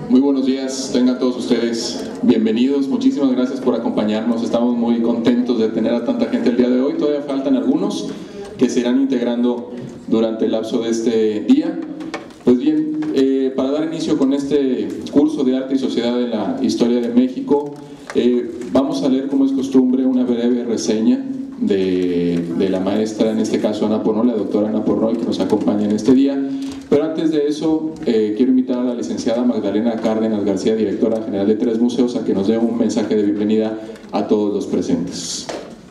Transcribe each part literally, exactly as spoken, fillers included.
Muy buenos días, tengan todos ustedes bienvenidos, muchísimas gracias por acompañarnos, estamos muy contentos de tener a tanta gente el día de hoy, todavía faltan algunos que se irán integrando durante el lapso de este día. Pues bien, eh, para dar inicio con este curso de Arte y Sociedad en la Historia de México, eh, vamos a leer, como es costumbre, una breve reseña de, de la maestra, en este caso Ana Pornoy, la doctora Ana Pornoy, que nos acompaña en este día. Pero antes de eso, eh, quiero invitar a la licenciada Magdalena Cárdenas García, directora general de Tres Museos, a que nos dé un mensaje de bienvenida a todos los presentes.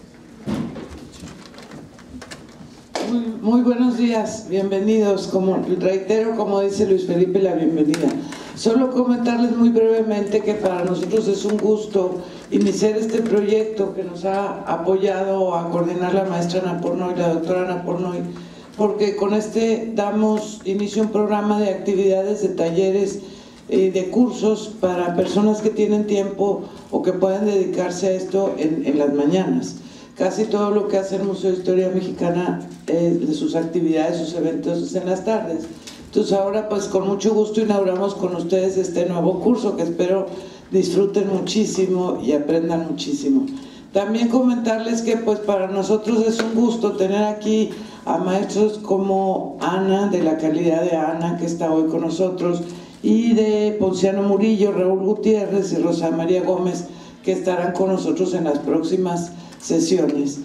Muy, muy buenos días, bienvenidos. Como reitero, como dice Luis Felipe, la bienvenida. Solo comentarles muy brevemente que para nosotros es un gusto iniciar este proyecto que nos ha apoyado a coordinar la maestra Ana Pornoy, la doctora Ana Pornoy, porque con este damos inicio a un programa de actividades, de talleres y de cursos para personas que tienen tiempo o que pueden dedicarse a esto en, en las mañanas. Casi todo lo que hace el Museo de Historia Mexicana, eh, de sus actividades, sus eventos, es en las tardes. Entonces ahora pues con mucho gusto inauguramos con ustedes este nuevo curso que espero disfruten muchísimo y aprendan muchísimo. También comentarles que pues para nosotros es un gusto tener aquí a maestros como Ana, de la calidad de Ana, que está hoy con nosotros, y de Ponciano Murillo, Raúl Gutiérrez y Rosa María Gómez, que estarán con nosotros en las próximas sesiones.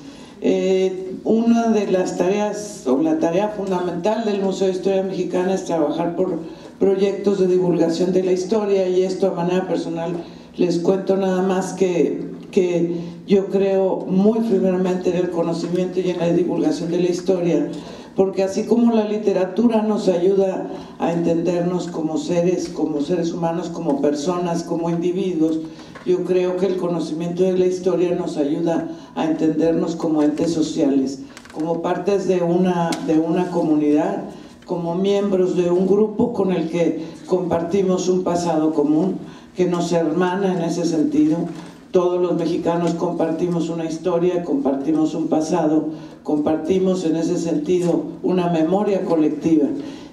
Eh, una de las tareas, o la tarea fundamental del Museo de Historia Mexicana es trabajar por proyectos de divulgación de la historia, y esto a manera personal les cuento nada más que que yo creo muy firmemente en el conocimiento y en la divulgación de la historia, porque así como la literatura nos ayuda a entendernos como seres, como seres humanos, como personas, como individuos, yo creo que el conocimiento de la historia nos ayuda a entendernos como entes sociales, como partes de una, de una comunidad, como miembros de un grupo con el que compartimos un pasado común, que nos hermana en ese sentido. Todos los mexicanos compartimos una historia, compartimos un pasado, compartimos en ese sentido una memoria colectiva.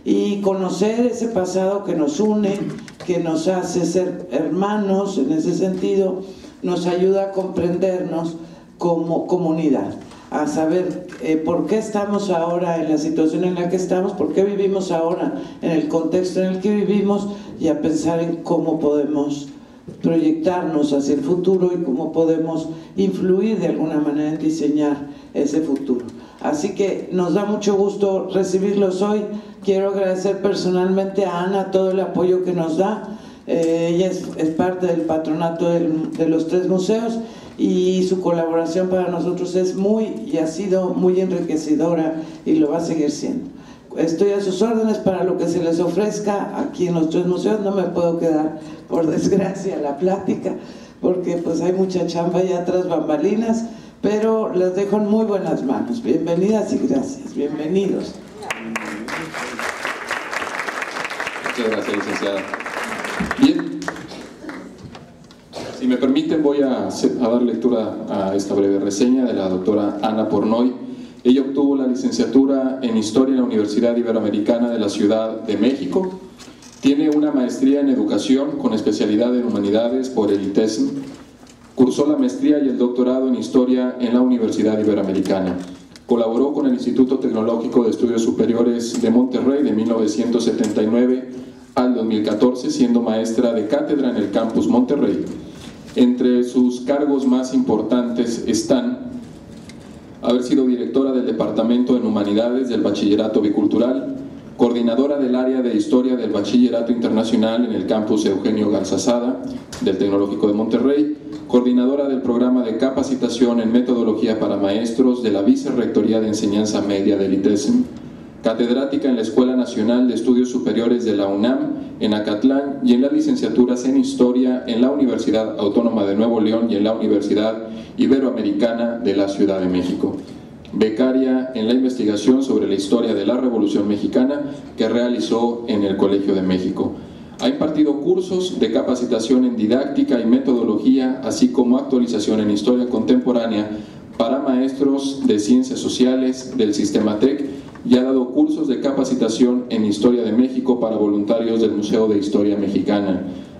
Y conocer ese pasado que nos une, que nos hace ser hermanos, en ese sentido, nos ayuda a comprendernos como comunidad, a saber eh, por qué estamos ahora en la situación en la que estamos, por qué vivimos ahora en el contexto en el que vivimos, y a pensar en cómo podemos proyectarnos hacia el futuro y cómo podemos influir de alguna manera en diseñar ese futuro. Así que nos da mucho gusto recibirlos hoy. Quiero agradecer personalmente a Ana todo el apoyo que nos da. Eh, ella es, es parte del patronato del, de los tres museos, y su colaboración para nosotros es muy y ha sido muy enriquecedora y lo va a seguir siendo. Estoy a sus órdenes para lo que se les ofrezca aquí en los tres museos. No me puedo quedar, por desgracia, a la plática, porque pues hay mucha chamba ya tras bambalinas, pero las dejo en muy buenas manos. Bienvenidas y gracias. Bienvenidos. Muchas gracias, licenciada. Bien, si me permiten, voy a, a dar lectura a esta breve reseña de la doctora Ana Pornoy. Ella obtuvo la licenciatura en Historia en la Universidad Iberoamericana de la Ciudad de México. Tiene una maestría en Educación con especialidad en Humanidades por el I T E S M. Cursó la maestría y el doctorado en Historia en la Universidad Iberoamericana. Colaboró con el Instituto Tecnológico de Estudios Superiores de Monterrey de mil novecientos setenta y nueve al dos mil catorce, siendo maestra de cátedra en el campus Monterrey. Entre sus cargos más importantes están haber sido directora del Departamento en Humanidades del Bachillerato Bicultural, coordinadora del área de Historia del Bachillerato Internacional en el campus Eugenio Garzazada del Tecnológico de Monterrey, coordinadora del programa de capacitación en metodología para maestros de la Vicerrectoría de Enseñanza Media del I T E S M, catedrática en la Escuela Nacional de Estudios Superiores de la UNAM en Acatlán y en las licenciaturas en Historia en la Universidad Autónoma de Nuevo León y en la Universidad Iberoamericana de la Ciudad de México. Becaria en la investigación sobre la historia de la Revolución Mexicana que realizó en el Colegio de México. Ha impartido cursos de capacitación en didáctica y metodología, así como actualización en historia contemporánea para maestros de ciencias sociales del Sistema TEC, y ha dado cursos de capacitación en Historia de México para voluntarios del Museo de Historia Mexicana.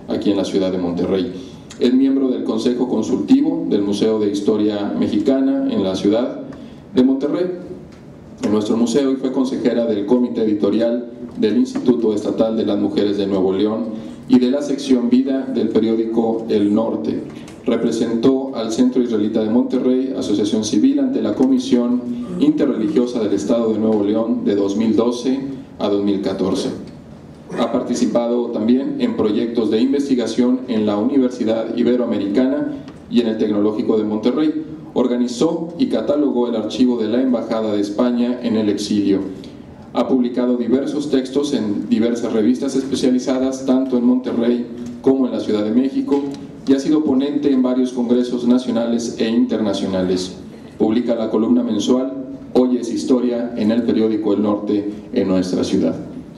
aquí en la ciudad de Monterrey. Es miembro del Consejo Consultivo del Museo de Historia Mexicana en la ciudad de Monterrey, en nuestro museo, y fue consejera del Comité Editorial del Instituto Estatal de las Mujeres de Nuevo León y de la sección Vida del periódico El Norte. Representó al Centro Israelita de Monterrey, asociación civil, ante la Comisión Interreligiosa del Estado de Nuevo León de dos mil doce a dos mil catorce. Ha participado también en proyectos de investigación en la Universidad Iberoamericana y en el Tecnológico de Monterrey. Organizó y catalogó el archivo de la Embajada de España en el exilio. Ha publicado diversos textos en diversas revistas especializadas, tanto en Monterrey como en la Ciudad de México, y ha sido ponente en varios congresos nacionales e internacionales. Publica la columna mensual Hoy es Historia en el periódico El Norte en nuestra ciudad.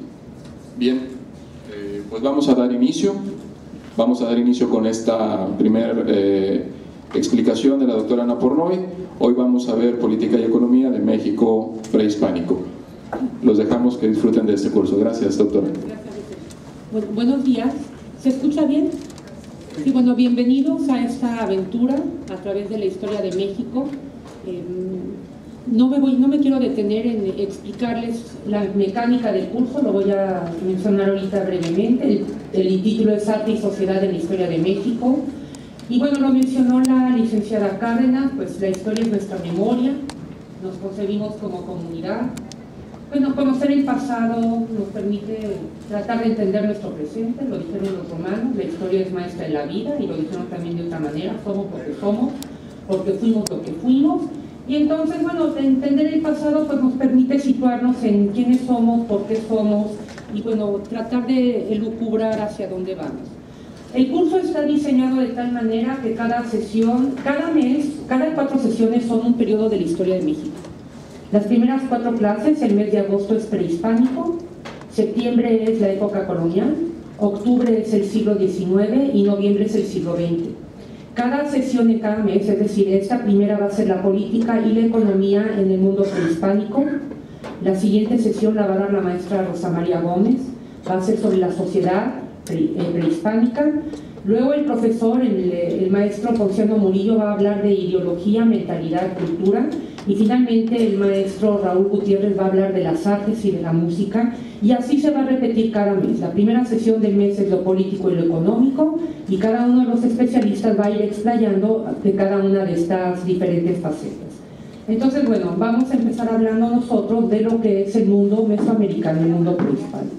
Bien, eh, pues vamos a dar inicio. Vamos a dar inicio con esta primera eh, explicación de la doctora Ana Pornoy. Hoy vamos a ver Política y Economía de México Prehispánico. Los dejamos que disfruten de este curso. Gracias, doctora. Gracias. Bueno, buenos días. ¿Se escucha bien? Sí, bueno, bienvenidos a esta aventura a través de la historia de México. Eh, no, me voy, no me quiero detener en explicarles la mecánica del curso, lo voy a mencionar ahorita brevemente. El, el título es Arte y Sociedad en la Historia de México. Y bueno, lo mencionó la licenciada Cárdenas, pues la historia es nuestra memoria, nos concebimos como comunidad. Bueno, conocer el pasado nos permite tratar de entender nuestro presente, lo dijeron los romanos, la historia es maestra de la vida, y lo dijeron también de otra manera, somos porque somos, porque fuimos lo que fuimos. Y entonces, bueno, entender el pasado pues nos permite situarnos en quiénes somos, por qué somos, y bueno, tratar de elucubrar hacia dónde vamos. El curso está diseñado de tal manera que cada sesión, cada mes, cada cuatro sesiones son un periodo de la historia de México. Las primeras cuatro clases, el mes de agosto es prehispánico, septiembre es la época colonial, octubre es el siglo diecinueve y noviembre es el siglo veinte. Cada sesión de cada mes, es decir, esta primera va a ser la política y la economía en el mundo prehispánico. La siguiente sesión la va a dar la maestra Rosa María Gómez, va a ser sobre la sociedad prehispánica. Luego el profesor, el, el maestro Ponciano Murillo, va a hablar de ideología, mentalidad, cultura. Y finalmente el maestro Raúl Gutiérrez va a hablar de las artes y de la música, y así se va a repetir cada mes. La primera sesión del mes es lo político y lo económico, y cada uno de los especialistas va a ir explayando de cada una de estas diferentes facetas. Entonces, bueno, vamos a empezar hablando nosotros de lo que es el mundo mesoamericano, el mundo prehispánico.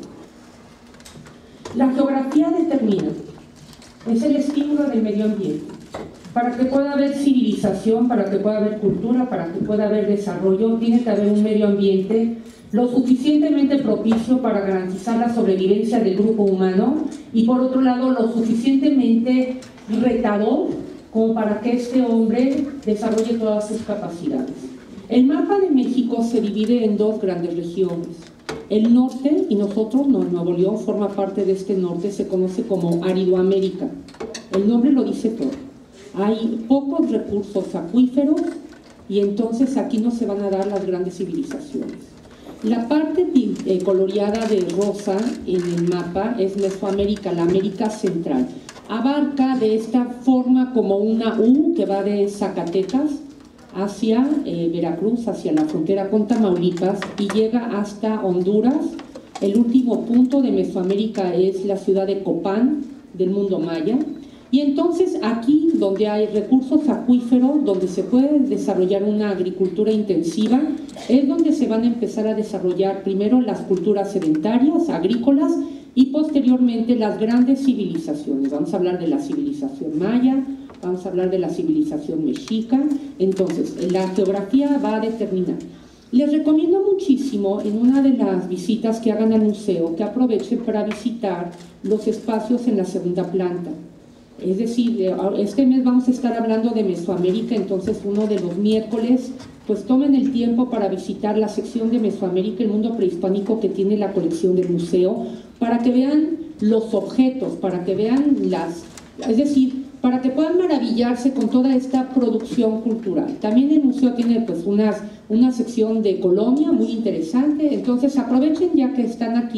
La geografía determina, es el estímulo del medio ambiente. Para que pueda haber civilización, para que pueda haber cultura, para que pueda haber desarrollo, tiene que haber un medio ambiente lo suficientemente propicio para garantizar la sobrevivencia del grupo humano, y por otro lado lo suficientemente retador como para que este hombre desarrolle todas sus capacidades. El mapa de México se divide en dos grandes regiones. El norte, y nosotros, no, Nuevo León forma parte de este norte, se conoce como Aridoamérica. El nombre lo dice todo. Hay pocos recursos acuíferos, y entonces aquí no se van a dar las grandes civilizaciones. La parte eh, coloreada de rosa en el mapa es Mesoamérica, la América Central. Abarca de esta forma como una U que va de Zacatecas hacia eh, Veracruz, hacia la frontera con Tamaulipas, y llega hasta Honduras. El último punto de Mesoamérica es la ciudad de Copán, del mundo maya. Y entonces aquí, donde hay recursos acuíferos, donde se puede desarrollar una agricultura intensiva, es donde se van a empezar a desarrollar primero las culturas sedentarias, agrícolas, y posteriormente las grandes civilizaciones. Vamos a hablar de la civilización maya, vamos a hablar de la civilización mexica. Entonces, la geografía va a determinar. Les recomiendo muchísimo, en una de las visitas que hagan al museo, que aprovechen para visitar los espacios en la segunda planta. Es decir, este mes vamos a estar hablando de Mesoamérica, entonces uno de los miércoles, pues tomen el tiempo para visitar la sección de Mesoamérica, el mundo prehispánico que tiene la colección del museo, para que vean los objetos, para que vean las, es decir, para que puedan maravillarse con toda esta producción cultural. También el museo tiene pues unas, una sección de colonia muy interesante, entonces aprovechen ya que están aquí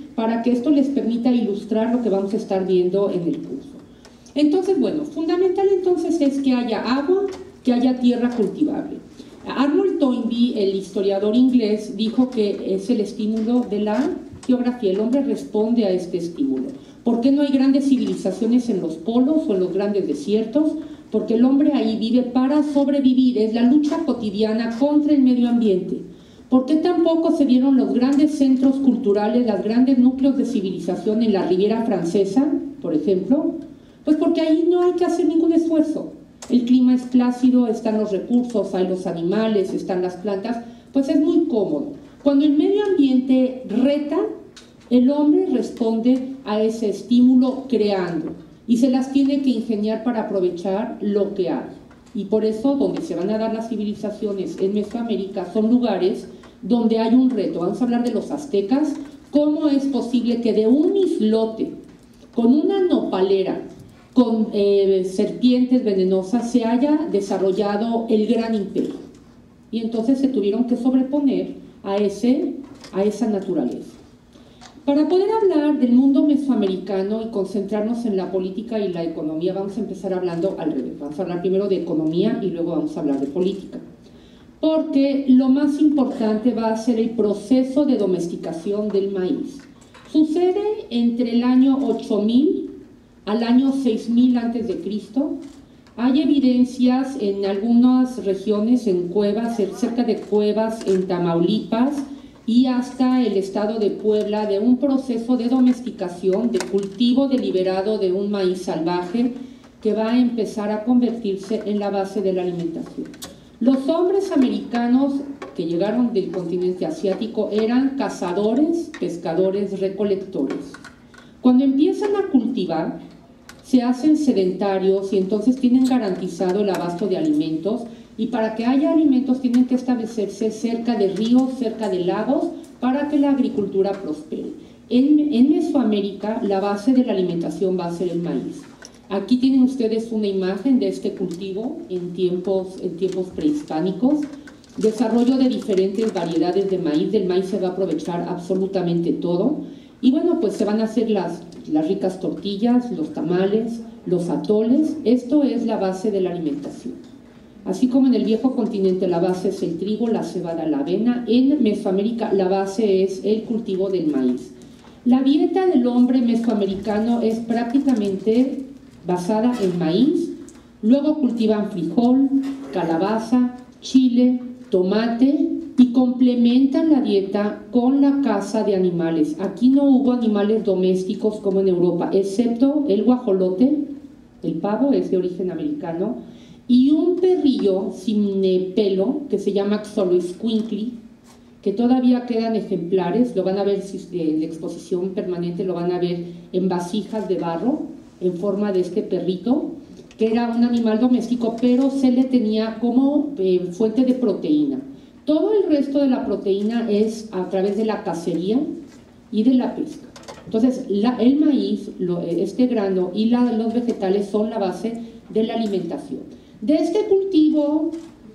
para que esto les permita ilustrar lo que vamos a estar viendo en el curso. Entonces, bueno, fundamental entonces es que haya agua, que haya tierra cultivable. Arnold Toynbee, el historiador inglés, dijo que es el estímulo de la geografía. El hombre responde a este estímulo. ¿Por qué no hay grandes civilizaciones en los polos o en los grandes desiertos? Porque el hombre ahí vive para sobrevivir, es la lucha cotidiana contra el medio ambiente. ¿Por qué tampoco se dieron los grandes centros culturales, los grandes núcleos de civilización en la Riviera Francesa, por ejemplo? Pues porque ahí no hay que hacer ningún esfuerzo. El clima es plácido, están los recursos, hay los animales, están las plantas, pues es muy cómodo. Cuando el medio ambiente reta, el hombre responde a ese estímulo creando y se las tiene que ingeniar para aprovechar lo que hay. Y por eso, donde se van a dar las civilizaciones en Mesoamérica, son lugares donde hay un reto. Vamos a hablar de los aztecas. ¿Cómo es posible que de un islote con una nopalera, con eh, serpientes venenosas, se haya desarrollado el gran imperio? Y entonces se tuvieron que sobreponer a, ese, a esa naturaleza. Para poder hablar del mundo mesoamericano y concentrarnos en la política y la economía, vamos a empezar hablando al revés. Vamos a hablar primero de economía y luego vamos a hablar de política. Porque lo más importante va a ser el proceso de domesticación del maíz. Sucede entre el año ocho mil al año seis mil antes de Cristo. Hay evidencias en algunas regiones, en cuevas, cerca de cuevas en Tamaulipas y hasta el estado de Puebla, de un proceso de domesticación, de cultivo deliberado de un maíz salvaje que va a empezar a convertirse en la base de la alimentación. Los hombres americanos que llegaron del continente asiático eran cazadores, pescadores, recolectores. Cuando empiezan a cultivar, se hacen sedentarios y entonces tienen garantizado el abasto de alimentos, y para que haya alimentos tienen que establecerse cerca de ríos, cerca de lagos, para que la agricultura prospere. En, en Mesoamérica la base de la alimentación va a ser el maíz. Aquí tienen ustedes una imagen de este cultivo en tiempos, en tiempos prehispánicos. Desarrollo de diferentes variedades de maíz. Del maíz se va a aprovechar absolutamente todo. Y bueno, pues se van a hacer las, las ricas tortillas, los tamales, los atoles. Esto es la base de la alimentación. Así como en el viejo continente la base es el trigo, la cebada, la avena, en Mesoamérica la base es el cultivo del maíz. La dieta del hombre mesoamericano es prácticamente basada en maíz, luego cultivan frijol, calabaza, chile, tomate y complementan la dieta con la caza de animales. Aquí no hubo animales domésticos como en Europa, excepto el guajolote, el pavo es de origen americano, y un perrillo sin pelo que se llama Xoloitzcuintli, que todavía quedan ejemplares, lo van a ver en la exposición permanente, lo van a ver en vasijas de barro, en forma de este perrito, que era un animal doméstico, pero se le tenía como eh, fuente de proteína. Todo el resto de la proteína es a través de la cacería y de la pesca. Entonces, la, el maíz, lo, este grano y la, los vegetales son la base de la alimentación. De este cultivo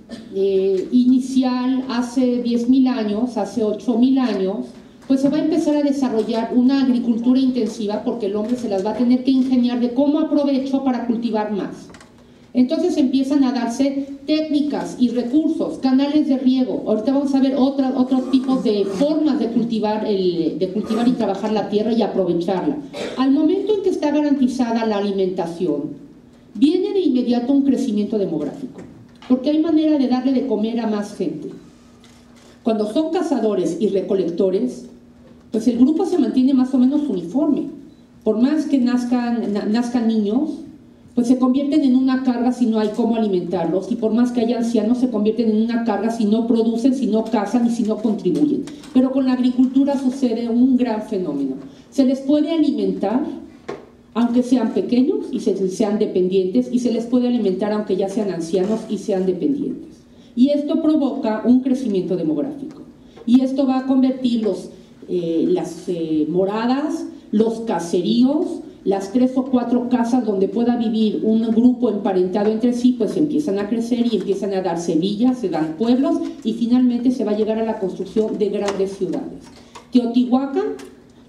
eh, inicial hace diez mil años, hace ocho mil años, pues se va a empezar a desarrollar una agricultura intensiva porque el hombre se las va a tener que ingeniar de cómo aprovecho para cultivar más. Entonces empiezan a darse técnicas y recursos, canales de riego. Ahorita vamos a ver otra, otros tipos de formas de cultivar, el, de cultivar y trabajar la tierra y aprovecharla. Al momento en que está garantizada la alimentación, viene de inmediato un crecimiento demográfico, porque hay manera de darle de comer a más gente. Cuando son cazadores y recolectores, pues el grupo se mantiene más o menos uniforme. Por más que nazcan, na, nazcan niños, pues se convierten en una carga si no hay cómo alimentarlos, y por más que haya ancianos, se convierten en una carga si no producen, si no cazan y si no contribuyen. Pero con la agricultura sucede un gran fenómeno. Se les puede alimentar aunque sean pequeños y se, sean dependientes, y se les puede alimentar aunque ya sean ancianos y sean dependientes. Y esto provoca un crecimiento demográfico. Y esto va a convertir los, eh, las eh, moradas, los caseríos, las tres o cuatro casas donde pueda vivir un grupo emparentado entre sí, pues empiezan a crecer y empiezan a dar semillas, se dan pueblos y finalmente se va a llegar a la construcción de grandes ciudades. Teotihuacán,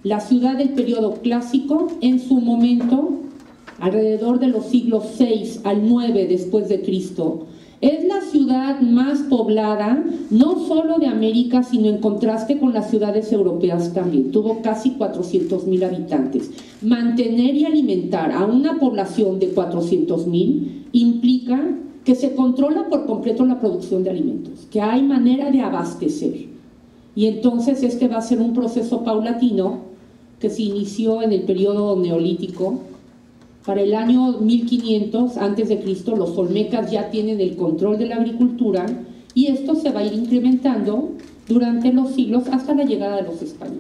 la ciudad del periodo clásico, en su momento, alrededor de los siglos seis al nueve después de Cristo, es la ciudad más poblada, no solo de América, sino en contraste con las ciudades europeas también. Tuvo casi cuatrocientos mil habitantes. Mantener y alimentar a una población de cuatrocientos mil implica que se controla por completo la producción de alimentos, que hay manera de abastecer. Y entonces este va a ser un proceso paulatino que se inició en el periodo neolítico. Para el año mil quinientos antes de Cristo, los olmecas ya tienen el control de la agricultura y esto se va a ir incrementando durante los siglos hasta la llegada de los españoles.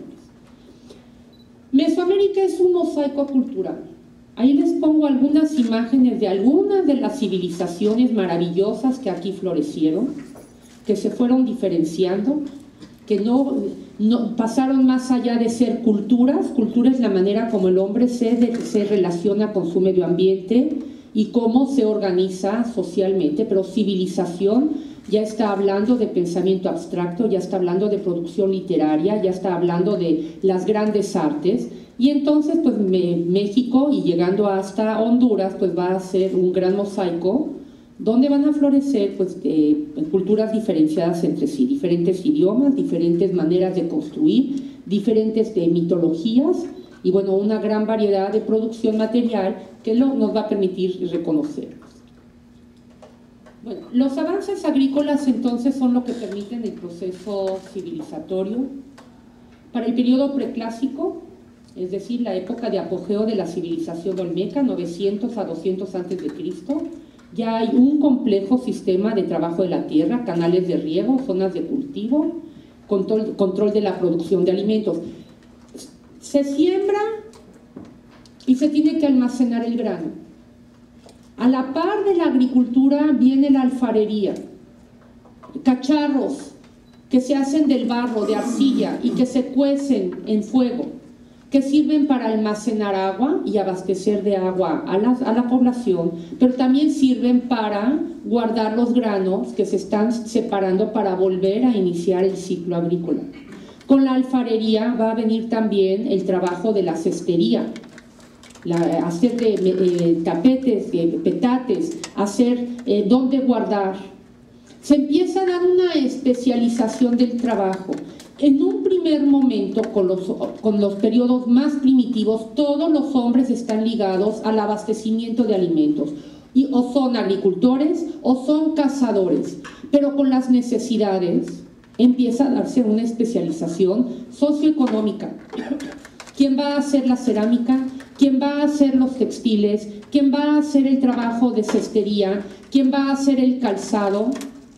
Mesoamérica es un mosaico cultural. Ahí les pongo algunas imágenes de algunas de las civilizaciones maravillosas que aquí florecieron, que se fueron diferenciando, que no, no pasaron más allá de ser culturas. Cultura es la manera como el hombre se, de, se relaciona con su medio ambiente y cómo se organiza socialmente, pero civilización ya está hablando de pensamiento abstracto, ya está hablando de producción literaria, ya está hablando de las grandes artes, y entonces pues me, México y llegando hasta Honduras pues va a ser un gran mosaico donde van a florecer pues, eh, culturas diferenciadas entre sí, diferentes idiomas, diferentes maneras de construir, diferentes de mitologías y bueno, una gran variedad de producción material que lo, nos va a permitir reconocer. Bueno, los avances agrícolas entonces son lo que permiten el proceso civilizatorio. Para el periodo preclásico, es decir, la época de apogeo de la civilización olmeca, novecientos a doscientos antes de Cristo, ya hay un complejo sistema de trabajo de la tierra, canales de riego, zonas de cultivo, control, control de la producción de alimentos. Se siembra y se tiene que almacenar el grano. A la par de la agricultura viene la alfarería, cacharros que se hacen del barro, de arcilla y que se cuecen en fuego, que sirven para almacenar agua y abastecer de agua a la, a la población, pero también sirven para guardar los granos que se están separando para volver a iniciar el ciclo agrícola. Con la alfarería va a venir también el trabajo de la cestería, la, hacer de, eh, tapetes, de petates, hacer eh, dónde guardar. Se empieza a dar una especialización del trabajo. En un primer momento, con los, con los periodos más primitivos, todos los hombres están ligados al abastecimiento de alimentos. Y o son agricultores o son cazadores. Pero con las necesidades empieza a darse una especialización socioeconómica. ¿Quién va a hacer la cerámica? ¿Quién va a hacer los textiles? ¿Quién va a hacer el trabajo de cestería? ¿Quién va a hacer el calzado?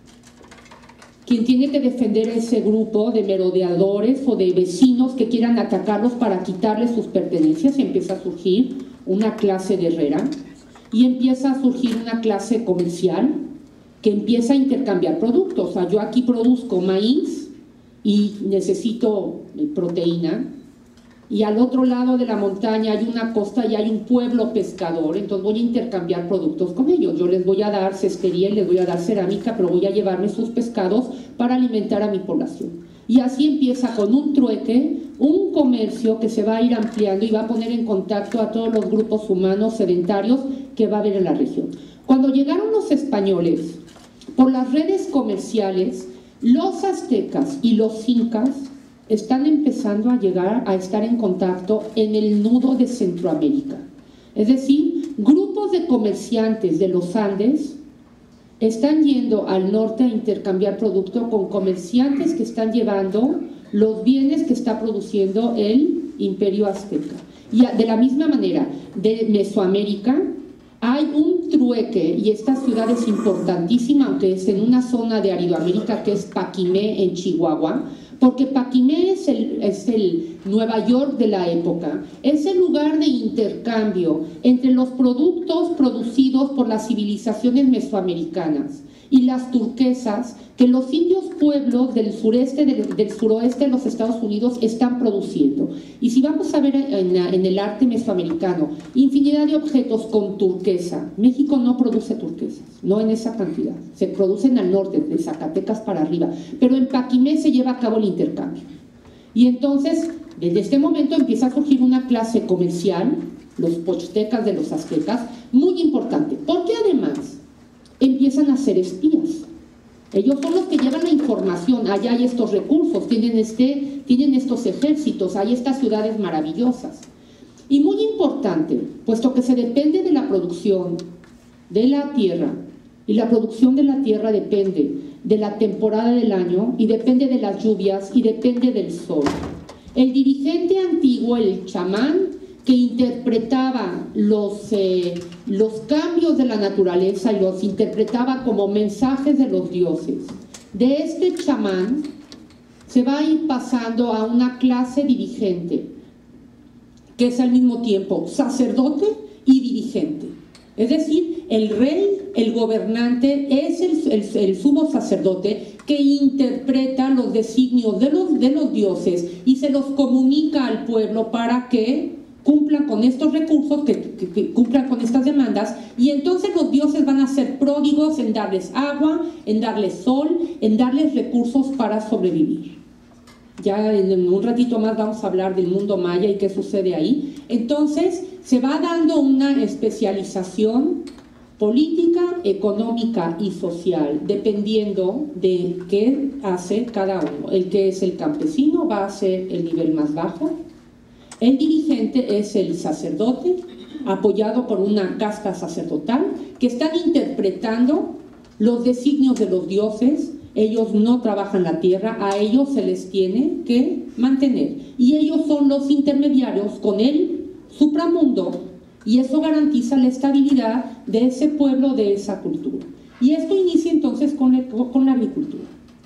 Quien tiene que defender a ese grupo de merodeadores o de vecinos que quieran atacarlos para quitarles sus pertenencias, y empieza a surgir una clase de herrera y empieza a surgir una clase comercial que empieza a intercambiar productos. O sea, yo aquí produzco maíz y necesito proteína, y al otro lado de la montaña hay una costa y hay un pueblo pescador, entonces voy a intercambiar productos con ellos. Yo les voy a dar cestería y les voy a dar cerámica, pero voy a llevarme sus pescados para alimentar a mi población. Y así empieza con un trueque, un comercio que se va a ir ampliando y va a poner en contacto a todos los grupos humanos sedentarios que va a haber en la región. Cuando llegaron los españoles, por las redes comerciales, los aztecas y los incas están empezando a llegar a estar en contacto en el nudo de Centroamérica. Es decir, grupos de comerciantes de los Andes están yendo al norte a intercambiar producto con comerciantes que están llevando los bienes que está produciendo el Imperio Azteca. Y de la misma manera, de Mesoamérica hay un trueque, y esta ciudad es importantísima, aunque es en una zona de Aridoamérica que es Paquimé, en Chihuahua, porque Paquimé es el, es el Nueva York de la época, es el lugar de intercambio entre los productos producidos por las civilizaciones mesoamericanas y las turquesas que los indios pueblos del sureste, del, del suroeste de los Estados Unidos están produciendo. Y si vamos a ver en, en el arte mesoamericano, infinidad de objetos con turquesa. México no produce turquesas, no en esa cantidad, se producen al norte, de Zacatecas para arriba, pero en Paquimé se lleva a cabo el intercambio. Y entonces, desde este momento empieza a surgir una clase comercial, los pochtecas de los aztecas, muy importante, porque además empiezan a ser espías. Ellos son los que llevan la información, allá hay estos recursos, tienen, este, tienen estos ejércitos, hay estas ciudades maravillosas. Y muy importante, puesto que se depende de la producción de la tierra, y la producción de la tierra depende de la temporada del año, y depende de las lluvias, y depende del sol. El dirigente antiguo, el chamán, que interpretaba los, eh, los cambios de la naturaleza y los interpretaba como mensajes de los dioses. De este chamán se va a ir pasando a una clase dirigente, que es al mismo tiempo sacerdote y dirigente. Es decir, el rey, el gobernante, es el, el, el sumo sacerdote que interpreta los designios de los, de los dioses y se los comunica al pueblo para que cumplan con estos recursos, que, que, que cumplan con estas demandas, y entonces los dioses van a ser pródigos en darles agua, en darles sol, en darles recursos para sobrevivir. Ya en un ratito más vamos a hablar del mundo maya y qué sucede ahí. Entonces se va dando una especialización política, económica y social, dependiendo de qué hace cada uno. El que es el campesino va a ser el nivel más bajo. El dirigente es el sacerdote, apoyado por una casta sacerdotal, que están interpretando los designios de los dioses. Ellos no trabajan la tierra, a ellos se les tiene que mantener. Y ellos son los intermediarios con el supramundo, y eso garantiza la estabilidad de ese pueblo, de esa cultura. Y esto inicia entonces con, el, con la agricultura.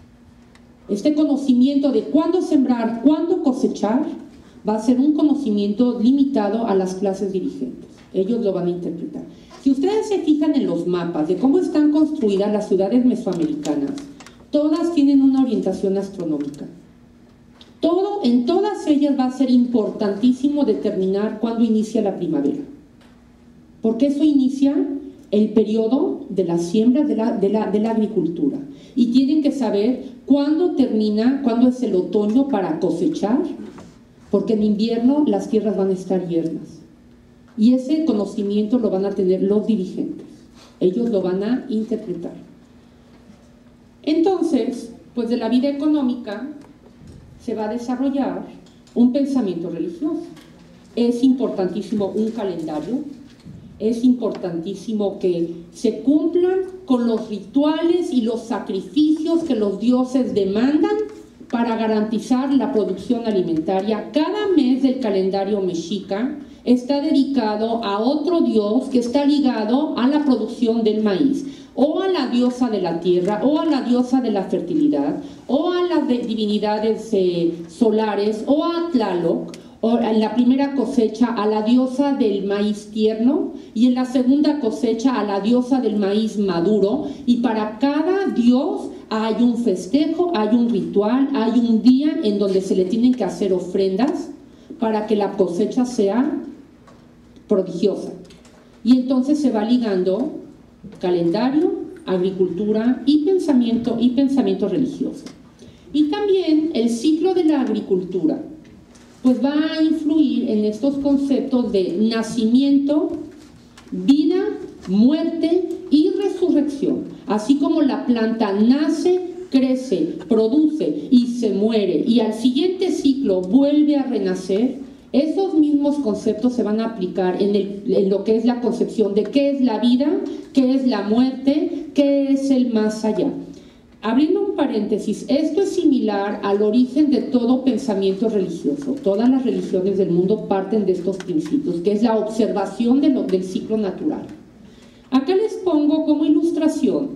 Este conocimiento de cuándo sembrar, cuándo cosechar, va a ser un conocimiento limitado a las clases dirigentes. Ellos lo van a interpretar. Si ustedes se fijan en los mapas de cómo están construidas las ciudades mesoamericanas, todas tienen una orientación astronómica. Todo, en todas ellas va a ser importantísimo determinar cuándo inicia la primavera. Porque eso inicia el periodo de la siembra, de la, de la, de la agricultura. Y tienen que saber cuándo termina, cuándo es el otoño para cosechar, porque en invierno las tierras van a estar yermas. Y ese conocimiento lo van a tener los dirigentes. Ellos lo van a interpretar. Entonces, pues de la vida económica se va a desarrollar un pensamiento religioso. Es importantísimo un calendario, es importantísimo que se cumplan con los rituales y los sacrificios que los dioses demandan para garantizar la producción alimentaria. Cada mes del calendario mexica está dedicado a otro dios que está ligado a la producción del maíz, o a la diosa de la tierra, o a la diosa de la fertilidad, o a las divinidades eh, solares, o a Tlaloc, o en la primera cosecha a la diosa del maíz tierno, y en la segunda cosecha a la diosa del maíz maduro, y para cada dios hay un festejo, hay un ritual, hay un día en donde se le tienen que hacer ofrendas para que la cosecha sea prodigiosa. Y entonces se va ligando calendario, agricultura y pensamiento, y pensamiento religioso. Y también el ciclo de la agricultura pues va a influir en estos conceptos de nacimiento, vida, muerte y resurrección. Así como la planta nace, crece, produce y se muere, y al siguiente ciclo vuelve a renacer, esos mismos conceptos se van a aplicar en, el, en lo que es la concepción de qué es la vida, qué es la muerte, qué es el más allá. Abriendo un paréntesis, esto es similar al origen de todo pensamiento religioso. Todas las religiones del mundo parten de estos principios, que es la observación de lo, del ciclo natural. Acá les pongo como ilustración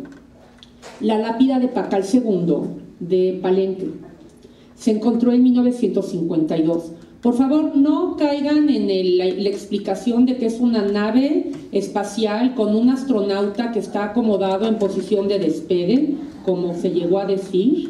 la lápida de Pacal segundo de Palenque. Se encontró en mil novecientos cincuenta y dos. Por favor, no caigan en el, la, la explicación de que es una nave espacial con un astronauta que está acomodado en posición de despegue, como se llegó a decir.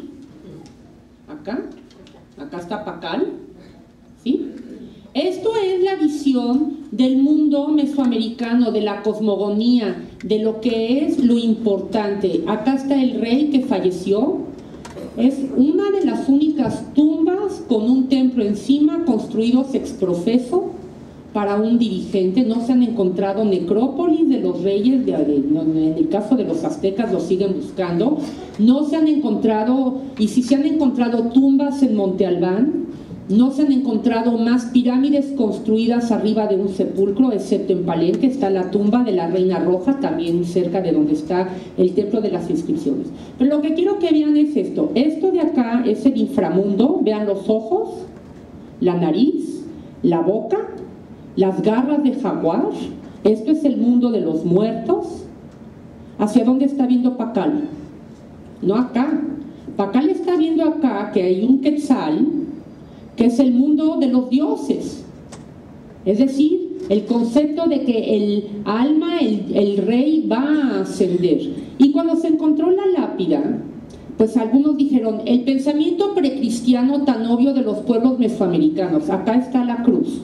Acá, acá está Pacal, ¿sí? Esto es la visión del mundo mesoamericano, de la cosmogonía, de lo que es lo importante. Acá está el rey que falleció, Es una de las únicas tumbas con un templo encima construidos ex profeso para un dirigente. No se han encontrado necrópolis de los reyes, de, de, en el caso de los aztecas lo siguen buscando. No se han encontrado, y si se han encontrado tumbas en Monte Albán, no se han encontrado más pirámides construidas arriba de un sepulcro, excepto en Palenque está la tumba de la Reina Roja, también cerca de donde está el templo de las inscripciones. Pero lo que quiero que vean es esto. Esto de acá es el inframundo. Vean los ojos, la nariz, la boca, las garras de jaguar. Esto es el mundo de los muertos. ¿Hacia dónde está viendo Pacal? No acá. Pacal está viendo acá que hay un quetzal, que es el mundo de los dioses. Es decir, el concepto de que el alma, el, el rey va a ascender. Y cuando se encontró la lápida, pues algunos dijeron, el pensamiento precristiano tan obvio de los pueblos mesoamericanos, acá está la cruz.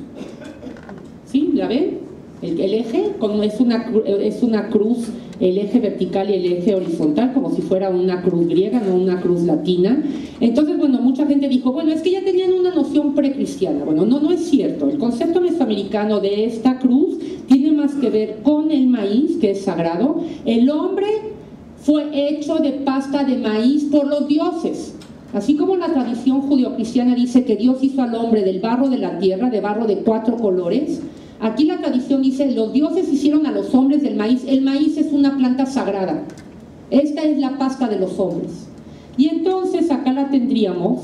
¿Sí? ¿La ven? El, el eje, como es una, es una cruz, el eje vertical y el eje horizontal, como si fuera una cruz griega, no una cruz latina. Entonces, bueno, mucha gente dijo, bueno, es que ya tenían una noción precristiana. Bueno, no, no es cierto. El concepto mesoamericano de esta cruz tiene más que ver con el maíz, que es sagrado. El hombre fue hecho de pasta de maíz por los dioses. Así como la tradición judeocristiana dice que Dios hizo al hombre del barro de la tierra, de barro de cuatro colores, aquí la tradición dice, los dioses hicieron a los hombres del maíz. El maíz es una planta sagrada. Esta es la pasta de los hombres. Y entonces acá la tendríamos.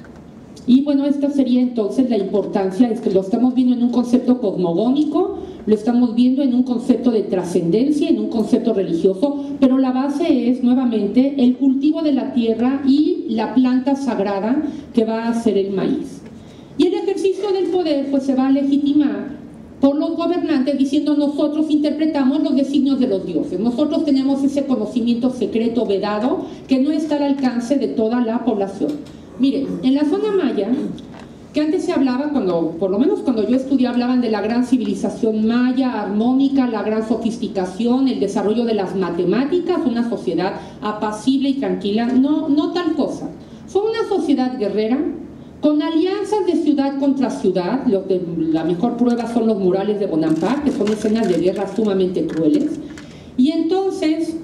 Y bueno, esta sería entonces la importancia, es que lo estamos viendo en un concepto cosmogónico, lo estamos viendo en un concepto de trascendencia, en un concepto religioso, pero la base es nuevamente el cultivo de la tierra y la planta sagrada que va a ser el maíz. Y el ejercicio del poder pues se va a legitimar por los gobernantes diciendo nosotros interpretamos los designios de los dioses, nosotros tenemos ese conocimiento secreto vedado que no está al alcance de toda la población. Miren, en la zona maya, que antes se hablaba, cuando, por lo menos cuando yo estudié, hablaban de la gran civilización maya, armónica, la gran sofisticación, el desarrollo de las matemáticas, una sociedad apacible y tranquila. No, no tal cosa. Fue una sociedad guerrera, con alianzas de ciudad contra ciudad. Lo de, la mejor prueba son los murales de Bonampak, que son escenas de guerra sumamente crueles. Y entonces,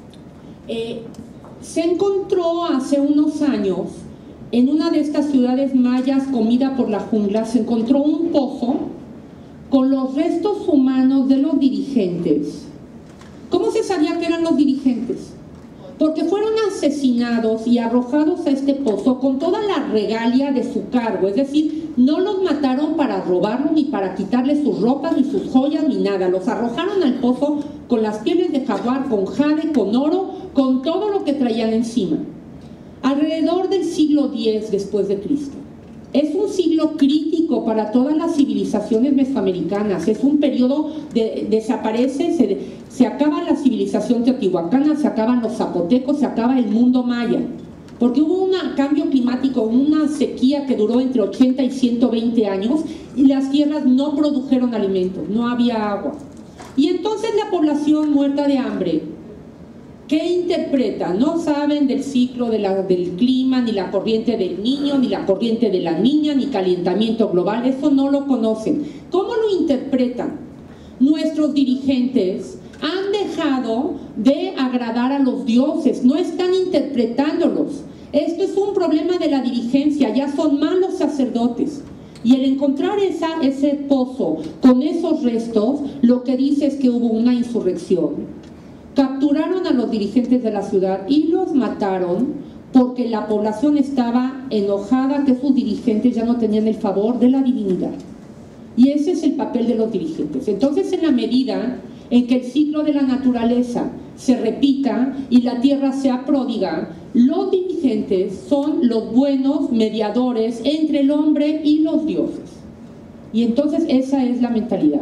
eh, se encontró hace unos años, en una de estas ciudades mayas comida por la jungla, se encontró un pozo con los restos humanos de los dirigentes. ¿Cómo se sabía que eran los dirigentes? Porque fueron asesinados y arrojados a este pozo con toda la regalia de su cargo. Es decir, no los mataron para robarlos, ni para quitarles sus ropas, ni sus joyas, ni nada. Los arrojaron al pozo con las pieles de jaguar, con jade, con oro, con todo lo que traían encima. Alrededor del siglo diez después de Cristo. Es un siglo crítico para todas las civilizaciones mesoamericanas. Es un periodo de desaparece, se, se acaba la civilización teotihuacana, se acaban los zapotecos, se acaba el mundo maya. Porque hubo un cambio climático, una sequía que duró entre ochenta y ciento veinte años y las tierras no produjeron alimentos, no había agua. Y entonces la población muerta de hambre, ¿qué interpreta? No saben del ciclo de la, del clima, ni la corriente del niño, ni la corriente de la niña, ni calentamiento global, eso no lo conocen. ¿Cómo lo interpretan? Nuestros dirigentes han dejado de agradar a los dioses, no están interpretándolos. Esto es un problema de la dirigencia, ya son malos sacerdotes. Y el encontrar esa, ese pozo con esos restos, lo que dice es que hubo una insurrección. Capturaron a los dirigentes de la ciudad y los mataron porque la población estaba enojada que sus dirigentes ya no tenían el favor de la divinidad. Y ese es el papel de los dirigentes. Entonces, en la medida en que el ciclo de la naturaleza se repita y la tierra sea pródiga, los dirigentes son los buenos mediadores entre el hombre y los dioses. Y entonces esa es la mentalidad.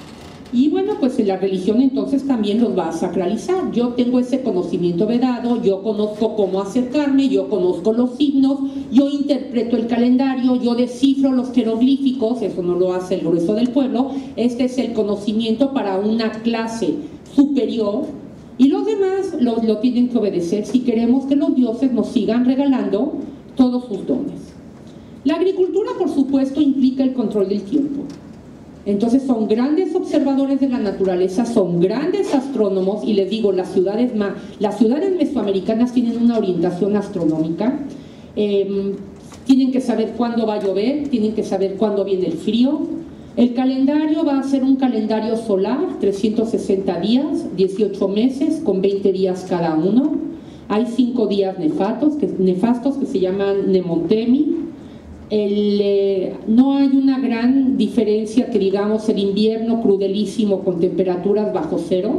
Y bueno, pues en la religión entonces también los va a sacralizar. Yo tengo ese conocimiento vedado, yo conozco cómo acercarme, yo conozco los signos, yo interpreto el calendario, yo descifro los jeroglíficos, eso no lo hace el grueso del pueblo. Este es el conocimiento para una clase superior Y los demás lo, lo tienen que obedecer si queremos que los dioses nos sigan regalando todos sus dones. La agricultura, por supuesto, implica el control del tiempo. Entonces son grandes observadores de la naturaleza, son grandes astrónomos, y les digo, las ciudades, las ciudades mesoamericanas tienen una orientación astronómica. Eh, tienen que saber cuándo va a llover, tienen que saber cuándo viene el frío. El calendario va a ser un calendario solar, trescientos sesenta días, dieciocho meses, con veinte días cada uno. Hay cinco días nefastos que, nefastos que se llaman Nemontemi. El, eh, no hay una gran diferencia que digamos el invierno crudelísimo con temperaturas bajo cero.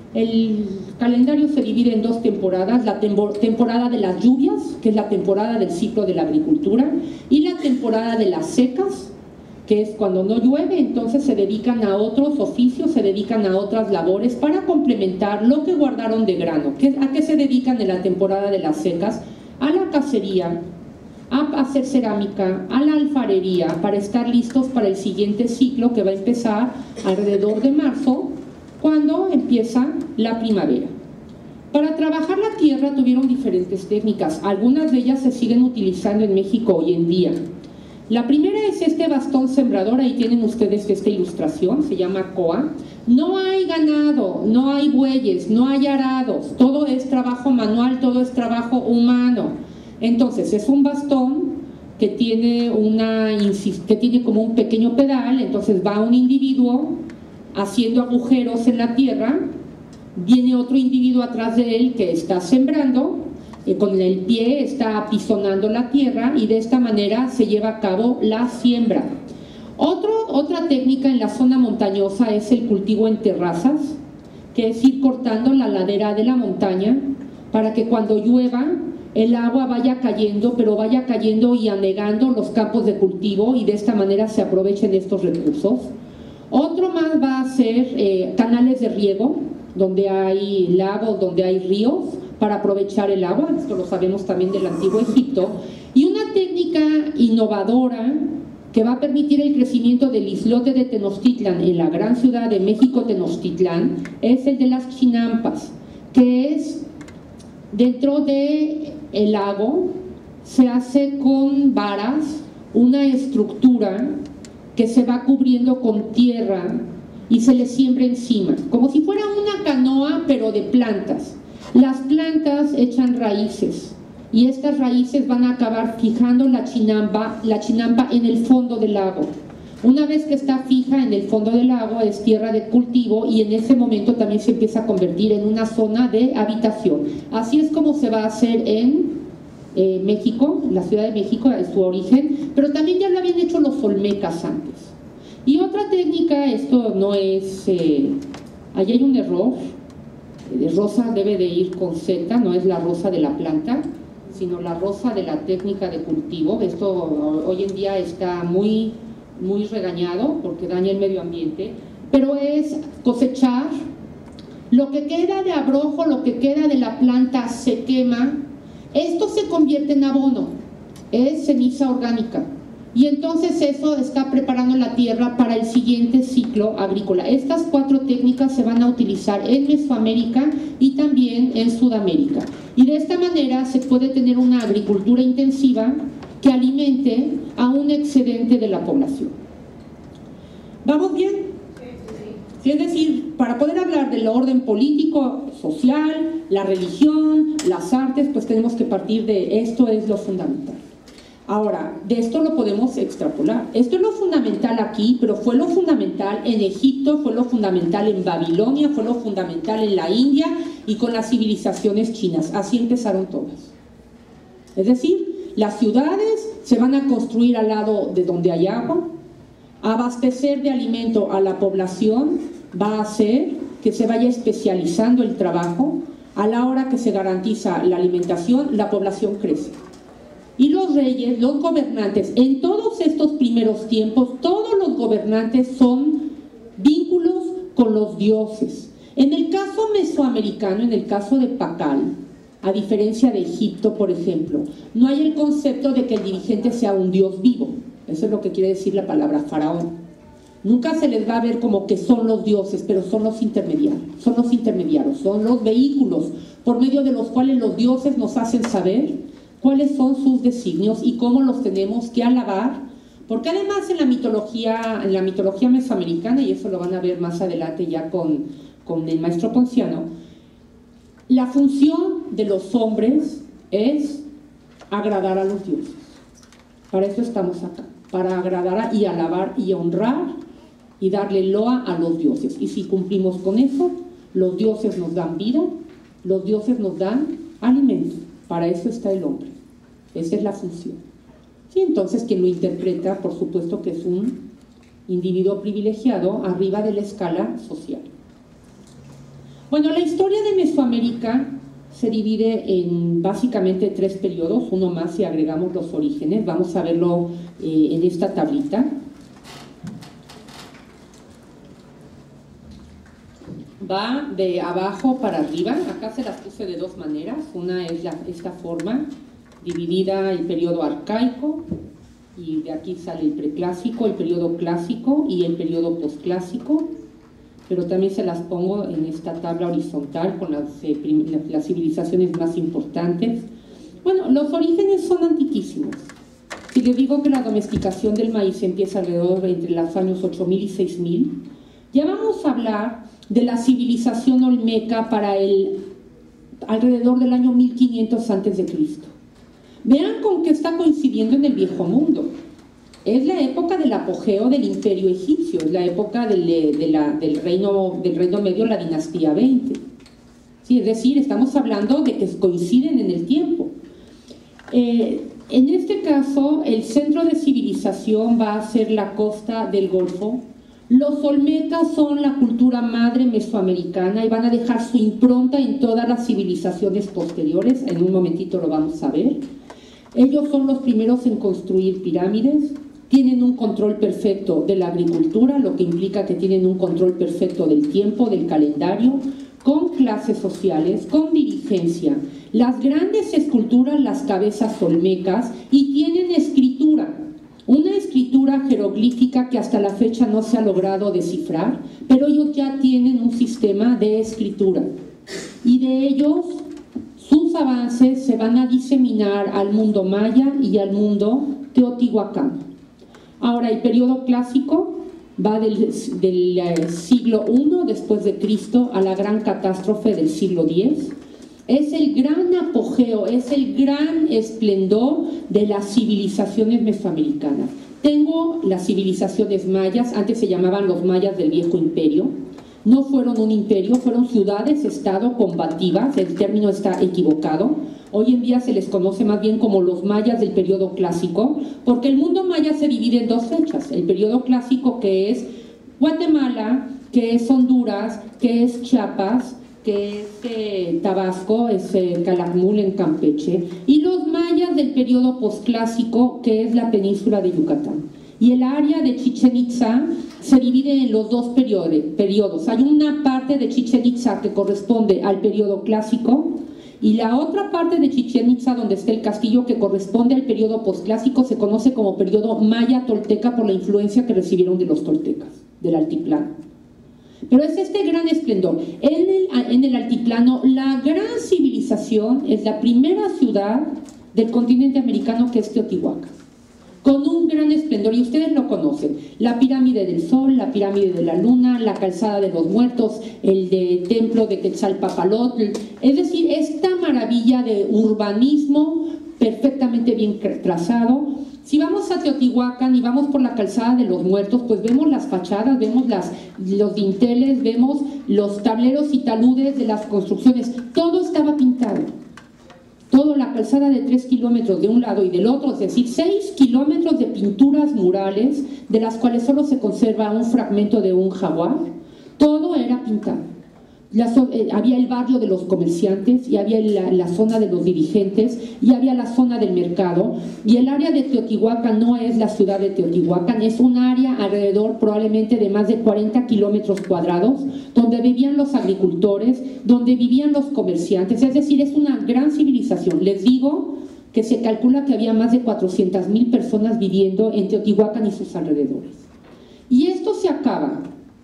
El calendario se divide en dos temporadas, la temporada de las lluvias, que es la temporada del ciclo de la agricultura, y la temporada de las secas, que es cuando no llueve. Entonces se dedican a otros oficios, se dedican a otras labores para complementar lo que guardaron de grano. ¿A qué se dedican en la temporada de las secas? A la cacería, a hacer cerámica, a la alfarería, para estar listos para el siguiente ciclo que va a empezar alrededor de marzo, cuando empieza la primavera. Para trabajar la tierra tuvieron diferentes técnicas, algunas de ellas se siguen utilizando en México hoy en día. La primera es este bastón sembrador, ahí tienen ustedes esta ilustración, se llama coa. No hay ganado, no hay bueyes, no hay arados, todo es trabajo manual, todo es trabajo humano. Entonces es un bastón que tiene, una, que tiene como un pequeño pedal, entonces va un individuo haciendo agujeros en la tierra, viene otro individuo atrás de él que está sembrando, eh, con el pie está apisonando la tierra, y de esta manera se lleva a cabo la siembra. Otro, otra técnica en la zona montañosa es el cultivo en terrazas, que es ir cortando la ladera de la montaña para que cuando llueva el agua vaya cayendo, pero vaya cayendo y anegando los campos de cultivo, y de esta manera se aprovechen estos recursos. Otro más va a ser eh, canales de riego, donde hay lagos, donde hay ríos, para aprovechar el agua. Esto lo sabemos también del Antiguo Egipto. Y una técnica innovadora que va a permitir el crecimiento del islote de Tenochtitlan en la gran ciudad de México, Tenochtitlán, es el de las chinampas, que es dentro del lago, se hace con varas una estructura que se va cubriendo con tierra y se le siembra encima, como si fuera una canoa, pero de plantas. Las plantas echan raíces, y estas raíces van a acabar fijando la chinampa, la chinampa en el fondo del lago. Una vez que está fija en el fondo del lago, es tierra de cultivo, y en ese momento también se empieza a convertir en una zona de habitación. Así es como se va a hacer en eh, México, la Ciudad de México es su origen, pero también ya lo habían hecho los olmecas antes. Y otra técnica, esto no es, eh, allí hay un error, eh, rosa debe de ir con Z, no es la rosa de la planta, sino la rosa de la técnica de cultivo. Esto hoy en día está muy, muy regañado porque daña el medio ambiente, pero es cosechar, lo que queda de abrojo, lo que queda de la planta se quema, esto se convierte en abono, es ceniza orgánica, y entonces eso está preparando la tierra para el siguiente ciclo agrícola. Estas cuatro técnicas se van a utilizar en Mesoamérica y también en Sudamérica, y de esta manera se puede tener una agricultura intensiva que alimente a un excedente de la población. ¿Vamos bien? Sí, es decir, para poder hablar del orden político, social, la religión, las artes, pues tenemos que partir de esto, es lo fundamental. Ahora, de esto lo podemos extrapolar. Esto es lo fundamental aquí, pero fue lo fundamental en Egipto, fue lo fundamental en Babilonia, fue lo fundamental en la India y con las civilizaciones chinas. Así empezaron todas. Es decir, las ciudades se van a construir al lado de donde hay agua. Abastecer de alimento a la población va a hacer que se vaya especializando el trabajo. A la hora que se garantiza la alimentación, la población crece. Y los reyes, los gobernantes, en todos estos primeros tiempos, todos los gobernantes son vínculos con los dioses. En el caso mesoamericano, en el caso de Pacal, a diferencia de Egipto, por ejemplo, no hay el concepto de que el dirigente sea un dios vivo. Eso es lo que quiere decir la palabra faraón. Nunca se les va a ver como que son los dioses, pero son los intermediarios, son los intermediarios, son los vehículos por medio de los cuales los dioses nos hacen saber cuáles son sus designios y cómo los tenemos que alabar, porque además en la mitología, en la mitología mesoamericana, y eso lo van a ver más adelante ya con, con el maestro Ponciano, la función de los hombres es agradar a los dioses. Para eso estamos acá, para agradar y alabar y honrar y darle loa a los dioses. Y si cumplimos con eso, los dioses nos dan vida, los dioses nos dan alimento. Para eso está el hombre. Esa es la función. Sí, entonces quien lo interpreta, por supuesto que es un individuo privilegiado arriba de la escala social. Bueno, la historia de Mesoamérica se divide en básicamente tres periodos, uno más si agregamos los orígenes. Vamos a verlo eh, en esta tablita. Va de abajo para arriba. Acá se las puse de dos maneras. Una es la, esta forma, dividida el periodo arcaico, y de aquí sale el preclásico, el periodo clásico y el periodo posclásico. Pero también se las pongo en esta tabla horizontal con las, eh, las civilizaciones más importantes. Bueno, los orígenes son antiquísimos. Si les digo que la domesticación del maíz empieza alrededor de entre los años ocho mil y seis mil, ya vamos a hablar de la civilización olmeca para el alrededor del año mil quinientos antes de Cristo. Vean con qué está coincidiendo en el Viejo Mundo. Es la época del apogeo del imperio egipcio, es la época del, de la, del, reino, del reino medio, la dinastía veinte. Sí, es decir, estamos hablando de que coinciden en el tiempo. Eh, en este caso, el centro de civilización va a ser la costa del Golfo. Los olmecas son la cultura madre mesoamericana y van a dejar su impronta en todas las civilizaciones posteriores. En un momentito lo vamos a ver. Ellos son los primeros en construir pirámides. Tienen un control perfecto de la agricultura, lo que implica que tienen un control perfecto del tiempo, del calendario, con clases sociales, con dirigencia. Las grandes esculturas, las cabezas olmecas, y tienen escritura. Una escritura jeroglífica que hasta la fecha no se ha logrado descifrar, pero ellos ya tienen un sistema de escritura. Y de ellos, sus avances se van a diseminar al mundo maya y al mundo teotihuacano. Ahora, el periodo clásico va del, del siglo primero después de Cristo a la gran catástrofe del siglo diez. Es el gran apogeo, es el gran esplendor de las civilizaciones mesoamericanas. Tengo las civilizaciones mayas, antes se llamaban los mayas del Viejo Imperio. No fueron un imperio, fueron ciudades-estado combativas, el término está equivocado. Hoy en día se les conoce más bien como los mayas del periodo clásico, porque el mundo maya se divide en dos fechas. El periodo clásico, que es Guatemala, que es Honduras, que es Chiapas, que es eh, Tabasco, es eh, Calakmul en Campeche, y los mayas del periodo posclásico, que es la península de Yucatán. Y el área de Chichén Itzá se divide en los dos periodos. Hay una parte de Chichén Itzá que corresponde al periodo clásico, y la otra parte de Chichén Itzá, donde está el castillo, que corresponde al periodo posclásico, se conoce como periodo maya-tolteca por la influencia que recibieron de los toltecas, del altiplano. Pero es este gran esplendor. En el, en el altiplano, la gran civilización es la primera ciudad del continente americano, que es Teotihuacán, con un gran esplendor, y ustedes lo conocen: la pirámide del Sol, la pirámide de la Luna, la calzada de los muertos, el de templo de Quetzalpapalotl. Es decir, esta maravilla de urbanismo perfectamente bien trazado. Si vamos a Teotihuacán y vamos por la calzada de los muertos, pues vemos las fachadas, vemos las, los dinteles, vemos los tableros y taludes de las construcciones. Todo estaba pintado. Todo, la calzada de tres kilómetros de un lado y del otro, es decir, seis kilómetros de pinturas murales, de las cuales solo se conserva un fragmento de un jaguar. Todo era pintado. La, eh, había el barrio de los comerciantes, y había la, la zona de los dirigentes, y había la zona del mercado. Y el área de Teotihuacán no es la ciudad de Teotihuacán, es un área alrededor probablemente de más de cuarenta kilómetros cuadrados, donde vivían los agricultores, donde vivían los comerciantes. Es decir, es una gran civilización. Les digo que se calcula que había más de cuatrocientas mil personas viviendo en Teotihuacán y sus alrededores. Y esto se acaba,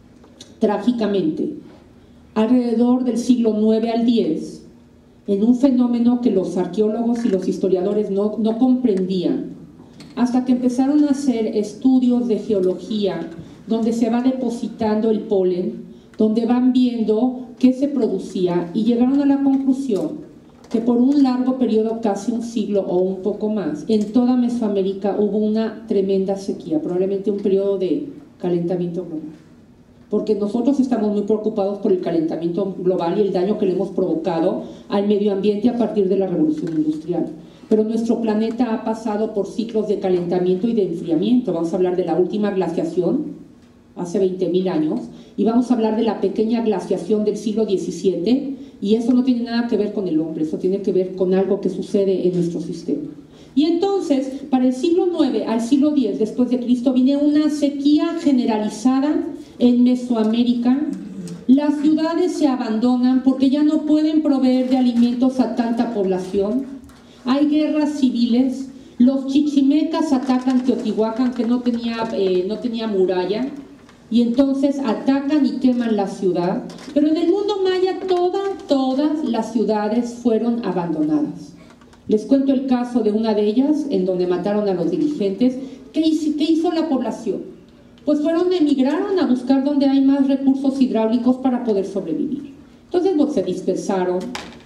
trágicamente, alrededor del siglo nueve al diez, en un fenómeno que los arqueólogos y los historiadores no, no comprendían, hasta que empezaron a hacer estudios de geología, donde se va depositando el polen, donde van viendo qué se producía, y llegaron a la conclusión que por un largo periodo, casi un siglo o un poco más, en toda Mesoamérica hubo una tremenda sequía, probablemente un periodo de calentamiento global. Porque nosotros estamos muy preocupados por el calentamiento global y el daño que le hemos provocado al medio ambiente a partir de la revolución industrial. Pero nuestro planeta ha pasado por ciclos de calentamiento y de enfriamiento. Vamos a hablar de la última glaciación, hace veinte mil años, y vamos a hablar de la pequeña glaciación del siglo diecisiete, y eso no tiene nada que ver con el hombre, eso tiene que ver con algo que sucede en nuestro sistema. Y entonces, para el siglo nueve al siglo diez después de Cristo, viene una sequía generalizada en Mesoamérica. Las ciudades se abandonan porque ya no pueden proveer de alimentos a tanta población. Hay guerras civiles. Los chichimecas atacan Teotihuacán, que no tenía, eh, no tenía muralla, y entonces atacan y queman la ciudad. Pero en el mundo maya todas, todas las ciudades fueron abandonadas. Les cuento el caso de una de ellas, en donde mataron a los dirigentes. ¿Qué hizo, qué hizo la población? Pues fueron, emigraron a buscar donde hay más recursos hidráulicos para poder sobrevivir. Entonces pues, se dispersaron,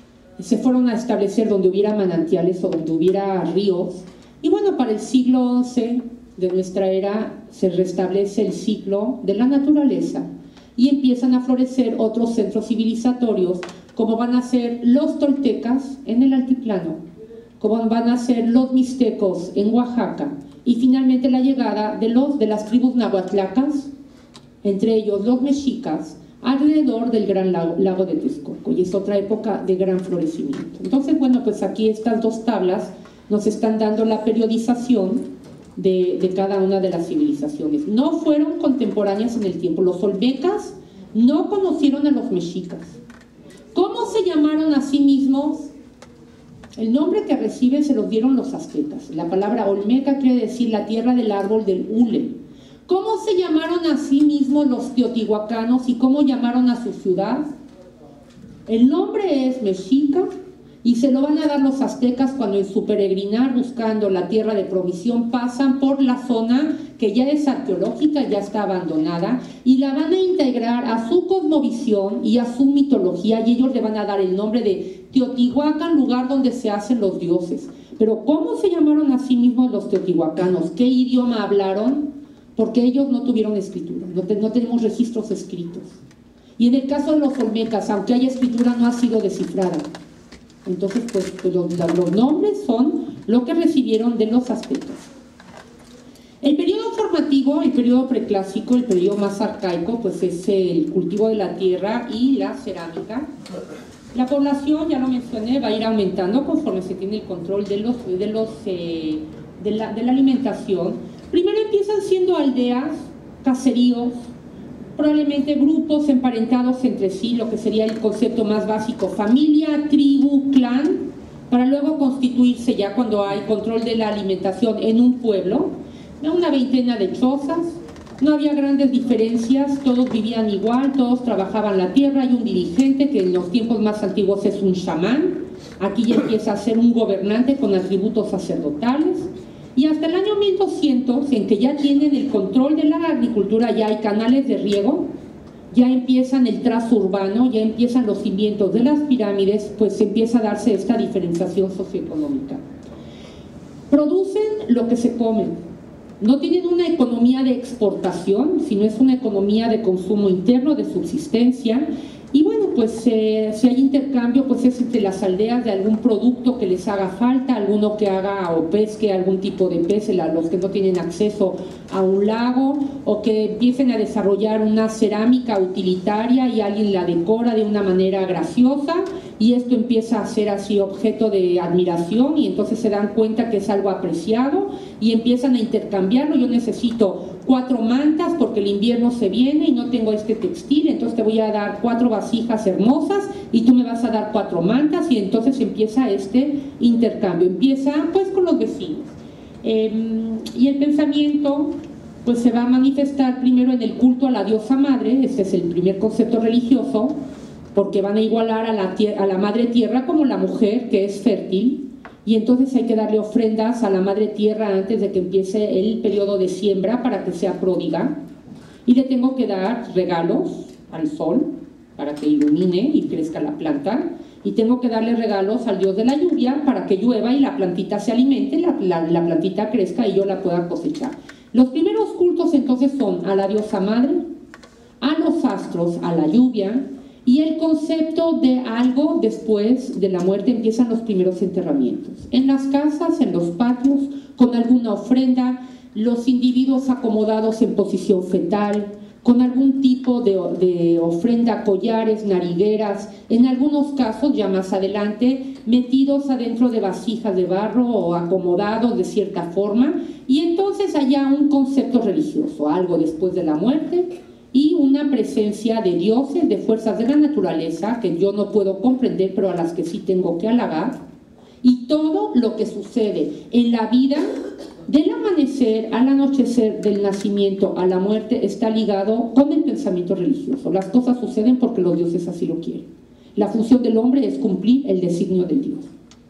se fueron a establecer donde hubiera manantiales o donde hubiera ríos. Y bueno, para el siglo once de nuestra era se restablece el ciclo de la naturaleza y empiezan a florecer otros centros civilizatorios, como van a ser los toltecas en el altiplano, como van a ser los mixtecos en Oaxaca, y finalmente la llegada de, los, de las tribus nahuatlacas, entre ellos los mexicas, alrededor del gran lago, lago de Texcoco, y es otra época de gran florecimiento. Entonces, bueno, pues aquí estas dos tablas nos están dando la periodización de, de cada una de las civilizaciones. No fueron contemporáneas en el tiempo. Los olmecas no conocieron a los mexicas. ¿Cómo se llamaron a sí mismos? El nombre que reciben se los dieron los aztecas. La palabra olmeca quiere decir la tierra del árbol del hule. ¿Cómo se llamaron a sí mismos los teotihuacanos y cómo llamaron a su ciudad? El nombre es mexica, y se lo van a dar los aztecas cuando en su peregrinar buscando la tierra de provisión pasan por la zona que ya es arqueológica, ya está abandonada, y la van a integrar a su cosmovisión y a su mitología, y ellos le van a dar el nombre de Teotihuacán, lugar donde se hacen los dioses. Pero ¿cómo se llamaron a sí mismos los teotihuacanos? ¿Qué idioma hablaron? Porque ellos no tuvieron escritura, no, te, no tenemos registros escritos. Y en el caso de los olmecas, aunque haya escritura, no ha sido descifrada. Entonces, pues, pues los, los nombres son lo que recibieron de los aztecas. El periodo formativo, el periodo preclásico, el periodo más arcaico, pues es el cultivo de la tierra y la cerámica. La población, ya lo mencioné, va a ir aumentando conforme se tiene el control de, los, de, los, eh, de, la, de la alimentación. Primero empiezan siendo aldeas, caseríos, probablemente grupos emparentados entre sí, lo que sería el concepto más básico, familia, tribu, clan, para luego constituirse ya cuando hay control de la alimentación en un pueblo, una veintena de chozas, no había grandes diferencias, todos vivían igual, todos trabajaban la tierra, hay un dirigente que en los tiempos más antiguos es un chamán, aquí ya empieza a ser un gobernante con atributos sacerdotales. Y hasta el año mil doscientos, en que ya tienen el control de la agricultura, ya hay canales de riego, ya empiezan el trazo urbano, ya empiezan los cimientos de las pirámides, pues empieza a darse esta diferenciación socioeconómica. Producen lo que se comen, no tienen una economía de exportación, sino es una economía de consumo interno, de subsistencia. Y bueno, pues eh, si hay intercambio, pues es entre las aldeas de algún producto que les haga falta, alguno que haga o pesque algún tipo de pez, a los que no tienen acceso a un lago, o que empiecen a desarrollar una cerámica utilitaria y alguien la decora de una manera graciosa, y esto empieza a ser así objeto de admiración, y entonces se dan cuenta que es algo apreciado y empiezan a intercambiarlo. Yo necesito cuatro mantas porque el invierno se viene y no tengo este textil, entonces te voy a dar cuatro vasijas hermosas y tú me vas a dar cuatro mantas, y entonces empieza este intercambio, empieza pues con los vecinos. Eh, y el pensamiento pues se va a manifestar primero en el culto a la diosa madre. Este es el primer concepto religioso, porque van a igualar a la, a la madre tierra como la mujer que es fértil, y entonces hay que darle ofrendas a la madre tierra antes de que empiece el periodo de siembra para que sea pródiga, y le tengo que dar regalos al sol para que ilumine y crezca la planta, y tengo que darle regalos al dios de la lluvia para que llueva y la plantita se alimente, la, la, la plantita crezca y yo la pueda cosechar. Los primeros cultos entonces son a la diosa madre, a los astros, a la lluvia, y el concepto de algo después de la muerte. Empiezan los primeros enterramientos. En las casas, en los patios, con alguna ofrenda, los individuos acomodados en posición fetal, con algún tipo de, de ofrenda, collares, narigueras, en algunos casos, ya más adelante, metidos adentro de vasijas de barro o acomodados de cierta forma, y entonces haya un concepto religioso, algo después de la muerte, y una presencia de dioses, de fuerzas de la naturaleza, que yo no puedo comprender, pero a las que sí tengo que halagar, y todo lo que sucede en la vida, del amanecer al anochecer, del nacimiento a la muerte, está ligado con el pensamiento religioso. Las cosas suceden porque los dioses así lo quieren. La función del hombre es cumplir el designio del Dios.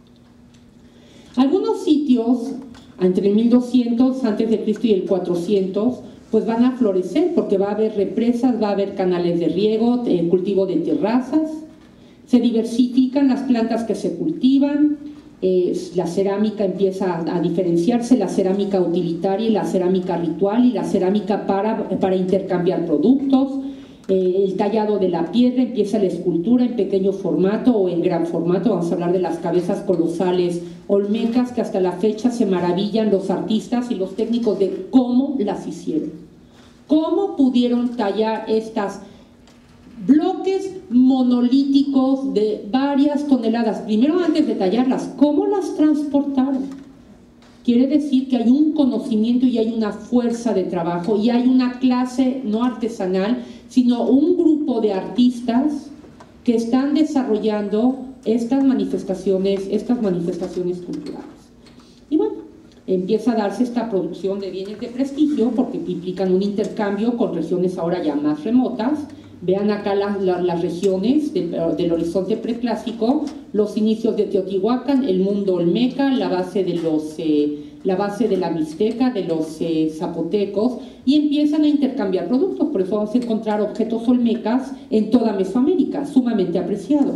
Algunos sitios, entre el mil doscientos antes de Cristo y el cuatrocientos, pues van a florecer porque va a haber represas, va a haber canales de riego, eh, cultivo de terrazas, se diversifican las plantas que se cultivan, eh, la cerámica empieza a, a diferenciarse, la cerámica utilitaria y la cerámica ritual y la cerámica para, para intercambiar productos, eh, el tallado de la piedra, empieza la escultura en pequeño formato o en gran formato. Vamos a hablar de las cabezas colosales olmecas que hasta la fecha se maravillan los artistas y los técnicos de cómo las hicieron, cómo pudieron tallar estas bloques monolíticos de varias toneladas. Primero, antes de tallarlas, ¿cómo las transportaron? Quiere decir que hay un conocimiento y hay una fuerza de trabajo y hay una clase no artesanal, sino un grupo de artistas que están desarrollando estas manifestaciones, estas manifestaciones culturales. Y bueno, empieza a darse esta producción de bienes de prestigio porque implican un intercambio con regiones ahora ya más remotas. Vean acá las, las, las regiones de, del horizonte preclásico, los inicios de Teotihuacán, el mundo olmeca, la base de los eh, la base de la mixteca, de los eh, zapotecos, y empiezan a intercambiar productos. Por eso vamos a encontrar objetos olmecas en toda Mesoamérica, sumamente apreciados.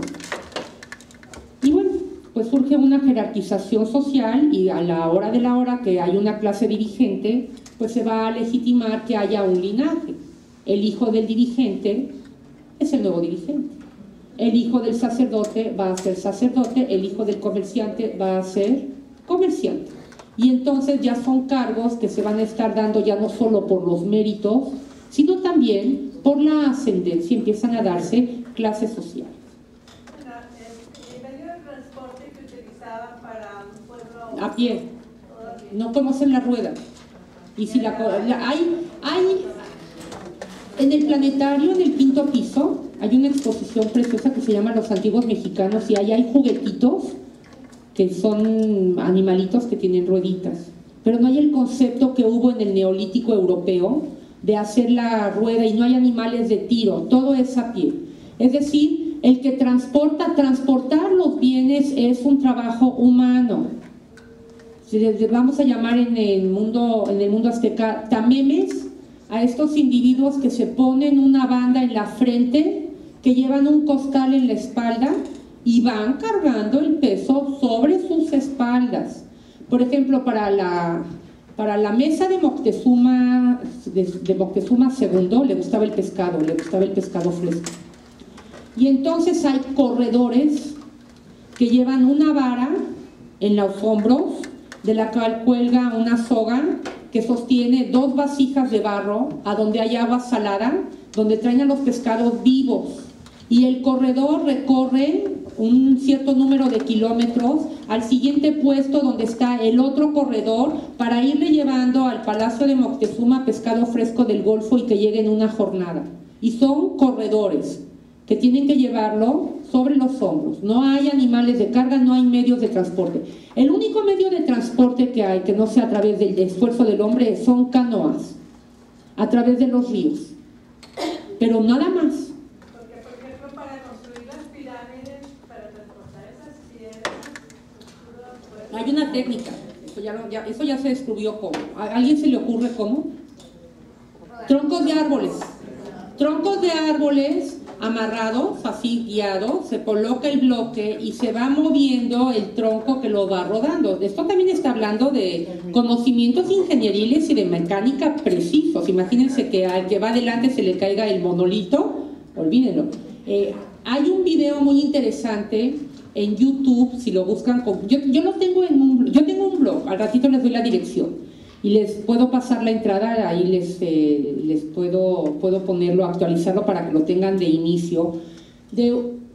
Y bueno, pues surge una jerarquización social y a la hora de la hora que hay una clase dirigente, pues se va a legitimar que haya un linaje. El hijo del dirigente es el nuevo dirigente. El hijo del sacerdote va a ser sacerdote, el hijo del comerciante va a ser comerciante. Y entonces ya son cargos que se van a estar dando ya no solo por los méritos, sino también por la ascendencia. Empiezan a darse clases sociales. A pie, no conocen la rueda. Y si la, la hay, hay en el planetario, en el quinto piso, hay una exposición preciosa que se llama Los Antiguos Mexicanos, y ahí hay juguetitos que son animalitos que tienen rueditas, pero no hay el concepto que hubo en el neolítico europeo de hacer la rueda, y no hay animales de tiro, todo es a pie. Es decir, el que transporta, transportar los bienes es un trabajo humano. Vamos a llamar en el mundo, en el mundo azteca tamemes a estos individuos que se ponen una banda en la frente, que llevan un costal en la espalda y van cargando el peso sobre sus espaldas. Por ejemplo, para la, para la mesa de Moctezuma, de, de Moctezuma segundo, le gustaba el pescado, le gustaba el pescado fresco. Y entonces hay corredores que llevan una vara en los hombros, de la cual cuelga una soga que sostiene dos vasijas de barro a donde hay agua salada, donde traen a los pescados vivos, y el corredor recorre un cierto número de kilómetros al siguiente puesto donde está el otro corredor para irle llevando al Palacio de Moctezuma pescado fresco del Golfo y que llegue en una jornada. Y son corredores que tienen que llevarlo sobre los hombros. No hay animales de carga, no hay medios de transporte. El único medio de transporte que hay, que no sea a través del esfuerzo del hombre, son canoas. a través de los ríos, pero nada más. Porque, por ejemplo, para construir las pirámides, para transportar esas piedras, pues... Hay una técnica, eso ya, ya, eso ya se descubrió cómo. ¿A alguien se le ocurre cómo? Troncos de árboles. Troncos de árboles amarrados, así guiados, se coloca el bloque y se va moviendo el tronco que lo va rodando. Esto también está hablando de conocimientos ingenieriles y de mecánica precisos. Imagínense que al que va adelante se le caiga el monolito, olvídenlo. Eh, hay un video muy interesante en YouTube, si lo buscan, con, yo, yo lo tengo en un, yo tengo un blog, al ratito les doy la dirección. Y les puedo pasar la entrada, ahí les, eh, les puedo, puedo ponerlo, actualizarlo para que lo tengan de inicio, de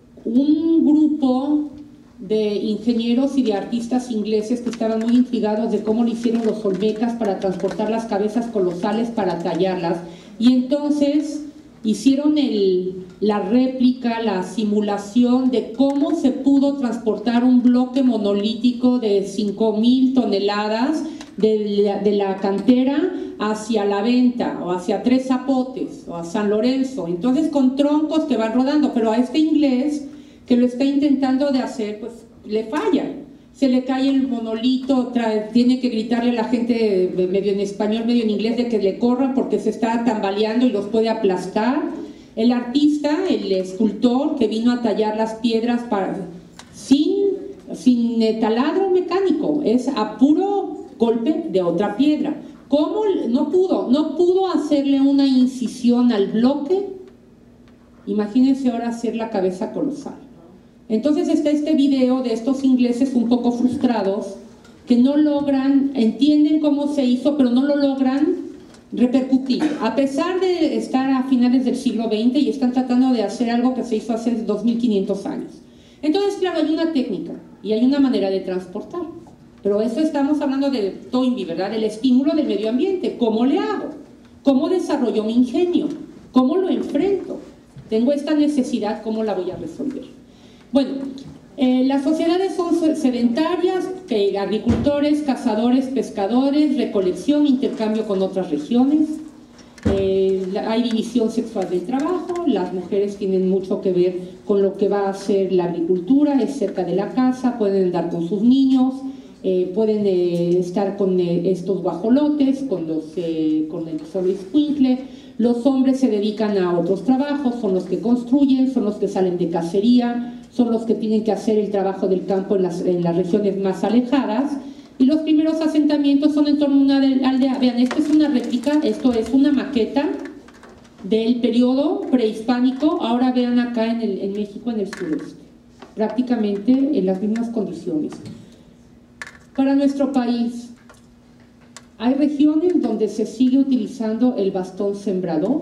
un grupo de ingenieros y de artistas ingleses que estaban muy intrigados de cómo lo hicieron los olmecas para transportar las cabezas colosales para tallarlas, y entonces hicieron el, la réplica, la simulación de cómo se pudo transportar un bloque monolítico de cinco mil toneladas de la, de la cantera hacia la Venta o hacia Tres Zapotes o a San Lorenzo, entonces con troncos que van rodando, pero a este inglés que lo está intentando de hacer, pues le falla, se le cae el monolito, trae, tiene que gritarle a la gente medio en español, medio en inglés de que le corran porque se está tambaleando y los puede aplastar. El artista, el escultor que vino a tallar las piedras para, sin, sin taladro mecánico, es a puro golpe de otra piedra. ¿Cómo? No pudo, no pudo hacerle una incisión al bloque. Imagínense ahora hacer la cabeza colosal. Entonces está este video de estos ingleses un poco frustrados que no logran, entienden cómo se hizo, pero no lo logran repercutir, a pesar de estar a finales del siglo veinte y están tratando de hacer algo que se hizo hace dos mil quinientos años. Entonces, claro, hay una técnica y hay una manera de transportar. Pero eso estamos hablando de Toynbee, ¿verdad? El estímulo del medio ambiente. ¿Cómo le hago? ¿Cómo desarrollo mi ingenio? ¿Cómo lo enfrento? Tengo esta necesidad, ¿cómo la voy a resolver? Bueno, eh, las sociedades son sedentarias, que agricultores, cazadores, pescadores, recolección, intercambio con otras regiones. Eh, hay división sexual del trabajo, las mujeres tienen mucho que ver con lo que va a ser la agricultura, es cerca de la casa, pueden andar con sus niños. Eh, pueden eh, estar con eh, estos guajolotes, con, los, eh, con el solo escuincle. Los hombres se dedican a otros trabajos, son los que construyen, son los que salen de cacería, son los que tienen que hacer el trabajo del campo en las, en las regiones más alejadas. Y los primeros asentamientos son en torno a una aldea. Vean, esto es una réplica, esto es una maqueta del periodo prehispánico. Ahora vean acá en, el, en México, en el sureste, prácticamente en las mismas condiciones. Para nuestro país, hay regiones donde se sigue utilizando el bastón sembrador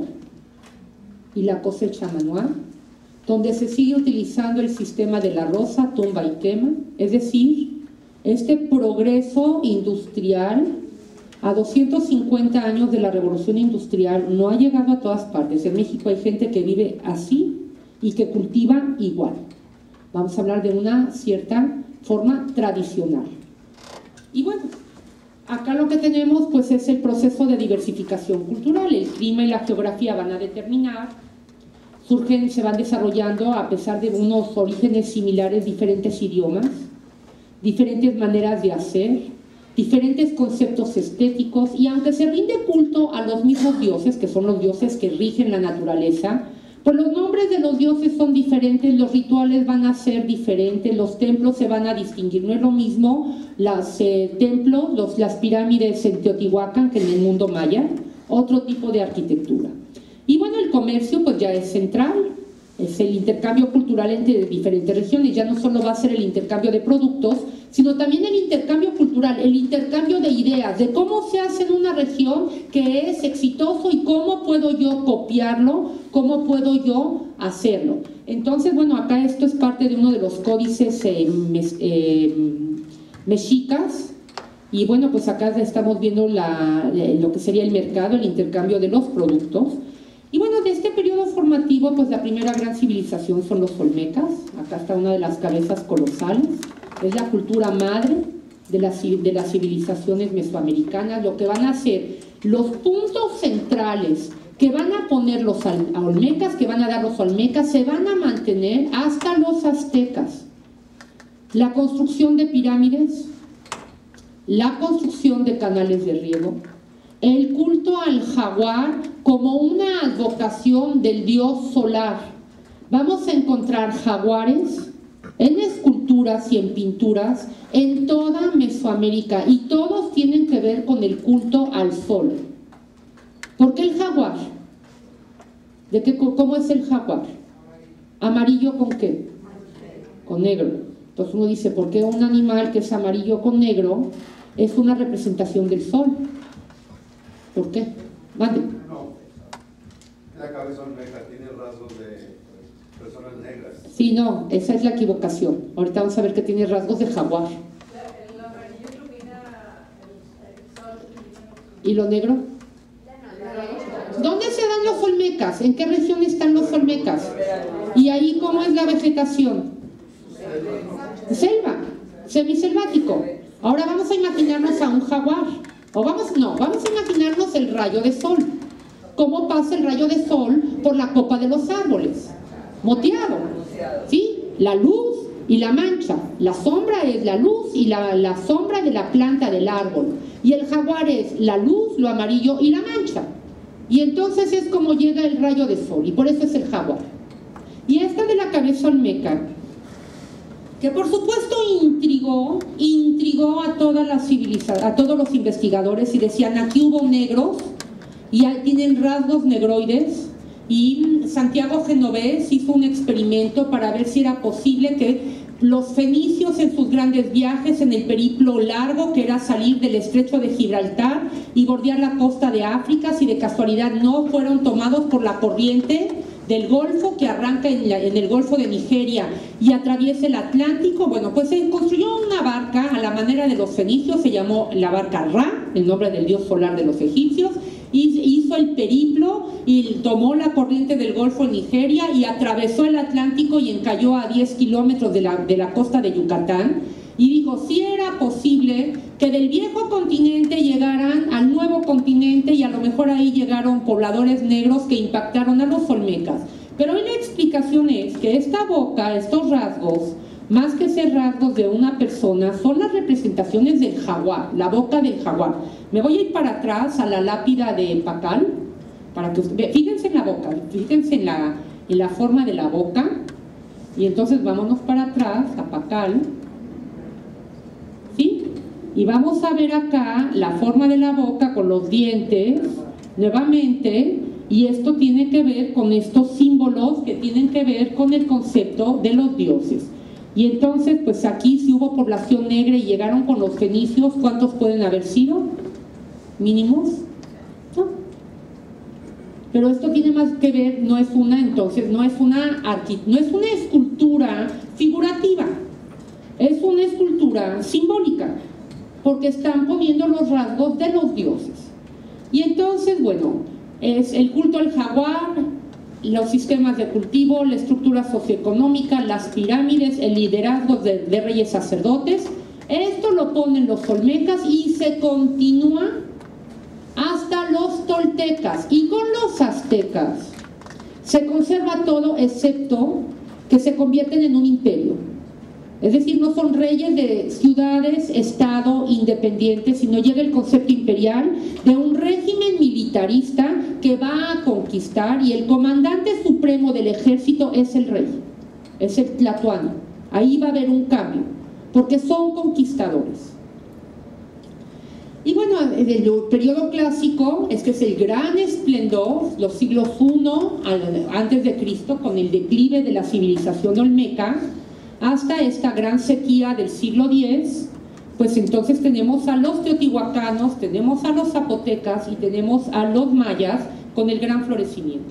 y la cosecha manual, donde se sigue utilizando el sistema de la roza, tumba y quema, es decir, este progreso industrial a doscientos cincuenta años de la revolución industrial no ha llegado a todas partes. En México hay gente que vive así y que cultiva igual. Vamos a hablar de una cierta forma tradicional. Y bueno, acá lo que tenemos pues es el proceso de diversificación cultural. El clima y la geografía van a determinar, surgen, se van desarrollando a pesar de unos orígenes similares, diferentes idiomas, diferentes maneras de hacer, diferentes conceptos estéticos, y aunque se rinde culto a los mismos dioses, que son los dioses que rigen la naturaleza, pues los nombres de los dioses son diferentes, los rituales van a ser diferentes, los templos se van a distinguir. No es lo mismo los eh, templos, los, las pirámides en Teotihuacán que en el mundo maya, otro tipo de arquitectura. Y bueno, el comercio pues ya es central, es el intercambio cultural entre diferentes regiones. Ya no solo va a ser el intercambio de productos, sino también el intercambio cultural, el intercambio de ideas, de cómo se hace en una región que es exitoso y cómo puedo yo copiarlo, cómo puedo yo hacerlo. Entonces, bueno, acá esto es parte de uno de los códices eh, mes, eh, mexicas, y bueno, pues acá estamos viendo la, lo que sería el mercado, el intercambio de los productos. Y bueno, de este periodo formativo, pues la primera gran civilización son los olmecas. Acá está una de las cabezas colosales. Es la cultura madre de las, de las civilizaciones mesoamericanas. Lo que van a hacer Los puntos centrales que van a poner los olmecas, que van a dar los olmecas, se van a mantener hasta los aztecas. La construcción de pirámides, la construcción de canales de riego, el culto al jaguar como una advocación del dios solar. Vamos a encontrar jaguares en esculturas y en pinturas en toda Mesoamérica, y todos tienen que ver con el culto al sol. ¿Por qué el jaguar? ¿De qué, cómo es el jaguar? ¿Amarillo con qué? Con negro. Entonces uno dice, ¿por qué un animal que es amarillo con negro es una representación del sol? ¿Por qué? Mande. No, la cabeza olmeca tiene rasgos de personas negras. Sí, no, esa es la equivocación. Ahorita vamos a ver que tiene rasgos de jaguar. El amarillo ilumina el, el sol. ¿Y lo negro? ¿Dónde se dan los olmecas? ¿En qué región están los olmecas? ¿Y ahí cómo es la vegetación? Selva, semiselvático. Ahora vamos a imaginarnos a un jaguar. O vamos, no, vamos a imaginarnos el rayo de sol. ¿Cómo pasa el rayo de sol por la copa de los árboles? Moteado, ¿sí? La luz y la mancha. La sombra es la luz y la, la sombra de la planta del árbol. Y el jaguar es la luz, lo amarillo y la mancha. Y entonces es como llega el rayo de sol, y por eso es el jaguar. Y esta de la cabeza olmeca, que por supuesto intrigó, intrigó a toda la civilización, a todos los investigadores, y decían, aquí hubo negros, y tienen rasgos negroides, y Santiago Genovés hizo un experimento para ver si era posible que los fenicios en sus grandes viajes, en el periplo largo que era salir del estrecho de Gibraltar y bordear la costa de África, si de casualidad no fueron tomados por la corriente del Golfo que arranca en, la, en el Golfo de Nigeria y atraviesa el Atlántico. Bueno, pues se construyó una barca a la manera de los fenicios, se llamó la barca Ra, el nombre del dios solar de los egipcios, y hizo el periplo y tomó la corriente del Golfo en Nigeria y atravesó el Atlántico y encalló a diez kilómetros de la, de la costa de Yucatán, y dijo, si era posible que del viejo continente llegaran al nuevo continente, y a lo mejor ahí llegaron pobladores negros que impactaron a los olmecas. Pero hoy la explicación es que esta boca, estos rasgos, más que ser rasgos de una persona, son las representaciones del jaguar, la boca del jaguar. Me voy a ir para atrás a la lápida de Pacal, para que usted, fíjense en la boca, fíjense en la, en la forma de la boca, y entonces vámonos para atrás a Pacal, ¿sí? Y vamos a ver acá la forma de la boca con los dientes, nuevamente, y esto tiene que ver con estos símbolos que tienen que ver con el concepto de los dioses. Y entonces, pues aquí si hubo población negra y llegaron con los fenicios, ¿cuántos pueden haber sido? ¿Mínimos? ¿No? Pero esto tiene más que ver, no es una, entonces, no es una, no es una escultura figurativa, es una escultura simbólica, porque están poniendo los rasgos de los dioses. Y entonces, bueno, es el culto al jaguar, los sistemas de cultivo, la estructura socioeconómica, las pirámides, el liderazgo de, de reyes sacerdotes. Esto lo ponen los olmecas y se continúa hasta los toltecas y con los aztecas. Se conserva todo excepto que se convierten en un imperio. Es decir, no son reyes de ciudades, estado, independientes, sino llega el concepto imperial de un régimen militarista que va a conquistar, y el comandante supremo del ejército es el rey, es el tlatoani. Ahí va a haber un cambio, porque son conquistadores. Y bueno, en el periodo clásico, este es el gran esplendor, los siglos primero antes de Cristo, con el declive de la civilización olmeca, hasta esta gran sequía del siglo diez, pues entonces tenemos a los teotihuacanos, tenemos a los zapotecas y tenemos a los mayas con el gran florecimiento.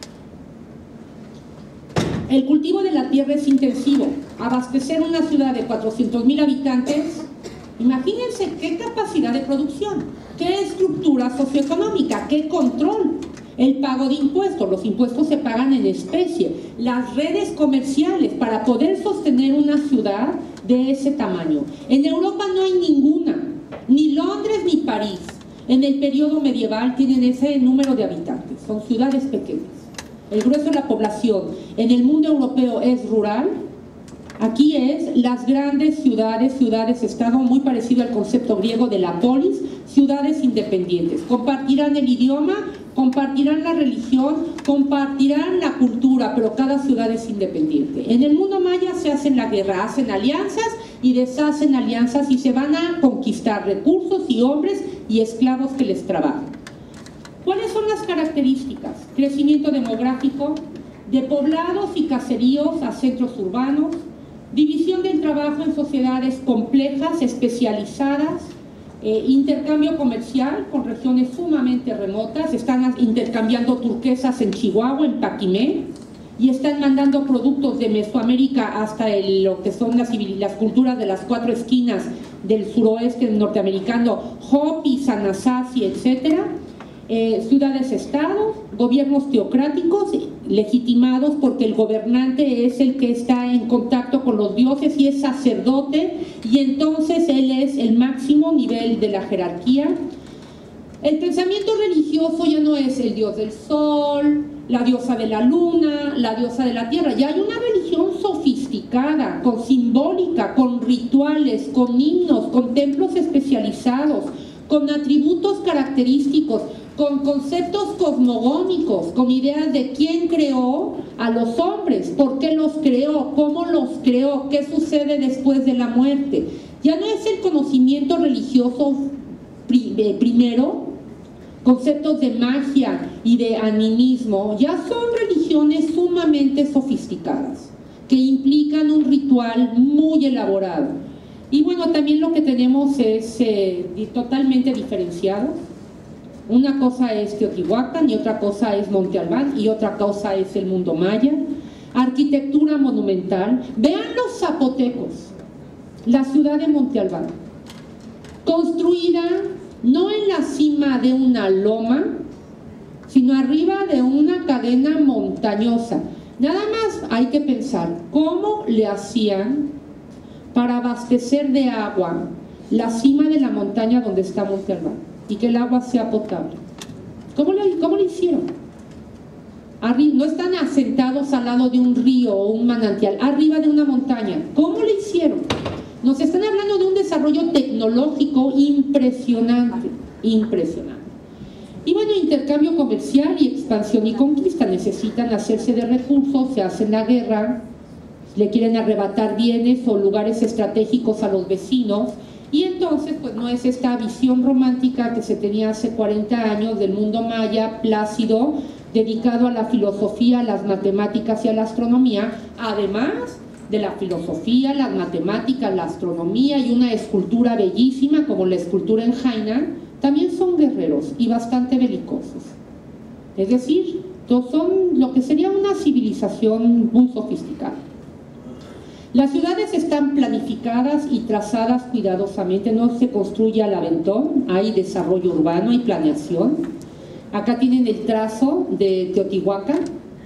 El cultivo de la tierra es intensivo. Abastecer una ciudad de cuatrocientos mil habitantes, imagínense qué capacidad de producción, qué estructura socioeconómica, qué control. El pago de impuestos, los impuestos se pagan en especie, las redes comerciales para poder sostener una ciudad de ese tamaño. En Europa no hay ninguna, ni Londres ni París. En el periodo medieval tienen ese número de habitantes, son ciudades pequeñas. El grueso de la población en el mundo europeo es rural. Aquí es las grandes ciudades, ciudades-estado, muy parecido al concepto griego de la polis, ciudades independientes. Compartirán el idioma, compartirán la religión, compartirán la cultura, pero cada ciudad es independiente. En el mundo maya se hacen la guerra, hacen alianzas y deshacen alianzas y se van a conquistar recursos y hombres y esclavos que les trabajan. ¿Cuáles son las características? Crecimiento demográfico, de poblados y caseríos a centros urbanos, división del trabajo en sociedades complejas, especializadas, eh, intercambio comercial con regiones sumamente remotas, están intercambiando turquesas en Chihuahua, en Paquimé, y están mandando productos de Mesoamérica hasta el, lo que son las, las culturas de las cuatro esquinas del suroeste norteamericano, Hopi, Anasazi, etcétera. Eh, ciudades-estados, gobiernos teocráticos legitimados porque el gobernante es el que está en contacto con los dioses y es sacerdote, y entonces él es el máximo nivel de la jerarquía. El pensamiento religioso ya no es el dios del sol, la diosa de la luna, la diosa de la tierra, ya hay una religión sofisticada, con simbólica, con rituales, con himnos, con templos especializados, con atributos característicos, con conceptos cosmogónicos, con ideas de quién creó a los hombres, por qué los creó, cómo los creó, qué sucede después de la muerte. Ya no es el conocimiento religioso primero, conceptos de magia y de animismo, ya son religiones sumamente sofisticadas, que implican un ritual muy elaborado. Y bueno, también lo que tenemos es eh, totalmente diferenciado. Una cosa es Teotihuacán y otra cosa es Monte Albán y otra cosa es el mundo maya. Arquitectura monumental. Vean los zapotecos, la ciudad de Monte Albán, construida no en la cima de una loma, sino arriba de una cadena montañosa. Nada más hay que pensar cómo le hacían para abastecer de agua la cima de la montaña donde está Monte Albán y que el agua sea potable. ¿Cómo le, cómo le hicieron? Arri- no están asentados al lado de un río o un manantial, arriba de una montaña. ¿Cómo le hicieron? Nos están hablando de un desarrollo tecnológico impresionante, impresionante. Y bueno, intercambio comercial y expansión y conquista. Necesitan hacerse de recursos, se hacen la guerra, le quieren arrebatar bienes o lugares estratégicos a los vecinos. Y entonces, pues no es esta visión romántica que se tenía hace cuarenta años del mundo maya, plácido, dedicado a la filosofía, a las matemáticas y a la astronomía, además de la filosofía, las matemáticas, la astronomía y una escultura bellísima como la escultura en Hainan, también son guerreros y bastante belicosos. Es decir, son lo que sería una civilización muy sofisticada. Las ciudades están planificadas y trazadas cuidadosamente, no se construye al aventón, hay desarrollo urbano, hay planeación. Acá tienen el trazo de Teotihuacán.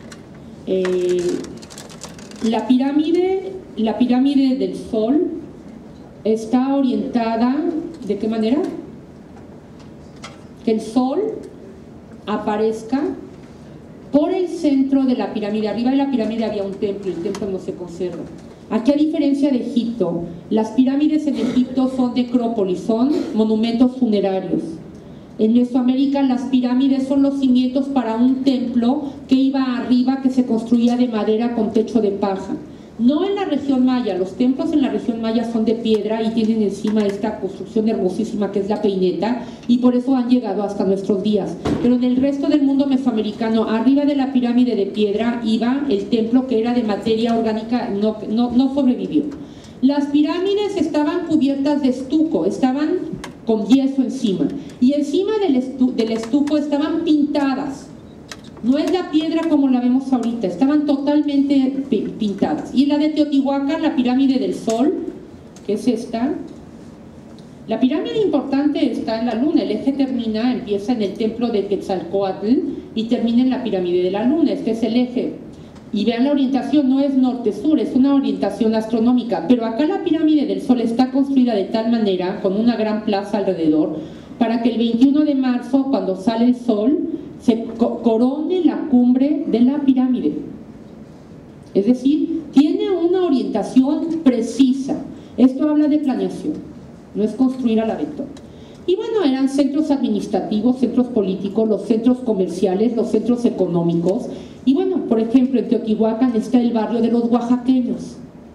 Eh, la pirámide, la pirámide del Sol está orientada, ¿de qué manera? Que el Sol aparezca por el centro de la pirámide. Arriba de la pirámide había un templo, el templo no se conserva. Aquí, a diferencia de Egipto, las pirámides en Egipto son necrópolis, son monumentos funerarios. En Mesoamérica las pirámides son los cimientos para un templo que iba arriba, que se construía de madera con techo de paja. No en la región maya, los templos en la región maya son de piedra y tienen encima esta construcción hermosísima que es la peineta, y por eso han llegado hasta nuestros días. Pero en el resto del mundo mesoamericano, arriba de la pirámide de piedra iba el templo que era de materia orgánica, no, no, no sobrevivió. Las pirámides estaban cubiertas de estuco, estaban con yeso encima, y encima del, estu del estuco estaban pintadas. No es la piedra como la vemos ahorita, estaban totalmente pintadas. Y la de Teotihuacán, la pirámide del Sol, que es esta, la pirámide importante está en la luna, el eje termina, empieza en el templo de Quetzalcóatl y termina en la pirámide de la luna, este es el eje. Y vean la orientación, no es norte-sur, es una orientación astronómica, pero acá la pirámide del Sol está construida de tal manera, con una gran plaza alrededor, para que el veintiuno de marzo, cuando sale el sol, se co corone la cumbre de la pirámide. Es decir, tiene una orientación precisa. Esto habla de planeación, no es construir al aventón. Y bueno, eran centros administrativos, centros políticos, los centros comerciales, los centros económicos. Y bueno, por ejemplo, en Teotihuacán está el barrio de los oaxaqueños.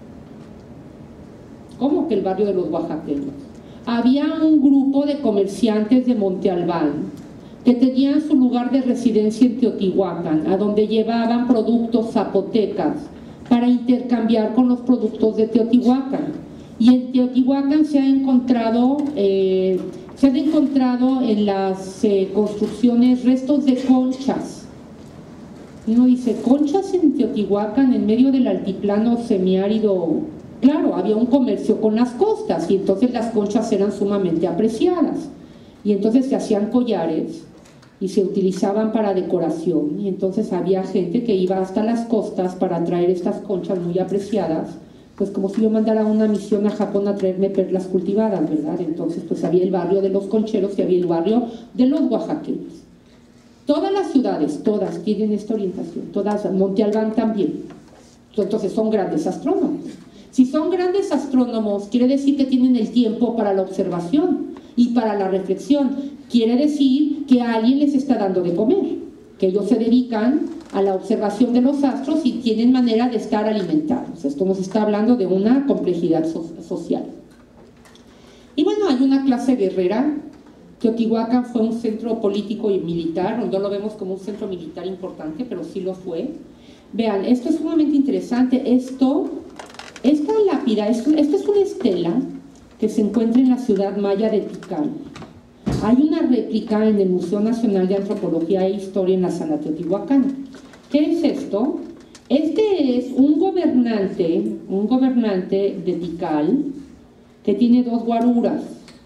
¿Cómo que el barrio de los oaxaqueños? Había un grupo de comerciantes de Monte Albán que tenían su lugar de residencia en Teotihuacán, a donde llevaban productos zapotecas para intercambiar con los productos de Teotihuacán. Y en Teotihuacán se ha encontrado, eh, se han encontrado en las eh, construcciones restos de conchas. Uno dice, ¿conchas en Teotihuacán, en medio del altiplano semiárido? Claro, había un comercio con las costas y entonces las conchas eran sumamente apreciadas. Y entonces se hacían collares y se utilizaban para decoración. Y entonces había gente que iba hasta las costas para traer estas conchas muy apreciadas, pues como si yo mandara una misión a Japón a traerme perlas cultivadas, ¿verdad? Entonces pues había el barrio de los concheros y había el barrio de los oaxaqueños. Todas las ciudades, todas tienen esta orientación, todas, Monte Albán también. Entonces son grandes astrónomos. Si son grandes astrónomos, quiere decir que tienen el tiempo para la observación y para la reflexión. Quiere decir que alguien les está dando de comer, que ellos se dedican a la observación de los astros y tienen manera de estar alimentados. Esto nos está hablando de una complejidad so social. Y bueno, hay una clase guerrera. Teotihuacán fue un centro político y militar, no lo vemos como un centro militar importante, pero sí lo fue. Vean, esto es sumamente interesante. Esto... Esta lápida, esto, esta es una estela que se encuentra en la ciudad maya de Tikal. Hay una réplica en el Museo Nacional de Antropología e Historia en la Sala Teotihuacana. ¿Qué es esto? Este es un gobernante, un gobernante de Tikal que tiene dos guaruras.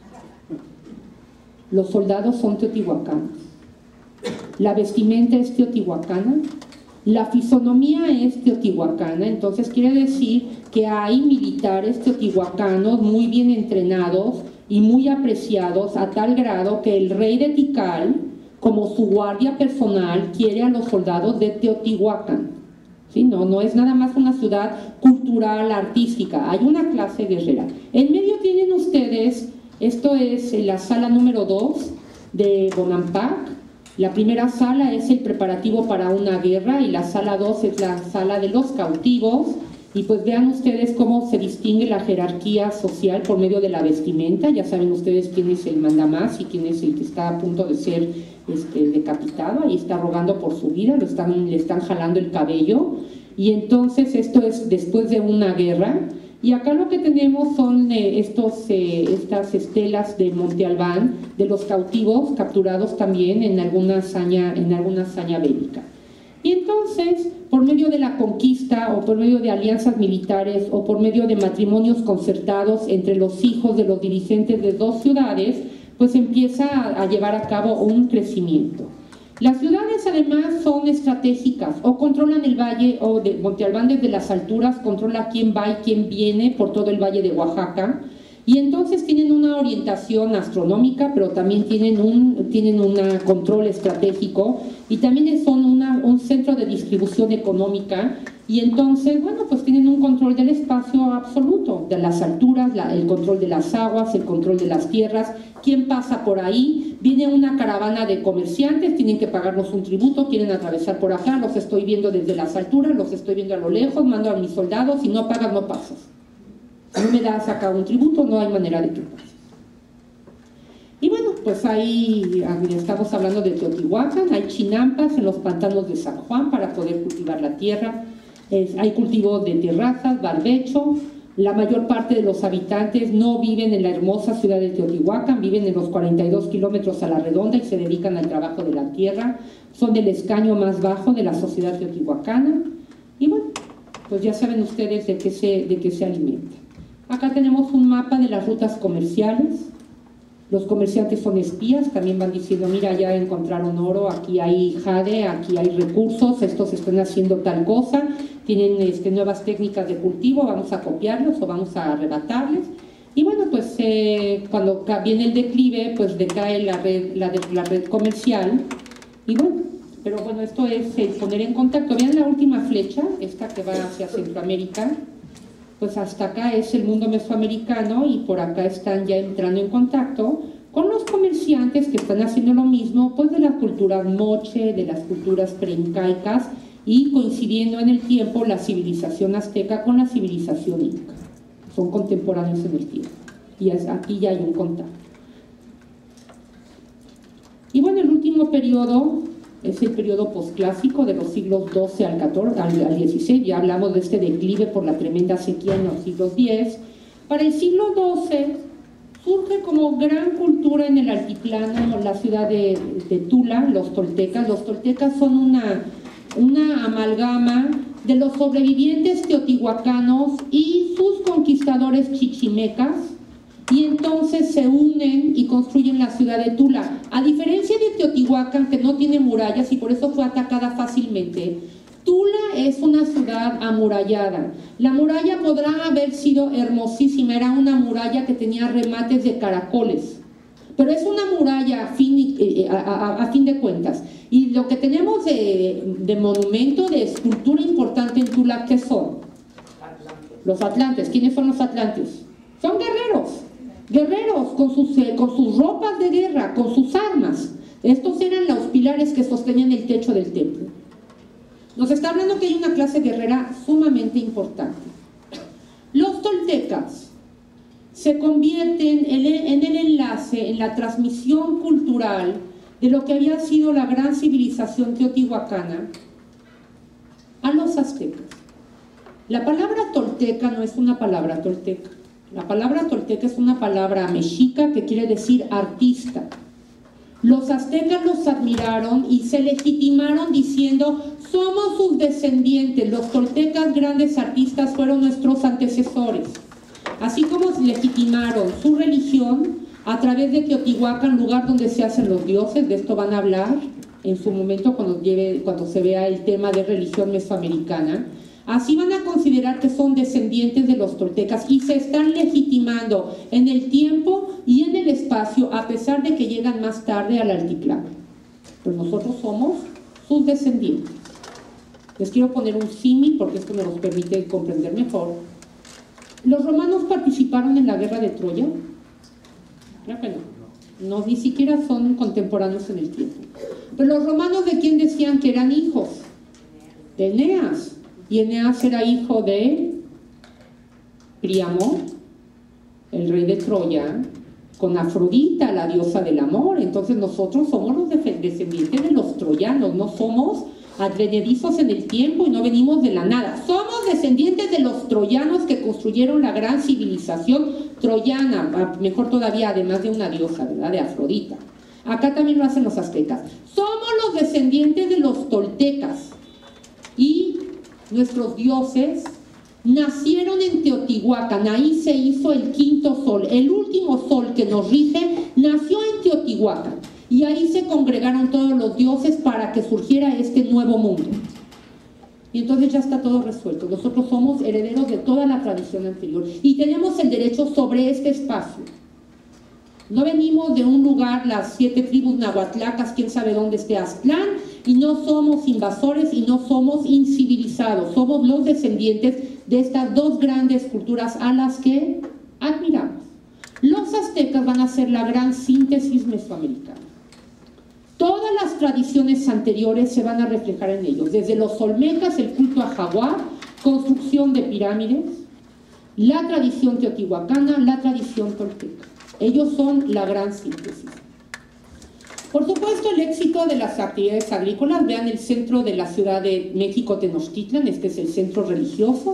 Los soldados son teotihuacanos. La vestimenta es teotihuacana. La fisonomía es teotihuacana, entonces quiere decir que hay militares teotihuacanos muy bien entrenados y muy apreciados a tal grado que el rey de Tikal, como su guardia personal, quiere a los soldados de Teotihuacán. ¿Sí? No, no es nada más una ciudad cultural, artística, hay una clase guerrera. En medio tienen ustedes, esto es la sala número dos de Bonampak. La primera sala es el preparativo para una guerra y la sala dos es la sala de los cautivos. Y pues vean ustedes cómo se distingue la jerarquía social por medio de la vestimenta. Ya saben ustedes quién es el mandamás y quién es el que está a punto de ser este, decapitado. Ahí está rogando por su vida, lo están, le están jalando el cabello. Y entonces esto es después de una guerra. Y acá lo que tenemos son eh, estos, eh, estas estelas de Monte Albán, de los cautivos capturados también en alguna hazaña, en alguna hazaña bélica. Y entonces, por medio de la conquista o por medio de alianzas militares o por medio de matrimonios concertados entre los hijos de los dirigentes de dos ciudades, pues empieza a, a llevar a cabo un crecimiento. Las ciudades además son estratégicas, o controlan el valle, o de Monte Albán desde las alturas controla quién va y quién viene por todo el valle de Oaxaca, y entonces tienen una orientación astronómica, pero también tienen un tienen un control estratégico, y también son una, un centro de distribución económica, y entonces, bueno, pues tienen un control del espacio absoluto, de las alturas, la, el control de las aguas, el control de las tierras, quién pasa por ahí. Viene una caravana de comerciantes, tienen que pagarnos un tributo, quieren atravesar por acá, los estoy viendo desde las alturas, los estoy viendo a lo lejos, mando a mis soldados, si no pagas no pasas. Si no me das acá un tributo, no hay manera de que pases. Y bueno, pues ahí estamos hablando de Teotihuacán, hay chinampas en los pantanos de San Juan para poder cultivar la tierra, es, hay cultivo de terrazas, barbecho. La mayor parte de los habitantes no viven en la hermosa ciudad de Teotihuacán, viven en los cuarenta y dos kilómetros a la redonda y se dedican al trabajo de la tierra, son del escaño más bajo de la sociedad teotihuacana. Y bueno, pues ya saben ustedes de qué se, de qué se alimenta. Acá tenemos un mapa de las rutas comerciales. Los comerciantes son espías, también van diciendo, mira, ya encontraron oro, aquí hay jade, aquí hay recursos, estos están haciendo tal cosa, tienen este, nuevas técnicas de cultivo, vamos a copiarlos o vamos a arrebatarles. Y bueno, pues eh, cuando viene el declive, pues decae la red, la, de, la red comercial. Y bueno, pero bueno, esto es eh, poner en contacto. Vean la última flecha, esta que va hacia Centroamérica. Pues hasta acá es el mundo mesoamericano y por acá están ya entrando en contacto con los comerciantes que están haciendo lo mismo, pues de las culturas moche, de las culturas preincaicas, y coincidiendo en el tiempo la civilización azteca con la civilización inca. Son contemporáneos en el tiempo. Y es, aquí ya hay un contacto. Y bueno, el último periodo es el periodo posclásico de los siglos doce al catorce, al dieciséis. Ya hablamos de este declive por la tremenda sequía en los siglos diez. Para el siglo doce surge como gran cultura en el altiplano, la ciudad de, de Tula, los toltecas. Los toltecas son una, una amalgama de los sobrevivientes teotihuacanos y sus conquistadores chichimecas, y entonces se unen y construyen la ciudad de Tula. A diferencia de Teotihuacán, que no tiene murallas y por eso fue atacada fácilmente, Tula es una ciudad amurallada. La muralla podrá haber sido hermosísima, era una muralla que tenía remates de caracoles, pero es una muralla a fin, eh, a, a, a fin de cuentas. Y lo que tenemos de, de monumento, de escultura importante en Tula, ¿qué son? Los atlantes. ¿Quiénes son los atlantes? Son guerreros. Guerreros con sus, eh, con sus ropas de guerra, con sus armas. Estos eran los pilares que sostenían el techo del templo. Nos está hablando que hay una clase guerrera sumamente importante. Los toltecas se convierten en el, en el enlace, en la transmisión cultural de lo que había sido la gran civilización teotihuacana a los aztecas. La palabra tolteca no es una palabra tolteca. La palabra tolteca es una palabra mexica que quiere decir artista. Los aztecas los admiraron y se legitimaron diciendo: somos sus descendientes. Los toltecas, grandes artistas, fueron nuestros antecesores. Así como se legitimaron su religión a través de Teotihuacán, lugar donde se hacen los dioses. De esto van a hablar en su momento cuando, lleve, cuando se vea el tema de religión mesoamericana. Así van a considerar que son descendientes de los toltecas y se están legitimando en el tiempo y en el espacio, a pesar de que llegan más tarde al altiplano. Pero nosotros somos sus descendientes. Les quiero poner un símil porque esto me los permite comprender mejor. ¿Los romanos participaron en la guerra de Troya? Claro que no. No, ni siquiera son contemporáneos en el tiempo. Pero los romanos, ¿de quién decían que eran hijos? De Eneas. Y Eneas era hijo de Príamo, el rey de Troya, con Afrodita, la diosa del amor. Entonces nosotros somos los descendientes de los troyanos, no somos advenedizos en el tiempo y no venimos de la nada. Somos descendientes de los troyanos que construyeron la gran civilización troyana, mejor todavía, además de una diosa, ¿verdad?, de Afrodita. Acá también lo hacen los aztecas. Somos los descendientes de los toltecas y nuestros dioses nacieron en Teotihuacán. Ahí se hizo el quinto sol. El último sol que nos rige nació en Teotihuacán. Y ahí se congregaron todos los dioses para que surgiera este nuevo mundo. Y entonces ya está todo resuelto. Nosotros somos herederos de toda la tradición anterior. Y tenemos el derecho sobre este espacio. No venimos de un lugar, las siete tribus nahuatlacas, quién sabe dónde esté Aztlán, y no somos invasores y no somos incivilizados. Somos los descendientes de estas dos grandes culturas a las que admiramos. Los aztecas van a ser la gran síntesis mesoamericana. Todas las tradiciones anteriores se van a reflejar en ellos. Desde los olmecas, el culto a jaguar, construcción de pirámides, la tradición teotihuacana, la tradición tolteca. Ellos son la gran síntesis. Por supuesto, el éxito de las actividades agrícolas. Vean el centro de la Ciudad de México, Tenochtitlan. Este es el centro religioso.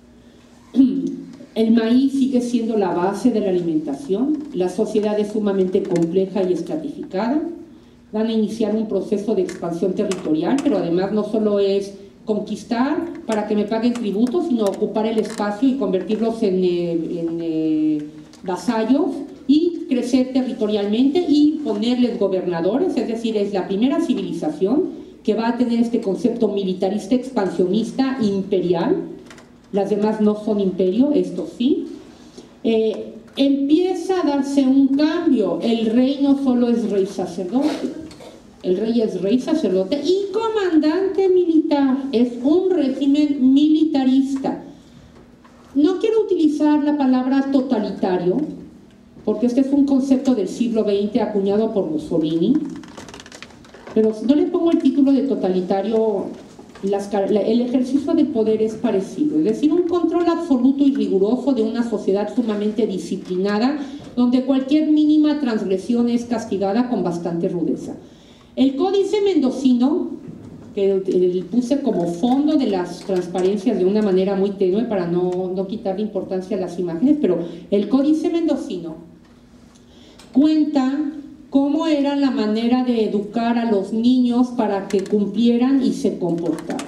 El maíz sigue siendo la base de la alimentación. La sociedad es sumamente compleja y estratificada. Van a iniciar un proceso de expansión territorial, pero además no solo es conquistar para que me paguen tributos, sino ocupar el espacio y convertirlos en, eh, en eh, vasallos, y crecer territorialmente y ponerles gobernadores. Es decir, es la primera civilización que va a tener este concepto militarista, expansionista, imperial. Las demás no son imperio, esto sí. Eh, empieza a darse un cambio. El rey no solo es rey sacerdote, el rey es rey sacerdote y comandante militar, es un régimen militarista. No quiero utilizar la palabra totalitario, porque este es un concepto del siglo veinte acuñado por Mussolini, pero si no le pongo el título de totalitario, las, el ejercicio del poder es parecido, es decir, un control absoluto y riguroso de una sociedad sumamente disciplinada, donde cualquier mínima transgresión es castigada con bastante rudeza. El Códice Mendocino, que puse como fondo de las transparencias de una manera muy tenue para no, no quitarle importancia a las imágenes, pero el Códice Mendocino cuenta cómo era la manera de educar a los niños para que cumplieran y se comportaran.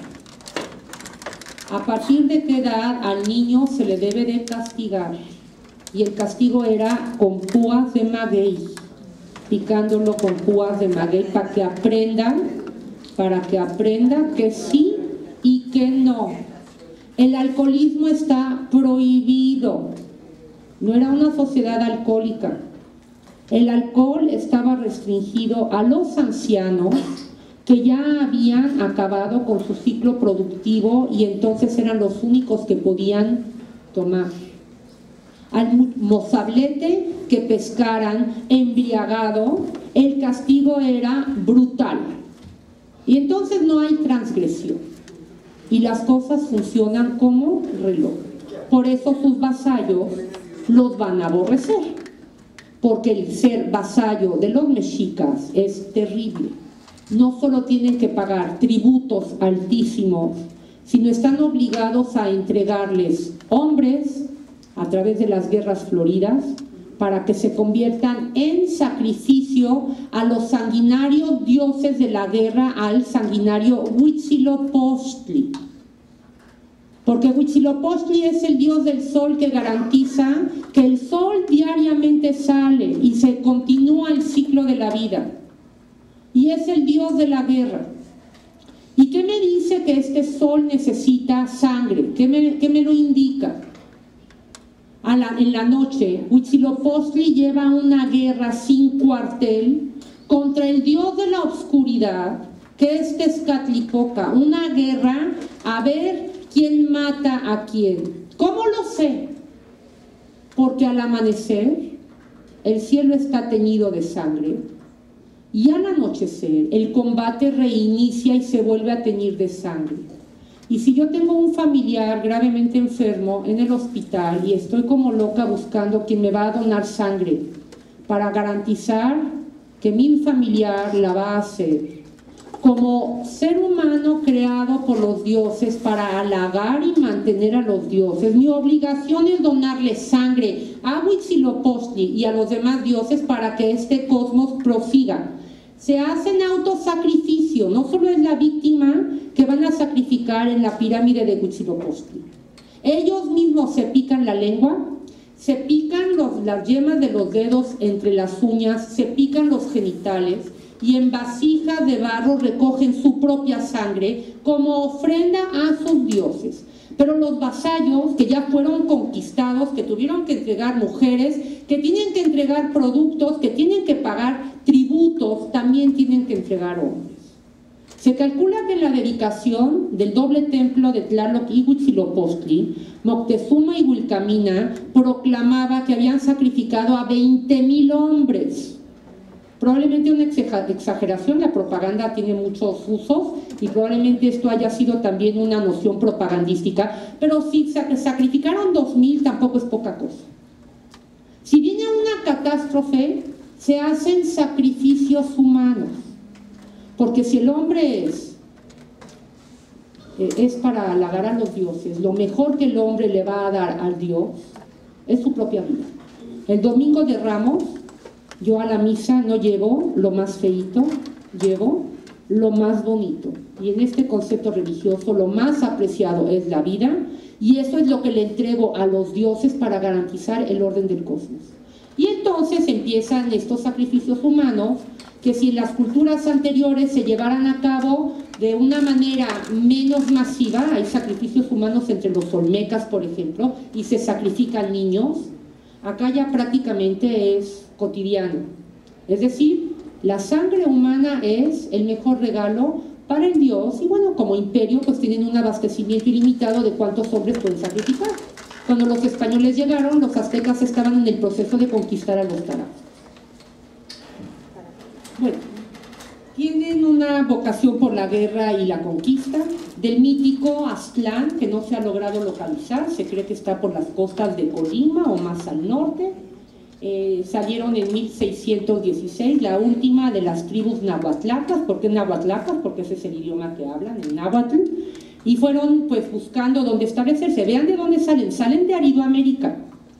A partir de qué edad al niño se le debe de castigar, y el castigo era con púas de maguey, picándolo con púas de maguey para que aprendan, para que aprenda que sí y que no. El alcoholismo está prohibido, no era una sociedad alcohólica. El alcohol estaba restringido a los ancianos que ya habían acabado con su ciclo productivo y entonces eran los únicos que podían tomar. Al mozablete que pescaran embriagado, el castigo era brutal. Y entonces no hay transgresión. Y las cosas funcionan como reloj. Por eso sus vasallos los van a aborrecer. Porque el ser vasallo de los mexicas es terrible. No solo tienen que pagar tributos altísimos, sino están obligados a entregarles hombres a través de las guerras floridas para que se conviertan en sacrificio a los sanguinarios dioses de la guerra, al sanguinario Huitzilopochtli. Porque Huitzilopochtli es el dios del sol que garantiza que el sol diariamente sale y se continúa el ciclo de la vida. Y es el dios de la guerra. ¿Y qué me dice que este sol necesita sangre? ¿Qué me, qué me lo indica? A la, en la noche, Huitzilopochtli lleva una guerra sin cuartel contra el dios de la oscuridad, que es Tezcatlipoca. Una guerra a ver quién mata a quién. ¿Cómo lo sé? Porque al amanecer el cielo está teñido de sangre y al anochecer el combate reinicia y se vuelve a teñir de sangre. Y si yo tengo un familiar gravemente enfermo en el hospital y estoy como loca buscando quien me va a donar sangre para garantizar que mi familiar la va a hacer, como ser humano creado por los dioses para halagar y mantener a los dioses, mi obligación es donarle sangre a Huitzilopochtli y a los demás dioses para que este cosmos prosiga. Se hacen autosacrificio, no solo es la víctima que van a sacrificar en la pirámide de Huitzilopochtli. Ellos mismos se pican la lengua, se pican los, las yemas de los dedos entre las uñas, se pican los genitales y en vasijas de barro recogen su propia sangre como ofrenda a sus dioses. Pero los vasallos que ya fueron conquistados, que tuvieron que entregar mujeres, que tienen que entregar productos, que tienen que pagar tributos, también tienen que entregar hombres. Se calcula que en la dedicación del doble templo de Tlaloc y Huitzilopochtli, Moctezuma y Wilcamina proclamaba que habían sacrificado a veinte mil hombres. Probablemente una exageración, la propaganda tiene muchos usos y probablemente esto haya sido también una noción propagandística, pero si sacrificaron dos mil tampoco es poca cosa. Si viene una catástrofe, se hacen sacrificios humanos, porque si el hombre es, es para halagar a los dioses, lo mejor que el hombre le va a dar al Dios es su propia vida. El domingo de Ramos, yo a la misa no llevo lo más feíto, llevo lo más bonito. Y en este concepto religioso lo más apreciado es la vida, y eso es lo que le entrego a los dioses para garantizar el orden del cosmos. Y entonces empiezan estos sacrificios humanos que si en las culturas anteriores se llevaran a cabo de una manera menos masiva, hay sacrificios humanos entre los olmecas, por ejemplo, y se sacrifican niños. acá ya prácticamente es cotidiano. Es decir, la sangre humana es el mejor regalo para el dios y bueno, como imperio pues tienen un abastecimiento ilimitado de cuántos hombres pueden sacrificar. Cuando los españoles llegaron, los aztecas estaban en el proceso de conquistar a los tarahumara. Bueno, tienen una vocación por la guerra y la conquista. Del mítico Aztlán, que no se ha logrado localizar, se cree que está por las costas de Colima o más al norte. Eh, salieron en mil seiscientos dieciséis, la última de las tribus nahuatlacas. ¿Por qué nahuatlacas? Porque ese es el idioma que hablan, el náhuatl. Y fueron pues buscando dónde establecerse. Vean de dónde salen, salen de Aridoamérica.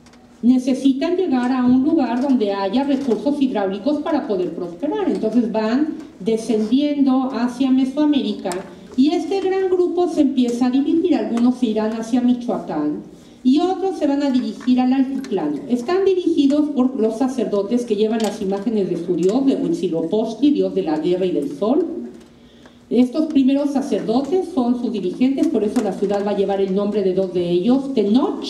Necesitan llegar a un lugar donde haya recursos hidráulicos para poder prosperar. Entonces van descendiendo hacia Mesoamérica y este gran grupo se empieza a dividir. Algunos se irán hacia Michoacán y otros se van a dirigir al altiplano. Están dirigidos por los sacerdotes que llevan las imágenes de su dios, de Huitzilopochtli, dios de la guerra y del sol. Estos primeros sacerdotes son sus dirigentes, por eso la ciudad va a llevar el nombre de dos de ellos, Tenoch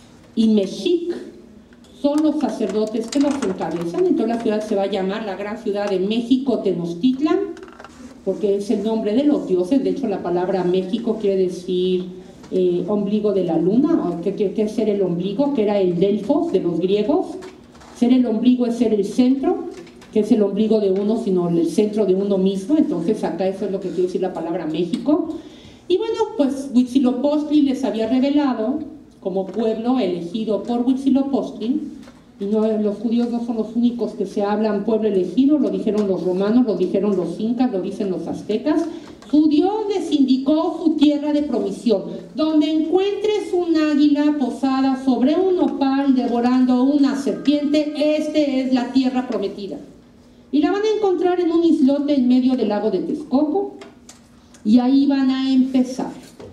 y Mexic. Son los sacerdotes que los encabezan. Entonces la ciudad se va a llamar la gran ciudad de México Tenochtitlan, porque es el nombre de los dioses. De hecho la palabra México quiere decir eh, ombligo de la luna, o que quiere ser el ombligo, que era el Delfos de los griegos. Ser el ombligo es ser el centro, que es el ombligo de uno, sino el centro de uno mismo. Entonces acá eso es lo que quiere decir la palabra México. Y bueno, pues Huitzilopochtli les había revelado como pueblo elegido por Huitzilopochtli, y no, los judíos no son los únicos que se hablan pueblo elegido, lo dijeron los romanos, lo dijeron los incas, lo dicen los aztecas. Su Dios les indicó su tierra de promisión, donde encuentres un águila posada sobre un nopal devorando una serpiente, este es la tierra prometida. Y la van a encontrar en un islote en medio del lago de Texcoco, y ahí van a empezar.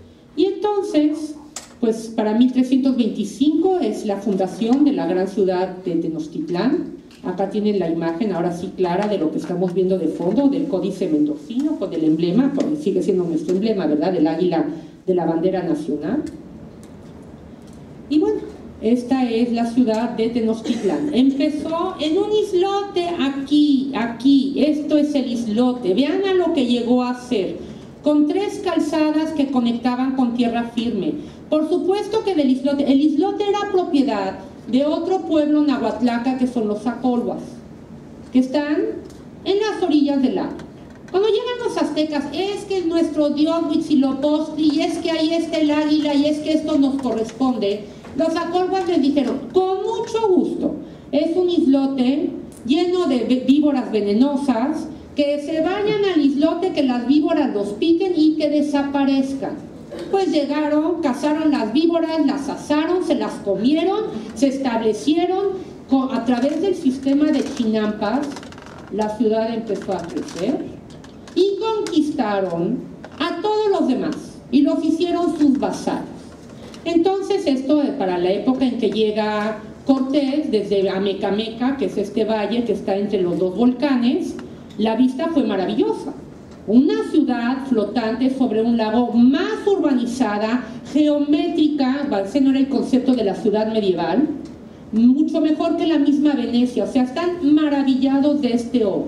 Y entonces, pues para mil trescientos veinticinco es la fundación de la gran ciudad de Tenochtitlán. Acá tienen la imagen, ahora sí clara, de lo que estamos viendo de fondo, del códice mendocino, con el emblema, porque sigue siendo nuestro emblema, ¿verdad?, del águila de la bandera nacional. Y bueno, esta es la ciudad de Tenochtitlán. Empezó en un islote aquí, aquí, esto es el islote. Vean a lo que llegó a ser, con tres calzadas que conectaban con tierra firme. Por supuesto que del islote, el islote era propiedad de otro pueblo nahuatlaca que son los acolhuas, que están en las orillas del lago. Cuando llegan los aztecas, es que nuestro dios Huitzilopochtli, y es que ahí está el águila, y es que esto nos corresponde, los acolhuas les dijeron, con mucho gusto, es un islote lleno de víboras venenosas, que se vayan al islote, que las víboras los piquen y que desaparezcan. Pues llegaron, cazaron las víboras, las asaron, se las comieron, se establecieron con, a través del sistema de chinampas. La ciudad empezó a crecer y conquistaron a todos los demás y los hicieron sus vasallos. Entonces esto para la época en que llega Cortés desde Amecameca, que es este valle que está entre los dos volcanes, la vista fue maravillosa. Una ciudad flotante sobre un lago, más urbanizada, geométrica, ese no era el concepto de la ciudad medieval, mucho mejor que la misma Venecia, o sea, están maravillados de este oro.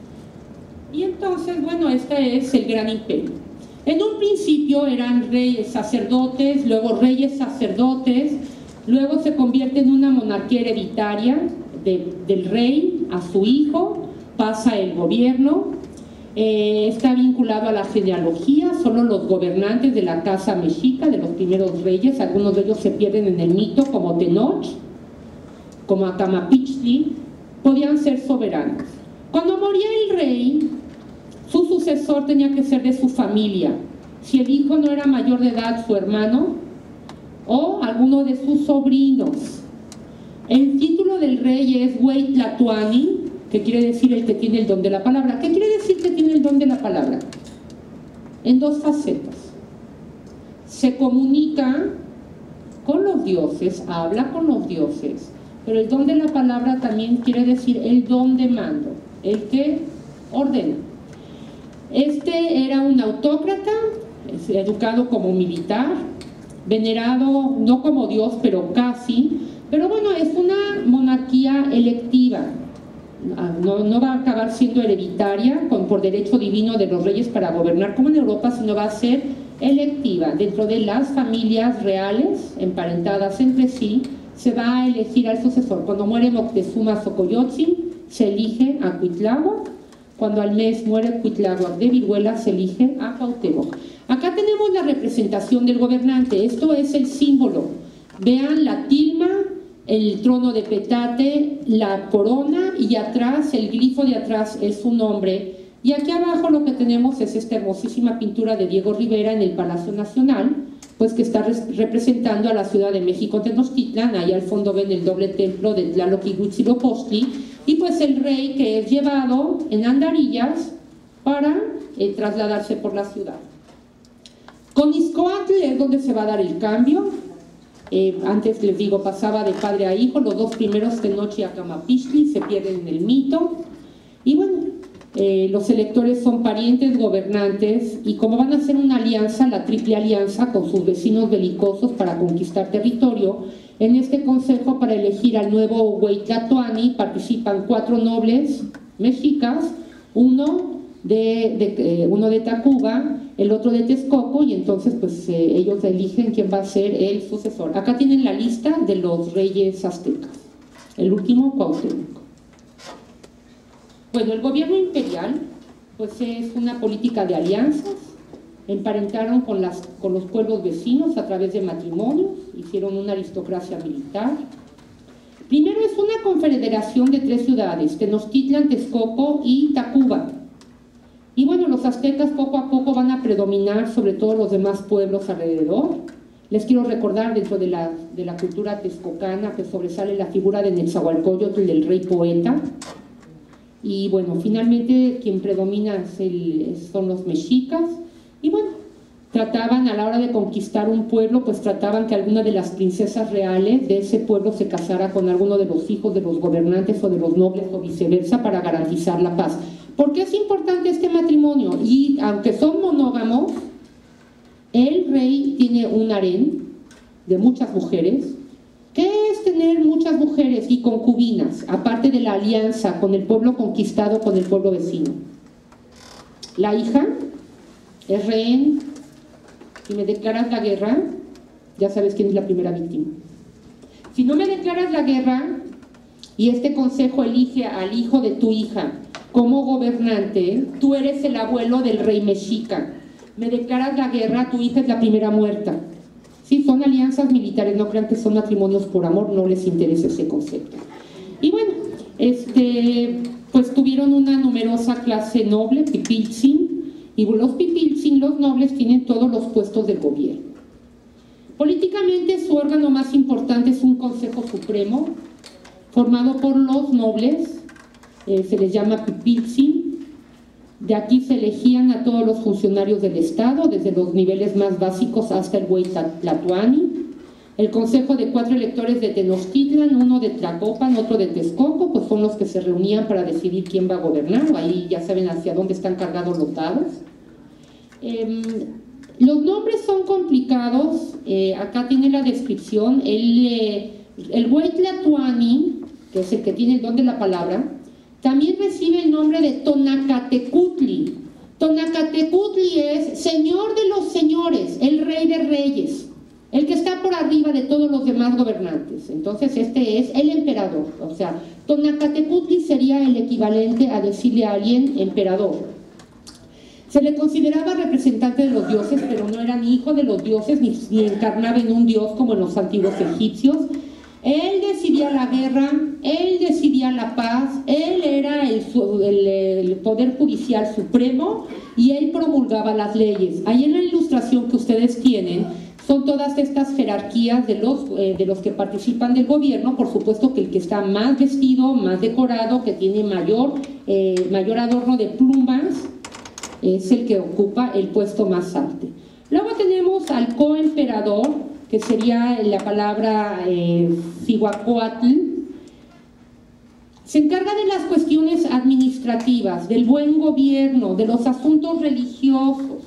Y entonces, bueno, este es el gran imperio. En un principio eran reyes sacerdotes, luego reyes sacerdotes, luego se convierte en una monarquía hereditaria de, del rey a su hijo, pasa el gobierno. Eh, está vinculado a la genealogía, solo los gobernantes de la casa mexica, de los primeros reyes, algunos de ellos se pierden en el mito, como Tenoch, como Acamapichtli, podían ser soberanos. Cuando moría el rey, su sucesor tenía que ser de su familia. Si el hijo no era mayor de edad, su hermano o alguno de sus sobrinos. El título del rey es Hueytlatuani, que quiere decir el que tiene el don de la palabra. ¿Qué quiere decir que tiene el don de la palabra? En dos facetas. Se comunica con los dioses, habla con los dioses, pero el don de la palabra también quiere decir el don de mando, el que ordena. Este era un autócrata, educado como militar, venerado no como dios, pero casi. Pero bueno, es una no, no va a acabar siendo hereditaria con, por derecho divino de los reyes para gobernar como en Europa, sino va a ser electiva. Dentro de las familias reales, emparentadas entre sí, se va a elegir al sucesor. Cuando muere Moctezuma Xocoyotzin, se elige a Cuitláhuac. Cuando al mes muere Cuitláhuac de viruela, se elige a Cuauhtémoc. Acá tenemos la representación del gobernante. Esto es el símbolo. Vean la tilma, el trono de petate, la corona, y atrás, el glifo de atrás es su nombre. Y aquí abajo lo que tenemos es esta hermosísima pintura de Diego Rivera en el Palacio Nacional, pues que está representando a la Ciudad de México, Tenochtitlan. Ahí al fondo ven el doble templo de Tlaloc y Huitzilopochtli, y pues el rey que es llevado en andarillas para eh, trasladarse por la ciudad. Con Izcoatl es donde se va a dar el cambio. Eh, antes les digo, pasaba de padre a hijo, los dos primeros, Tenoch y Acamapichtli, se pierden en el mito. Y bueno, eh, los electores son parientes gobernantes, y como van a hacer una alianza, la triple alianza con sus vecinos belicosos para conquistar territorio, en este consejo para elegir al nuevo Huey Tlatoani participan cuatro nobles mexicas, uno de, de, eh, uno de Tacuba, el otro de Texcoco, y entonces pues eh, ellos eligen quién va a ser el sucesor. Acá tienen la lista de los reyes aztecas. El último, Cuauhtémoc. Bueno, el gobierno imperial pues es una política de alianzas. Emparentaron con, las, con los pueblos vecinos a través de matrimonios, hicieron una aristocracia militar. Primero es una confederación de tres ciudades, Tenochtitlan, Texcoco y Tacuba. Y bueno, los aztecas poco a poco van a predominar sobre todos los demás pueblos alrededor. Les quiero recordar, dentro de la, de la cultura texcocana, que sobresale la figura de Netzahualcóyotl, del rey poeta. Y bueno, finalmente quien predomina es el, son los mexicas. Y bueno, trataban a la hora de conquistar un pueblo, pues trataban que alguna de las princesas reales de ese pueblo se casara con alguno de los hijos de los gobernantes o de los nobles o viceversa, para garantizar la paz. ¿Por qué es importante este matrimonio? Y aunque son monógamos, el rey tiene un harén de muchas mujeres. ¿Qué es tener muchas mujeres y concubinas, aparte de la alianza con el pueblo conquistado, con el pueblo vecino? La hija es rehén. Si me declaras la guerra, ya sabes quién es la primera víctima. Si no me declaras la guerra y este consejo elige al hijo de tu hija como gobernante, tú eres el abuelo del rey mexica. Me declaras la guerra, tu hija es la primera muerta. Sí, son alianzas militares, no crean que son matrimonios por amor, no les interesa ese concepto. Y bueno, este, pues tuvieron una numerosa clase noble, pipiltzin, y los pipiltzin, los nobles, tienen todos los puestos del gobierno. Políticamente, su órgano más importante es un Consejo Supremo, formado por los nobles, eh, se les llama pipiltzin. De aquí se elegían a todos los funcionarios del Estado, desde los niveles más básicos hasta el Huey Tlatoani. El consejo de cuatro electores de Tenochtitlan, uno de Tlacopan, otro de Texcoco, pues son los que se reunían para decidir quién va a gobernar. Ahí ya saben hacia dónde están cargados los dados. Eh, los nombres son complicados. Eh, acá tiene la descripción. El, eh, el Huey Tlatoani, que es el que tiene el don de la palabra, también recibe el nombre de Tonacatecutli. Tonacatecutli es señor de los señores, el rey de reyes, el que está por arriba de todos los demás gobernantes. Entonces este es el emperador. O sea, Tonacatecutli sería el equivalente a decirle a alguien emperador. Se le consideraba representante de los dioses, pero no era ni hijo de los dioses, ni, ni encarnaba en un dios como en los antiguos egipcios. Él decidía la guerra, él decidía la paz, él era el, el, el poder judicial supremo y él promulgaba las leyes. Ahí en la ilustración que ustedes tienen son todas estas jerarquías de los, eh, de los que participan del gobierno. Por supuesto que el que está más vestido, más decorado, que tiene mayor, eh, mayor adorno de plumas, es el que ocupa el puesto más alto. Luego tenemos al coemperador, que sería la palabra eh, Cihuacóatl. Se encarga de las cuestiones administrativas, del buen gobierno, de los asuntos religiosos.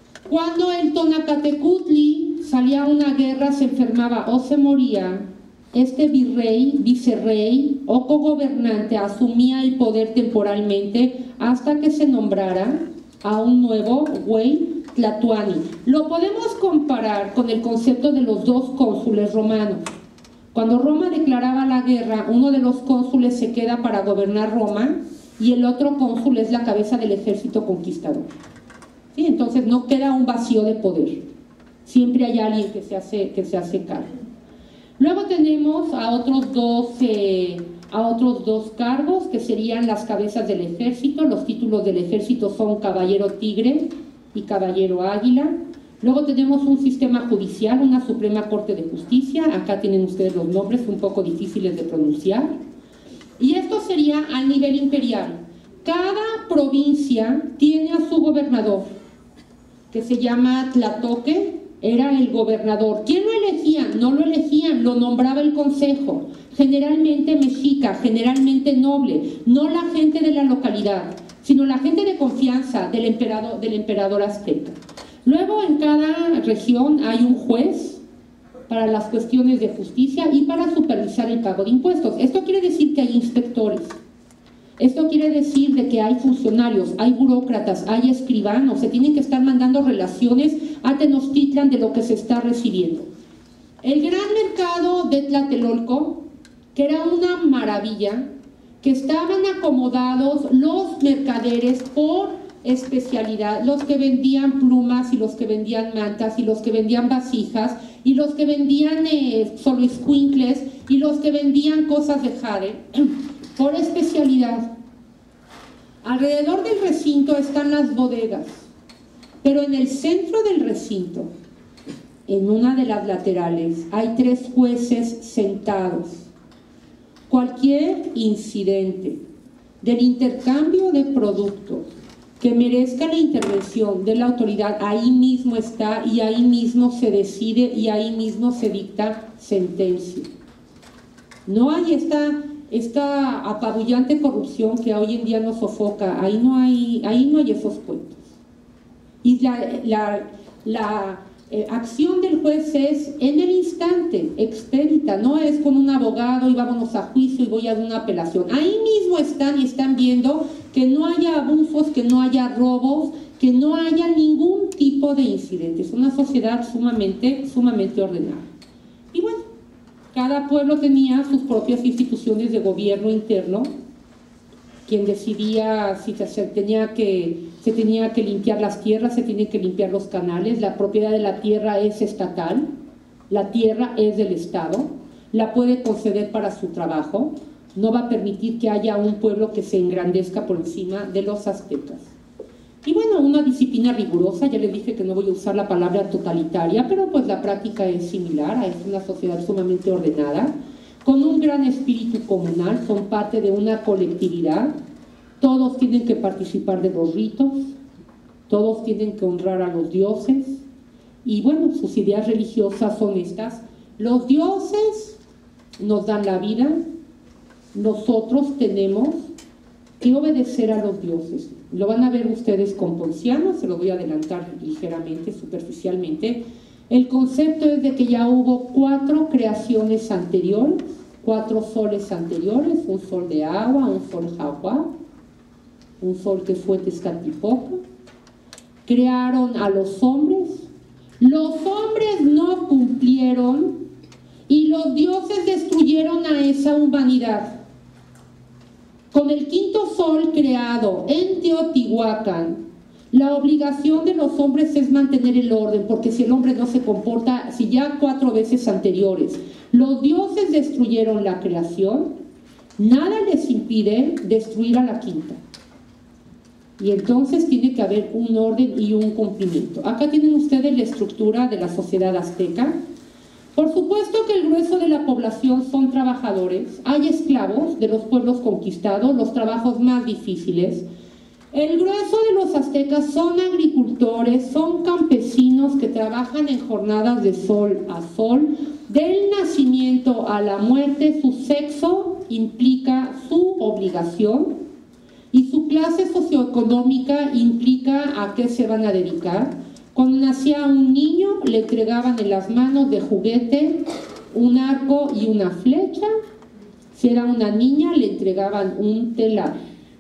Cuando el Tonacatecutli salía a una guerra, se enfermaba o se moría, este virrey, vicerrey o cogobernante asumía el poder temporalmente hasta que se nombrara a un nuevo güey Tlatoani. Lo podemos comparar con el concepto de los dos cónsules romanos. Cuando Roma declaraba la guerra, uno de los cónsules se queda para gobernar Roma y el otro cónsul es la cabeza del ejército conquistador. ¿Sí? Entonces no queda un vacío de poder. Siempre hay alguien que se hace, que se hace cargo. Luego tenemos a otros dos, eh, a otros dos cargos que serían las cabezas del ejército. Los títulos del ejército son caballero tigre y caballero águila. Luego tenemos un sistema judicial, una Suprema Corte de Justicia. Acá tienen ustedes los nombres un poco difíciles de pronunciar. Y esto sería a nivel imperial. Cada provincia tiene a su gobernador, que se llama Tlatoque, era el gobernador. ¿Quién lo elegía? No lo elegían, lo nombraba el consejo, generalmente mexica, generalmente noble, no la gente de la localidad, sino la gente de confianza del emperador, del emperador azteca. Luego en cada región hay un juez para las cuestiones de justicia y para supervisar el pago de impuestos. Esto quiere decir que hay inspectores. Esto quiere decir de que hay funcionarios, hay burócratas, hay escribanos, se tienen que estar mandando relaciones a Tenochtitlan de lo que se está recibiendo. El gran mercado de Tlatelolco, que era una maravilla, que estaban acomodados los mercaderes por especialidad, los que vendían plumas y los que vendían mantas y los que vendían vasijas y los que vendían eh, soloescuincles y los que vendían cosas de jade, por especialidad. Alrededor del recinto están las bodegas, pero en el centro del recinto, en una de las laterales, hay tres jueces sentados. Cualquier incidente del intercambio de productos que merezca la intervención de la autoridad, ahí mismo está y ahí mismo se decide y ahí mismo se dicta sentencia. No hay esta, esta apabullante corrupción que hoy en día nos sofoca, ahí no hay, ahí no hay esos cuentos. Y la, la, la eh, acción del juez es en el instante, expedita, no es con un abogado y vámonos a juicio y voy a dar una apelación. Ahí mismo están y están viendo que no haya abusos, que no haya robos, que no haya ningún tipo de incidentes. Una sociedad sumamente, sumamente ordenada. Y bueno, cada pueblo tenía sus propias instituciones de gobierno interno, quien decidía si se tenía que, se tenía que limpiar las tierras, se tienen que limpiar los canales, la propiedad de la tierra es estatal, la tierra es del Estado, la puede conceder para su trabajo, no va a permitir que haya un pueblo que se engrandezca por encima de los aztecas. Y bueno, una disciplina rigurosa, ya les dije que no voy a usar la palabra totalitaria, pero pues la práctica es similar, es una sociedad sumamente ordenada, con un gran espíritu comunal, son parte de una colectividad, todos tienen que participar de los ritos, todos tienen que honrar a los dioses, y bueno, sus ideas religiosas son estas: los dioses nos dan la vida, nosotros tenemos que obedecer a los dioses. Lo van a ver ustedes con Ponciano, se lo voy a adelantar ligeramente, superficialmente. El concepto es de que ya hubo cuatro creaciones anteriores, cuatro soles anteriores, un sol de agua, un sol jaguar, un sol que fue Tezcatlipoca. Crearon a los hombres, los hombres no cumplieron y los dioses destruyeron a esa humanidad. Con el quinto sol creado en Teotihuacán, la obligación de los hombres es mantener el orden, porque si el hombre no se comporta, si ya cuatro veces anteriores los dioses destruyeron la creación, nada les impide destruir a la quinta. Y entonces tiene que haber un orden y un cumplimiento. Acá tienen ustedes la estructura de la sociedad azteca. Por supuesto que el grueso de la población son trabajadores, hay esclavos de los pueblos conquistados, los trabajos más difíciles. El grueso de los aztecas son agricultores, son campesinos que trabajan en jornadas de sol a sol. Del nacimiento a la muerte, su sexo implica su obligación y su clase socioeconómica implica a qué se van a dedicar. Cuando nacía un niño, le entregaban en las manos de juguete un arco y una flecha. Si era una niña, le entregaban un telar.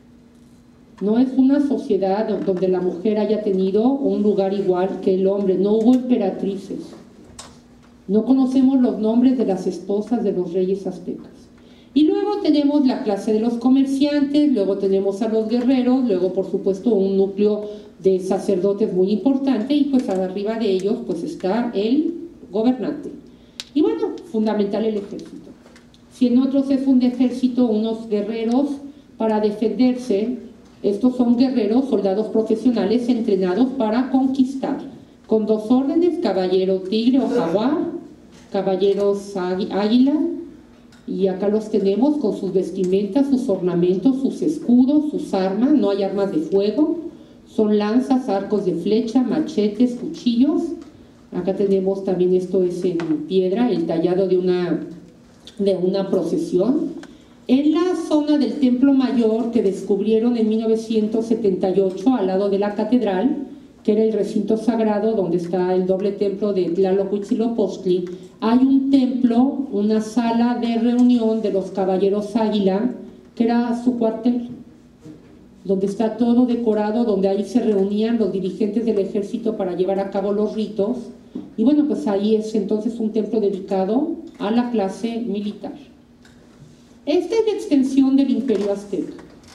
No es una sociedad donde la mujer haya tenido un lugar igual que el hombre. No hubo emperatrices. No conocemos los nombres de las esposas de los reyes aztecas. Y luego tenemos la clase de los comerciantes, luego tenemos a los guerreros, luego por supuesto un núcleo de sacerdotes muy importante, y pues arriba de ellos pues está el gobernante. Y bueno, fundamental el ejército. Si en otros es un ejército, unos guerreros para defenderse, estos son guerreros, soldados profesionales entrenados para conquistar, con dos órdenes: caballero tigre o jaguar, caballeros águila. Y acá los tenemos con sus vestimentas, sus ornamentos, sus escudos, sus armas. No hay armas de fuego, son lanzas, arcos de flecha, machetes, cuchillos. Acá tenemos también, esto es en piedra, el tallado de una, de una procesión. En la zona del Templo Mayor, que descubrieron en mil novecientos setenta y ocho al lado de la catedral, que era el recinto sagrado donde está el doble templo de Tlaloc Huitzilopochtli, hay un templo, una sala de reunión de los caballeros águila, que era su cuartel, donde está todo decorado, donde ahí se reunían los dirigentes del ejército para llevar a cabo los ritos. Y bueno, pues ahí es entonces un templo dedicado a la clase militar. Esta es la extensión del Imperio Azteca.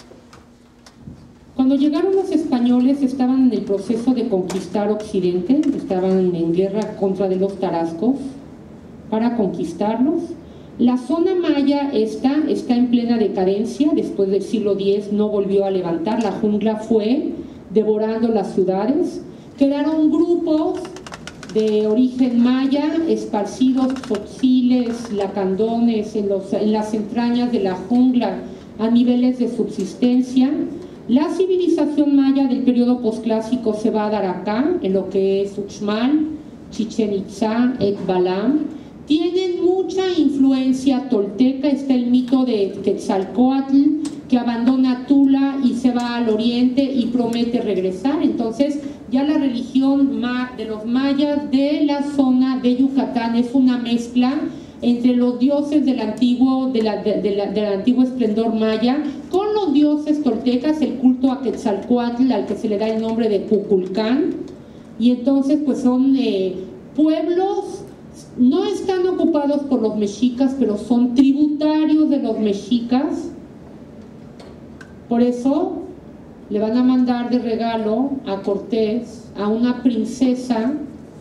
Cuando llegaron los españoles estaban en el proceso de conquistar Occidente, estaban en guerra contra de los tarascos para conquistarlos. La zona maya esta está en plena decadencia, después del siglo diez no volvió a levantar, la jungla fue devorando las ciudades, quedaron grupos de origen maya esparcidos, tzotziles, lacandones, en, los, en las entrañas de la jungla a niveles de subsistencia. La civilización maya del periodo posclásico se va a dar acá, en lo que es Uxmal, Chichen Itzá, Ekbalam. Tienen mucha influencia tolteca, está el mito de Quetzalcóatl, que abandona Tula y se va al oriente y promete regresar. Entonces ya la religión de los mayas de la zona de Yucatán es una mezcla entre los dioses del antiguo, de la, de, de la, del antiguo esplendor maya con los dioses toltecas, el culto a Quetzalcóatl, al que se le da el nombre de Cuculcán. Y entonces pues son eh, pueblos, no están ocupados por los mexicas, pero son tributarios de los mexicas. Por eso le van a mandar de regalo a Cortés a una princesa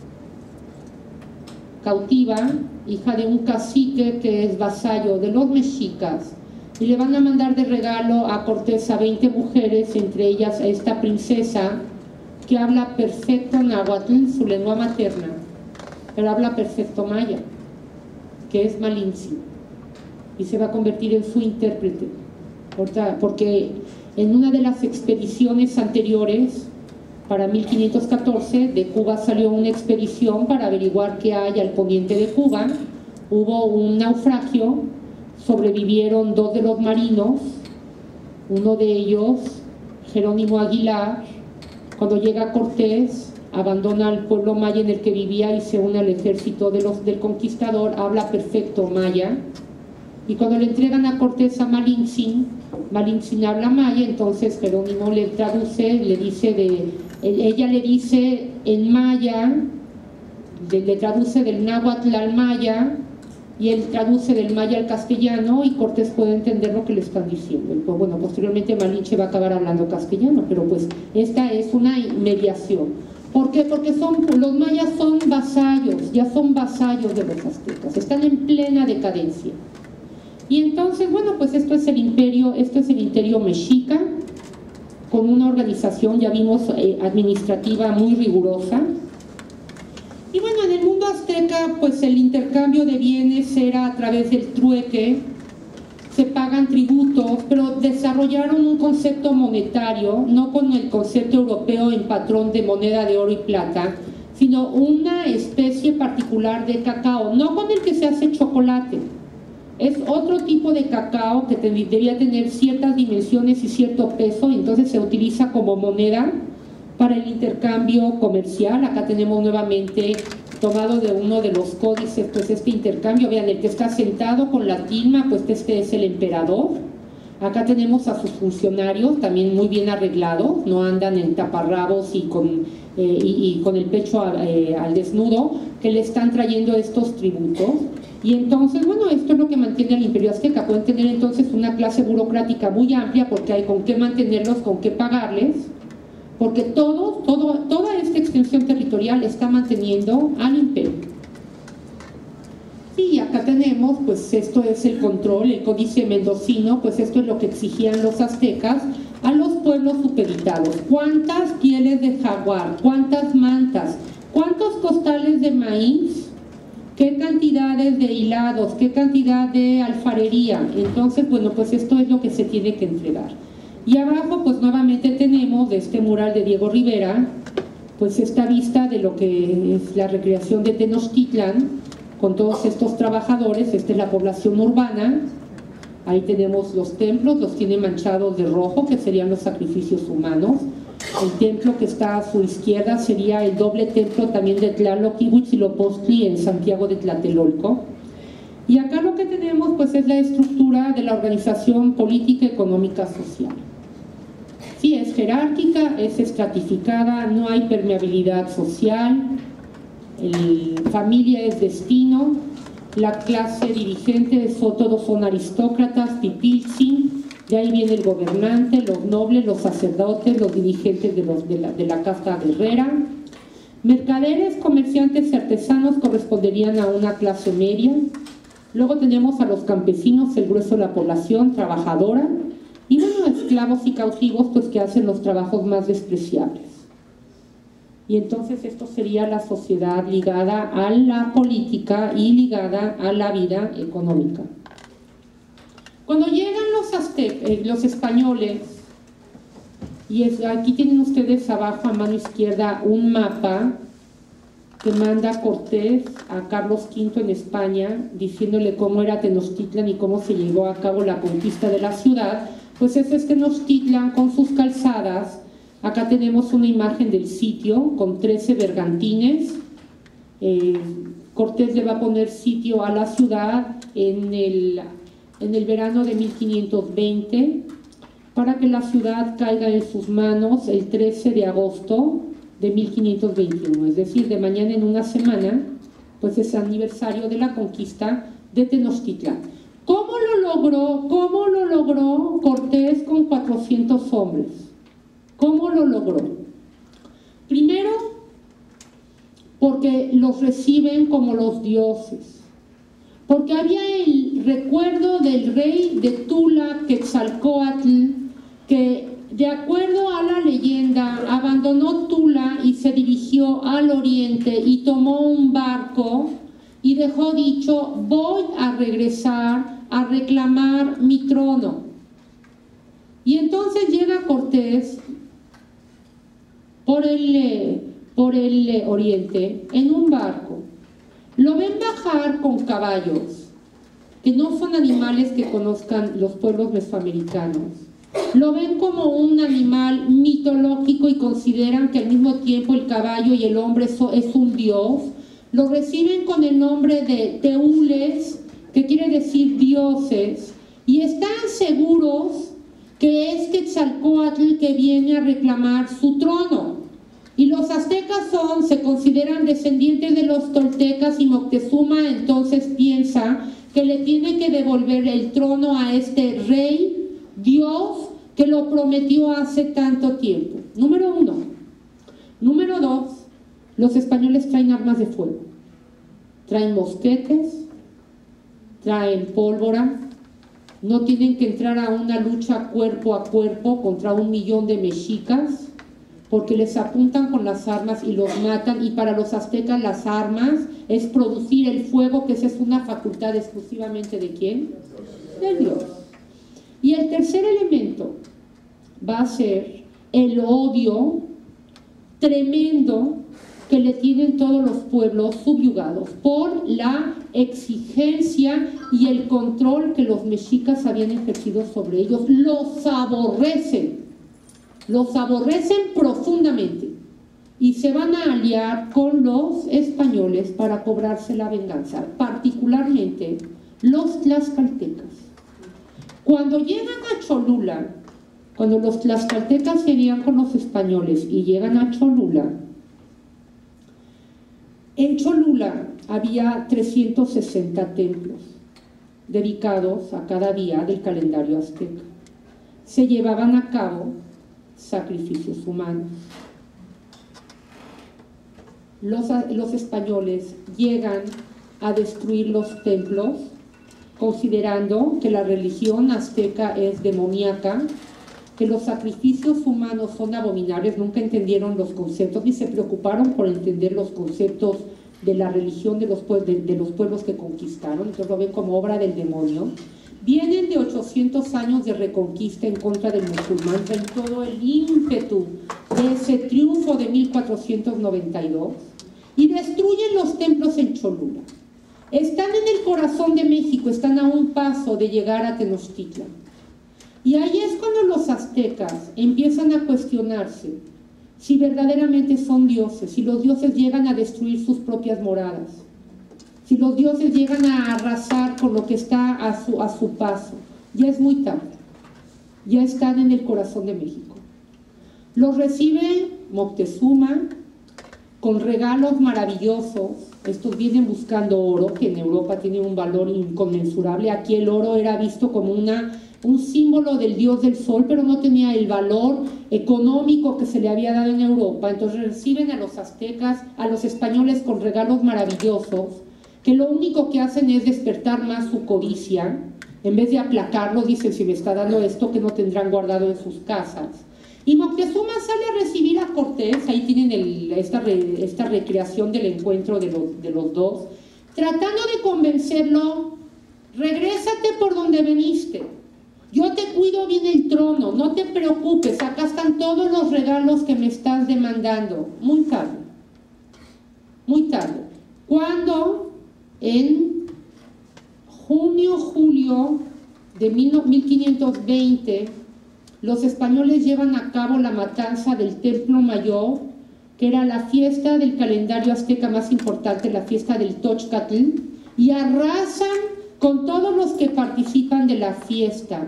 cautiva, hija de un cacique que es vasallo de los mexicas, y le van a mandar de regalo a Cortés a veinte mujeres, entre ellas a esta princesa que habla perfecto náhuatl, su lengua materna, pero habla perfecto maya, que es Malintzin, y se va a convertir en su intérprete, porque en una de las expediciones anteriores, para mil quinientos catorce, de Cuba salió una expedición para averiguar qué hay al poniente de Cuba. Hubo un naufragio, sobrevivieron dos de los marinos, uno de ellos, Jerónimo Aguilar. Cuando llega Cortés, abandona al pueblo maya en el que vivía y se une al ejército de los, del conquistador, habla perfecto maya. Y cuando le entregan a Cortés a Malintzin, Malintzin habla maya, entonces Jerónimo le traduce, le dice de, ella le dice en maya, de, le traduce del náhuatl al maya, y él traduce del maya al castellano, y Cortés puede entender lo que le están diciendo. Pues, bueno, posteriormente Malinche va a acabar hablando castellano, pero pues esta es una mediación. ¿Por qué? Porque son, los mayas son vasallos, ya son vasallos de los aztecas, están en plena decadencia. Y entonces, bueno, pues esto es el imperio, esto es el imperio mexica, con una organización, ya vimos, eh, administrativa muy rigurosa. Y bueno, en el mundo azteca, pues el intercambio de bienes era a través del trueque, se pagan tributos, pero desarrollaron un concepto monetario, no con el concepto europeo en patrón de moneda de oro y plata, sino una especie particular de cacao, no con el que se hace chocolate. Es otro tipo de cacao que debería tener ciertas dimensiones y cierto peso, entonces se utiliza como moneda para el intercambio comercial. Acá tenemos nuevamente tomado de uno de los códices, pues este intercambio, vean, el que está sentado con la tilma, pues este es el emperador. Acá tenemos a sus funcionarios también muy bien arreglados, no andan en taparrabos y con, eh, y, y con el pecho a, eh, al desnudo, que le están trayendo estos tributos. Y entonces, bueno, esto es lo que mantiene al Imperio Azteca. Pueden tener entonces una clase burocrática muy amplia porque hay con qué mantenerlos, con qué pagarles, porque todo, todo, toda esta extensión territorial está manteniendo al imperio. Y acá tenemos, pues esto es el control, el códice mendocino, pues esto es lo que exigían los aztecas a los pueblos supeditados. ¿Cuántas pieles de jaguar? ¿Cuántas mantas? ¿Cuántos costales de maíz? ¿Qué cantidades de hilados? ¿Qué cantidad de alfarería? Entonces, bueno, pues esto es lo que se tiene que entregar. Y abajo, pues nuevamente tenemos de este mural de Diego Rivera, pues esta vista de lo que es la recreación de Tenochtitlan, con todos estos trabajadores. Esta es la población urbana. Ahí tenemos los templos, los tiene manchados de rojo, que serían los sacrificios humanos. El templo que está a su izquierda sería el doble templo también de Tlaloc y Huitzilopochtli en Santiago de Tlatelolco. Y acá lo que tenemos pues es la estructura de la organización política, económica, social. Sí, es jerárquica, es estratificada, no hay permeabilidad social, el, familia es destino, la clase dirigente es, todos son aristócratas, pipiltzin, de ahí viene el gobernante, los nobles, los sacerdotes, los dirigentes de, los, de, la, de la casta guerrera. Mercaderes, comerciantes y artesanos corresponderían a una clase media. Luego tenemos a los campesinos, el grueso de la población trabajadora, y bueno, esclavos y cautivos, pues que hacen los trabajos más despreciables. Y entonces esto sería la sociedad ligada a la política y ligada a la vida económica. Cuando llegan los, aztecas, eh, los españoles, y es, aquí tienen ustedes abajo a mano izquierda un mapa que manda Cortés a Carlos quinto en España, diciéndole cómo era Tenochtitlan y cómo se llevó a cabo la conquista de la ciudad. Pues ese es Tenochtitlan con sus calzadas. Acá tenemos una imagen del sitio con trece bergantines. Eh, Cortés le va a poner sitio a la ciudad en el, en el verano de mil quinientos veinte para que la ciudad caiga en sus manos el trece de agosto de mil quinientos veintiuno, es decir, de mañana en una semana, pues es aniversario de la conquista de Tenochtitlan. ¿Cómo lo logró? ¿Cómo lo logró Cortés con cuatrocientos hombres? ¿Cómo lo logró? Primero, porque los reciben como los dioses, porque había el recuerdo del rey de Tula, Quetzalcóatl, que de acuerdo a la leyenda abandonó Tula y se dirigió al oriente y tomó un barco y dejó dicho: voy a regresar a reclamar mi trono. Y entonces llega Cortés por el, por el oriente en un barco. Lo ven bajar con caballos, que no son animales que conozcan los pueblos mesoamericanos. Lo ven como un animal mitológico y consideran que al mismo tiempo el caballo y el hombre es un dios. Lo reciben con el nombre de Teules, que quiere decir dioses, y están seguros que es Quetzalcóatl que viene a reclamar su trono. Y los aztecas son, se consideran descendientes de los toltecas, y Moctezuma entonces piensa que le tiene que devolver el trono a este rey, Dios, que lo prometió hace tanto tiempo. Número uno. Número dos, los españoles traen armas de fuego. Traen mosquetes, traen pólvora, no tienen que entrar a una lucha cuerpo a cuerpo contra un millón de mexicas, porque les apuntan con las armas y los matan. Y para los aztecas las armas es producir el fuego, que esa es una facultad exclusivamente ¿de quién? Del Dios. Y el tercer elemento va a ser el odio tremendo que le tienen todos los pueblos subyugados por la exigencia y el control que los mexicas habían ejercido sobre ellos. Los aborrecen, los aborrecen profundamente. y se van a aliar con los españoles para cobrarse la venganza, particularmente los tlaxcaltecas. Cuando llegan a Cholula, cuando los tlaxcaltecas se alían con los españoles y llegan a Cholula, en Cholula había trescientos sesenta templos dedicados a cada día del calendario azteca. Se llevaban a cabo sacrificios humanos. Los, los españoles llegan a destruir los templos, considerando que la religión azteca es demoníaca, que los sacrificios humanos son abominables. Nunca entendieron los conceptos ni se preocuparon por entender los conceptos de la religión de los, de, de los pueblos que conquistaron, entonces lo ven como obra del demonio. Vienen de ochocientos años de reconquista en contra del musulmán, ven todo el ímpetu de ese triunfo de mil cuatrocientos noventa y dos y destruyen los templos en Cholula. Están en el corazón de México, están a un paso de llegar a Tenochtitlan. Y ahí es cuando los aztecas empiezan a cuestionarse si verdaderamente son dioses, si los dioses llegan a destruir sus propias moradas, si los dioses llegan a arrasar con lo que está a su, a su paso. Ya es muy tarde, ya están en el corazón de México. Los recibe Moctezuma con regalos maravillosos. Estos vienen buscando oro, que en Europa tiene un valor inconmensurable. Aquí el oro era visto como una, un símbolo del dios del sol, pero no tenía el valor económico que se le había dado en Europa. Entonces reciben a los aztecas, a los españoles con regalos maravillosos, que lo único que hacen es despertar más su codicia. En vez de aplacarlo, dicen, si me está dando esto, que no tendrán guardado en sus casas. Y Moctezuma sale a recibir a Cortés, ahí tienen el, esta, re, esta recreación del encuentro de los, de los dos, tratando de convencerlo: regrésate por donde veniste, yo te cuido bien el trono, no te preocupes, acá están todos los regalos que me estás demandando. Muy tarde, muy tarde. Cuando en junio, julio de mil quinientos veinte, los españoles llevan a cabo la matanza del Templo Mayor, que era la fiesta del calendario azteca más importante, la fiesta del Tochcatl, y arrasan con todos los que participan de la fiesta.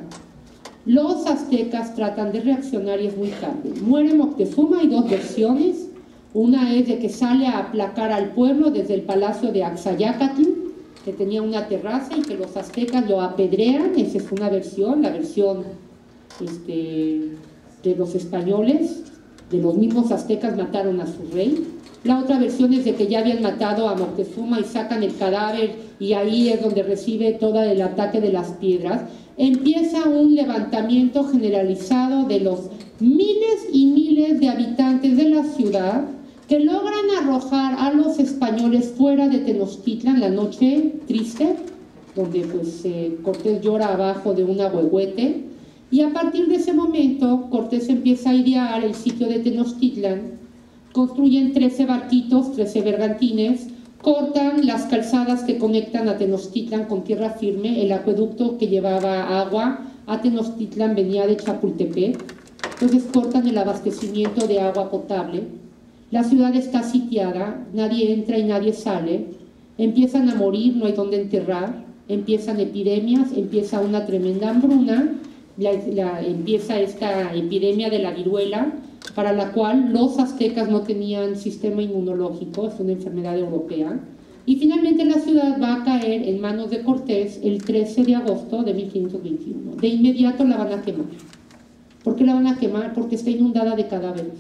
Los aztecas tratan de reaccionar y es muy tarde. Muere Moctezuma, hay dos versiones. Una es de que sale a aplacar al pueblo desde el palacio de Axayácatl, que tenía una terraza, y que los aztecas lo apedrean. Esa es una versión, la versión Este, de los españoles. De los mismos aztecas mataron a su rey. La otra versión es de que ya habían matado a Moctezuma y sacan el cadáver, y ahí es donde recibe todo el ataque de las piedras. Empieza un levantamiento generalizado de los miles y miles de habitantes de la ciudad, que logran arrojar a los españoles fuera de Tenochtitlan la noche triste, donde pues eh, Cortés llora abajo de un ahuehuete. Y a partir de ese momento, Cortés empieza a idear el sitio de Tenochtitlan, construyen trece barquitos, trece bergantines, cortan las calzadas que conectan a Tenochtitlan con tierra firme. El acueducto que llevaba agua a Tenochtitlan venía de Chapultepec, entonces cortan el abastecimiento de agua potable. La ciudad está sitiada, nadie entra y nadie sale, empiezan a morir, no hay dónde enterrar, empiezan epidemias, empieza una tremenda hambruna. La, la, empieza esta epidemia de la viruela, para la cual los aztecas no tenían sistema inmunológico, es una enfermedad europea, y finalmente la ciudad va a caer en manos de Cortés el trece de agosto de mil quinientos veintiuno. De inmediato la van a quemar. ¿Por qué la van a quemar? Porque está inundada de cadáveres.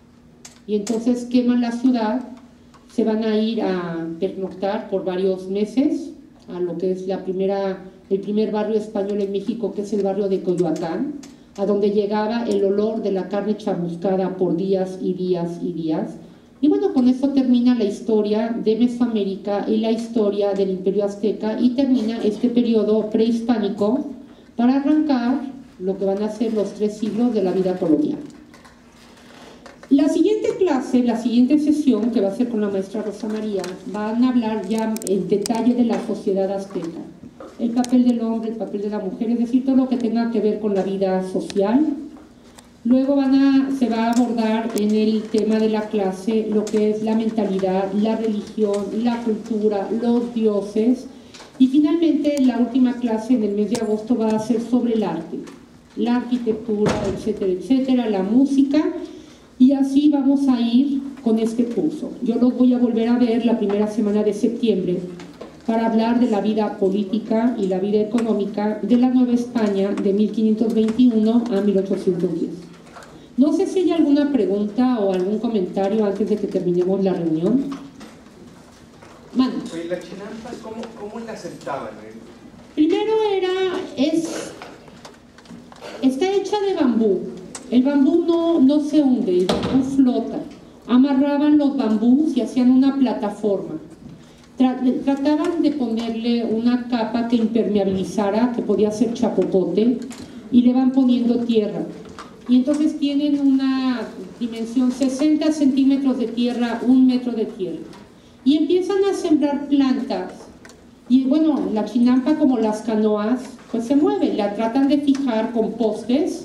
Y entonces queman la ciudad, se van a ir a pernoctar por varios meses a lo que es la primera... el primer barrio español en México, que es el barrio de Coyoacán, a donde llegaba el olor de la carne chamuscada por días y días y días. Y bueno, con eso termina la historia de Mesoamérica y la historia del Imperio Azteca, y termina este periodo prehispánico para arrancar lo que van a ser los tres siglos de la vida colonial. La siguiente clase, la siguiente sesión, que va a ser con la maestra Rosa María, van a hablar ya en detalle de la sociedad azteca. El papel del hombre, el papel de la mujer, es decir, todo lo que tenga que ver con la vida social, Luego van a, se va a abordar en el tema de la clase lo que es la mentalidad, la religión, la cultura, los dioses. Y finalmente la última clase en el mes de agosto va a ser sobre el arte, la arquitectura, etcétera, etcétera, la música. Y así vamos a ir con este curso. Yo los voy a volver a ver la primera semana de septiembre para hablar de la vida política y la vida económica de la Nueva España de mil quinientos veintiuno a mil ochocientos diez. No sé si hay alguna pregunta o algún comentario antes de que terminemos la reunión. Mano. Oye, ¿las chinampas cómo, cómo las sentaban? Eh? Primero era, es, está hecha de bambú. El bambú no, no se hunde, el bambú flota. Amarraban los bambús y hacían una plataforma. Trataban de ponerle una capa que impermeabilizara, que podía ser chapopote, y le van poniendo tierra. Y entonces tienen una dimensión sesenta centímetros de tierra, un metro de tierra. Y empiezan a sembrar plantas. Y bueno, la chinampa, como las canoas, pues se mueve. La tratan de fijar con postes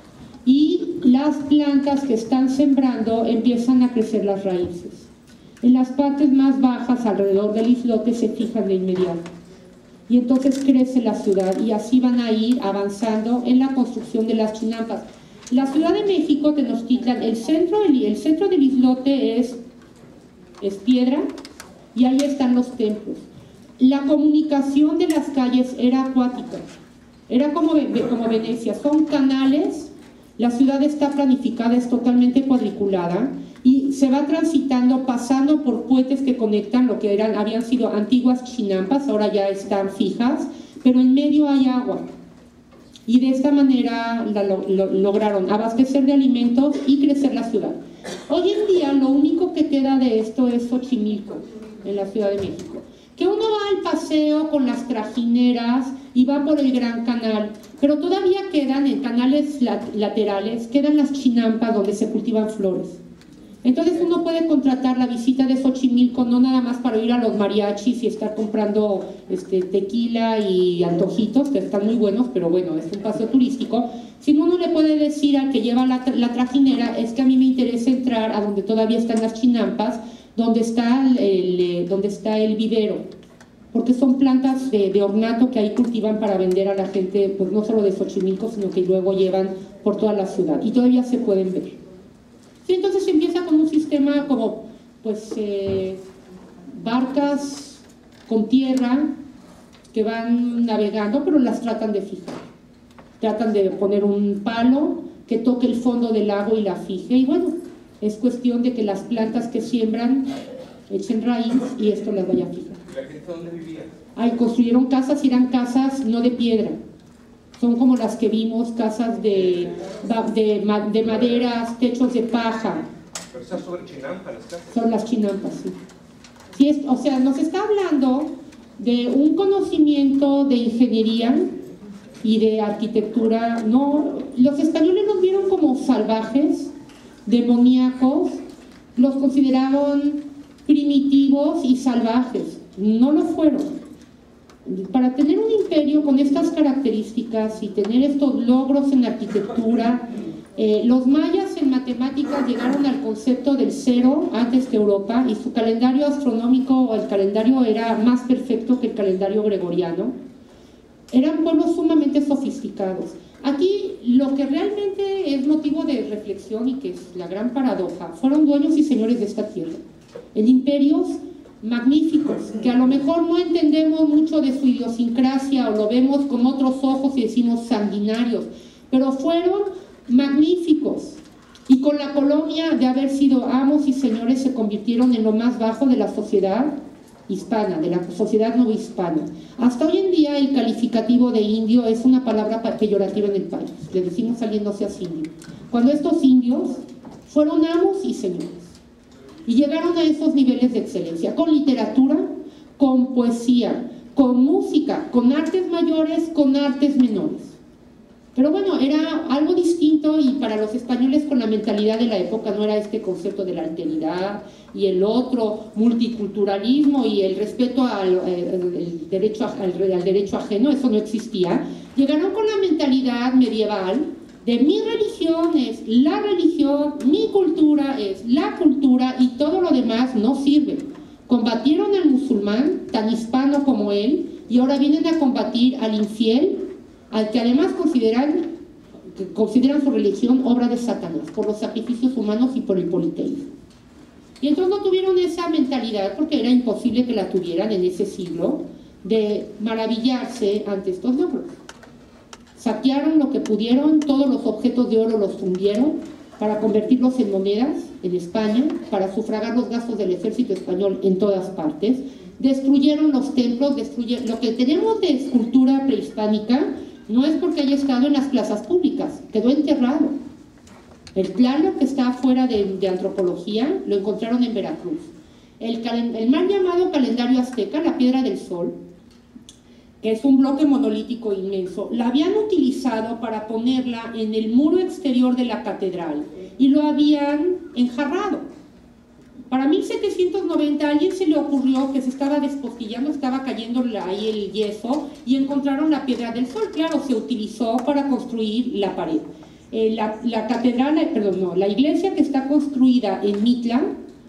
y las plantas que están sembrando empiezan a crecer las raíces. En las partes más bajas alrededor del islote se fijan de inmediato. Y entonces crece la ciudad y así van a ir avanzando en la construcción de las chinampas. La Ciudad de México, Tenochtitlan, el centro, el, el centro del islote es, es piedra y ahí están los templos. La comunicación de las calles era acuática, era como, como Venecia, son canales, la ciudad está planificada, es totalmente cuadriculada y se va transitando, pasando por puentes que conectan lo que eran, habían sido antiguas chinampas, ahora ya están fijas, pero en medio hay agua. Y de esta manera la, lo, lo, lograron abastecer de alimentos y crecer la ciudad. Hoy en día lo único que queda de esto es Xochimilco, en la Ciudad de México. Que uno va al paseo con las trajineras y va por el Gran Canal, pero todavía quedan en canales lat laterales, quedan las chinampas donde se cultivan flores. Entonces uno puede contratar la visita de Xochimilco no nada más para ir a los mariachis y estar comprando este, tequila y antojitos, que están muy buenos, pero bueno, es un paseo turístico, sino uno le puede decir al que lleva la, la trajinera, es que a mí me interesa entrar a donde todavía están las chinampas, donde está el, el, donde está el vivero, porque son plantas de, de ornato que ahí cultivan para vender a la gente, pues no solo de Xochimilco, sino que luego llevan por toda la ciudad, y todavía se pueden ver. Sí, entonces se empieza con un sistema como, pues, eh, barcas con tierra que van navegando, pero las tratan de fijar. Tratan de poner un palo que toque el fondo del lago y la fije. Y bueno, es cuestión de que las plantas que siembran echen raíz y esto las vaya a fijar. ¿La gente dónde vivía? Ahí construyeron casas y eran casas no de piedra. Son como las que vimos, casas de, de, de maderas, techos de paja. Pero está sobre chinampa las casas. Son las chinampas, sí. sí es, o sea, nos está hablando de un conocimiento de ingeniería y de arquitectura. No, los españoles nos vieron como salvajes, demoníacos, los consideraron primitivos y salvajes. No lo fueron. Para tener un imperio con estas características y tener estos logros en arquitectura, eh, los mayas en matemáticas llegaron al concepto del cero antes que Europa y su calendario astronómico o el calendario era más perfecto que el calendario gregoriano. Eran pueblos sumamente sofisticados. Aquí lo que realmente es motivo de reflexión y que es la gran paradoja, fueron dueños y señores de esta tierra. En imperios magníficos, que a lo mejor no entendemos mucho de su idiosincrasia o lo vemos con otros ojos y decimos sanguinarios, pero fueron magníficos y con la colonia de haber sido amos y señores se convirtieron en lo más bajo de la sociedad hispana, de la sociedad novohispana. Hasta hoy en día el calificativo de indio es una palabra peyorativa en el país, le decimos a alguien no seas indio, cuando estos indios fueron amos y señores. Y llegaron a esos niveles de excelencia, con literatura, con poesía, con música, con artes mayores, con artes menores. Pero bueno, era algo distinto y para los españoles con la mentalidad de la época no era este concepto de la alteridad y el otro, multiculturalismo y el respeto al, el derecho, al, al derecho ajeno, eso no existía. Llegaron con la mentalidad medieval De mi religión es la religión, mi cultura es la cultura y todo lo demás no sirve. Combatieron al musulmán, tan hispano como él, y ahora vienen a combatir al infiel, al que además consideran, que consideran su religión obra de Satanás, por los sacrificios humanos y por el politeísmo. Y entonces no tuvieron esa mentalidad, porque era imposible que la tuvieran en ese siglo, de maravillarse ante estos logros. Saquearon lo que pudieron, todos los objetos de oro los fundieron para convertirlos en monedas en España, para sufragar los gastos del ejército español en todas partes. Destruyeron los templos, destruyeron lo que tenemos de escultura prehispánica. No es porque haya estado en las plazas públicas, quedó enterrado. El claro que está fuera de, de antropología lo encontraron en Veracruz. El, el mal llamado calendario azteca, la piedra del sol, que es un bloque monolítico inmenso, la habían utilizado para ponerla en el muro exterior de la catedral y lo habían enjarrado. Para mil setecientos noventa a alguien se le ocurrió que se estaba despostillando, estaba cayendo ahí el yeso y encontraron la piedra del sol. Claro, se utilizó para construir la pared. Eh, la, la catedral, eh, perdón, no, la iglesia que está construida en Mitla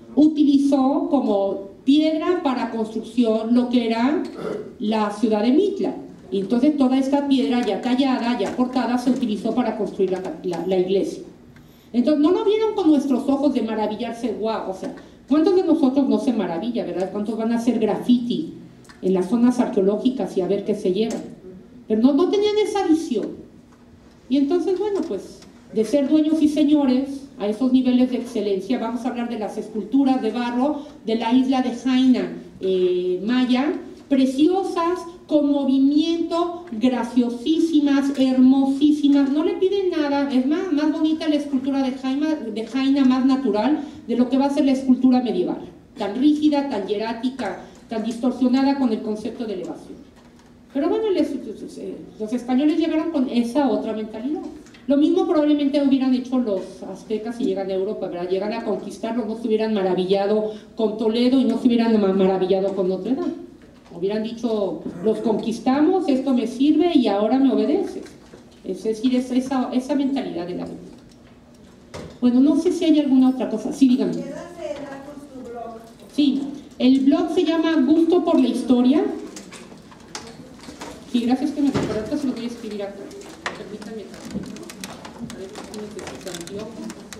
utilizó como piedra para construcción lo que era la ciudad de Mitla. Y entonces toda esta piedra ya tallada, ya cortada, se utilizó para construir la, la, la iglesia. Entonces no lo vieron con nuestros ojos de maravillarse, guau, o sea, ¿cuántos de nosotros no se maravilla, verdad? ¿Cuántos van a hacer graffiti en las zonas arqueológicas y a ver qué se llevan? Pero no, no tenían esa visión. Y entonces, bueno, pues, de ser dueños y señores a esos niveles de excelencia, vamos a hablar de las esculturas de barro de la isla de Jaina, eh, maya, preciosas, con movimiento, graciosísimas, hermosísimas, no le piden nada, es más, más bonita la escultura de Jaina, de Jaina, más natural de lo que va a ser la escultura medieval, tan rígida, tan hierática, tan distorsionada con el concepto de elevación. Pero bueno, les, los españoles llegaron con esa otra mentalidad. Lo mismo probablemente hubieran hecho los aztecas si llegan a Europa, ¿verdad? Llegan a conquistarlos, no se hubieran maravillado con Toledo y no se hubieran maravillado con Notre Dame. Hubieran dicho, los conquistamos, esto me sirve y ahora me obedeces. Es decir, es esa, esa mentalidad de la vida. Bueno, no sé si hay alguna otra cosa. Sí, dígame. ¿Qué edad se da con tu blog? Sí, el blog se llama Gusto por la Historia. Sí, gracias que me recordaste, se lo voy a escribir acá. Permítanme. A ver si necesito anteojos.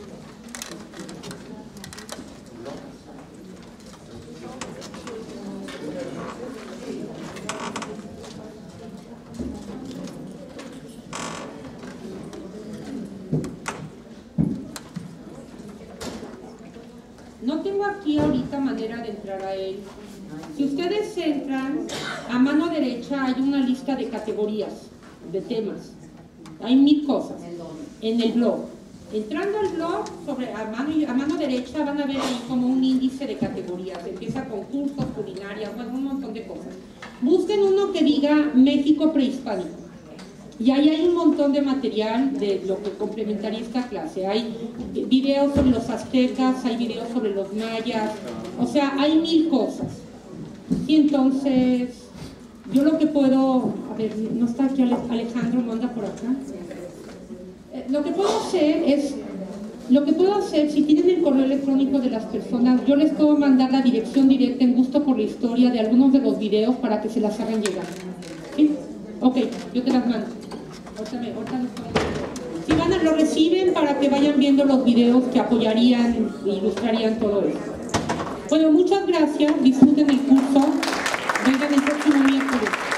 No tengo aquí ahorita manera de entrar a él. Si ustedes entran, a mano derecha hay una lista de categorías, de temas. Hay mil cosas en el blog. Entrando al blog, sobre, a, mano, a mano derecha van a ver ahí como un índice de categorías. Empieza con cursos, culinarias, bueno, un montón de cosas. Busquen uno que diga México prehispánico. Y ahí hay un montón de material de lo que complementaría esta clase. Hay videos sobre los aztecas, hay videos sobre los mayas, o sea, hay mil cosas. Y entonces, yo lo que puedo, a ver, no está aquí Alejandro, no anda por acá. Eh, lo que puedo hacer es, lo que puedo hacer, si tienen el correo electrónico de las personas, yo les puedo mandar la dirección directa en Gusto por la Historia de algunos de los videos para que se las hagan llegar. ¿Sí? Ok, yo te las mando. Ahorita me, ahorita nos ponemos. Si van a, lo reciben para que vayan viendo los videos que apoyarían e ilustrarían todo esto. Bueno, muchas gracias, disfruten el curso, vengan el próximo miércoles.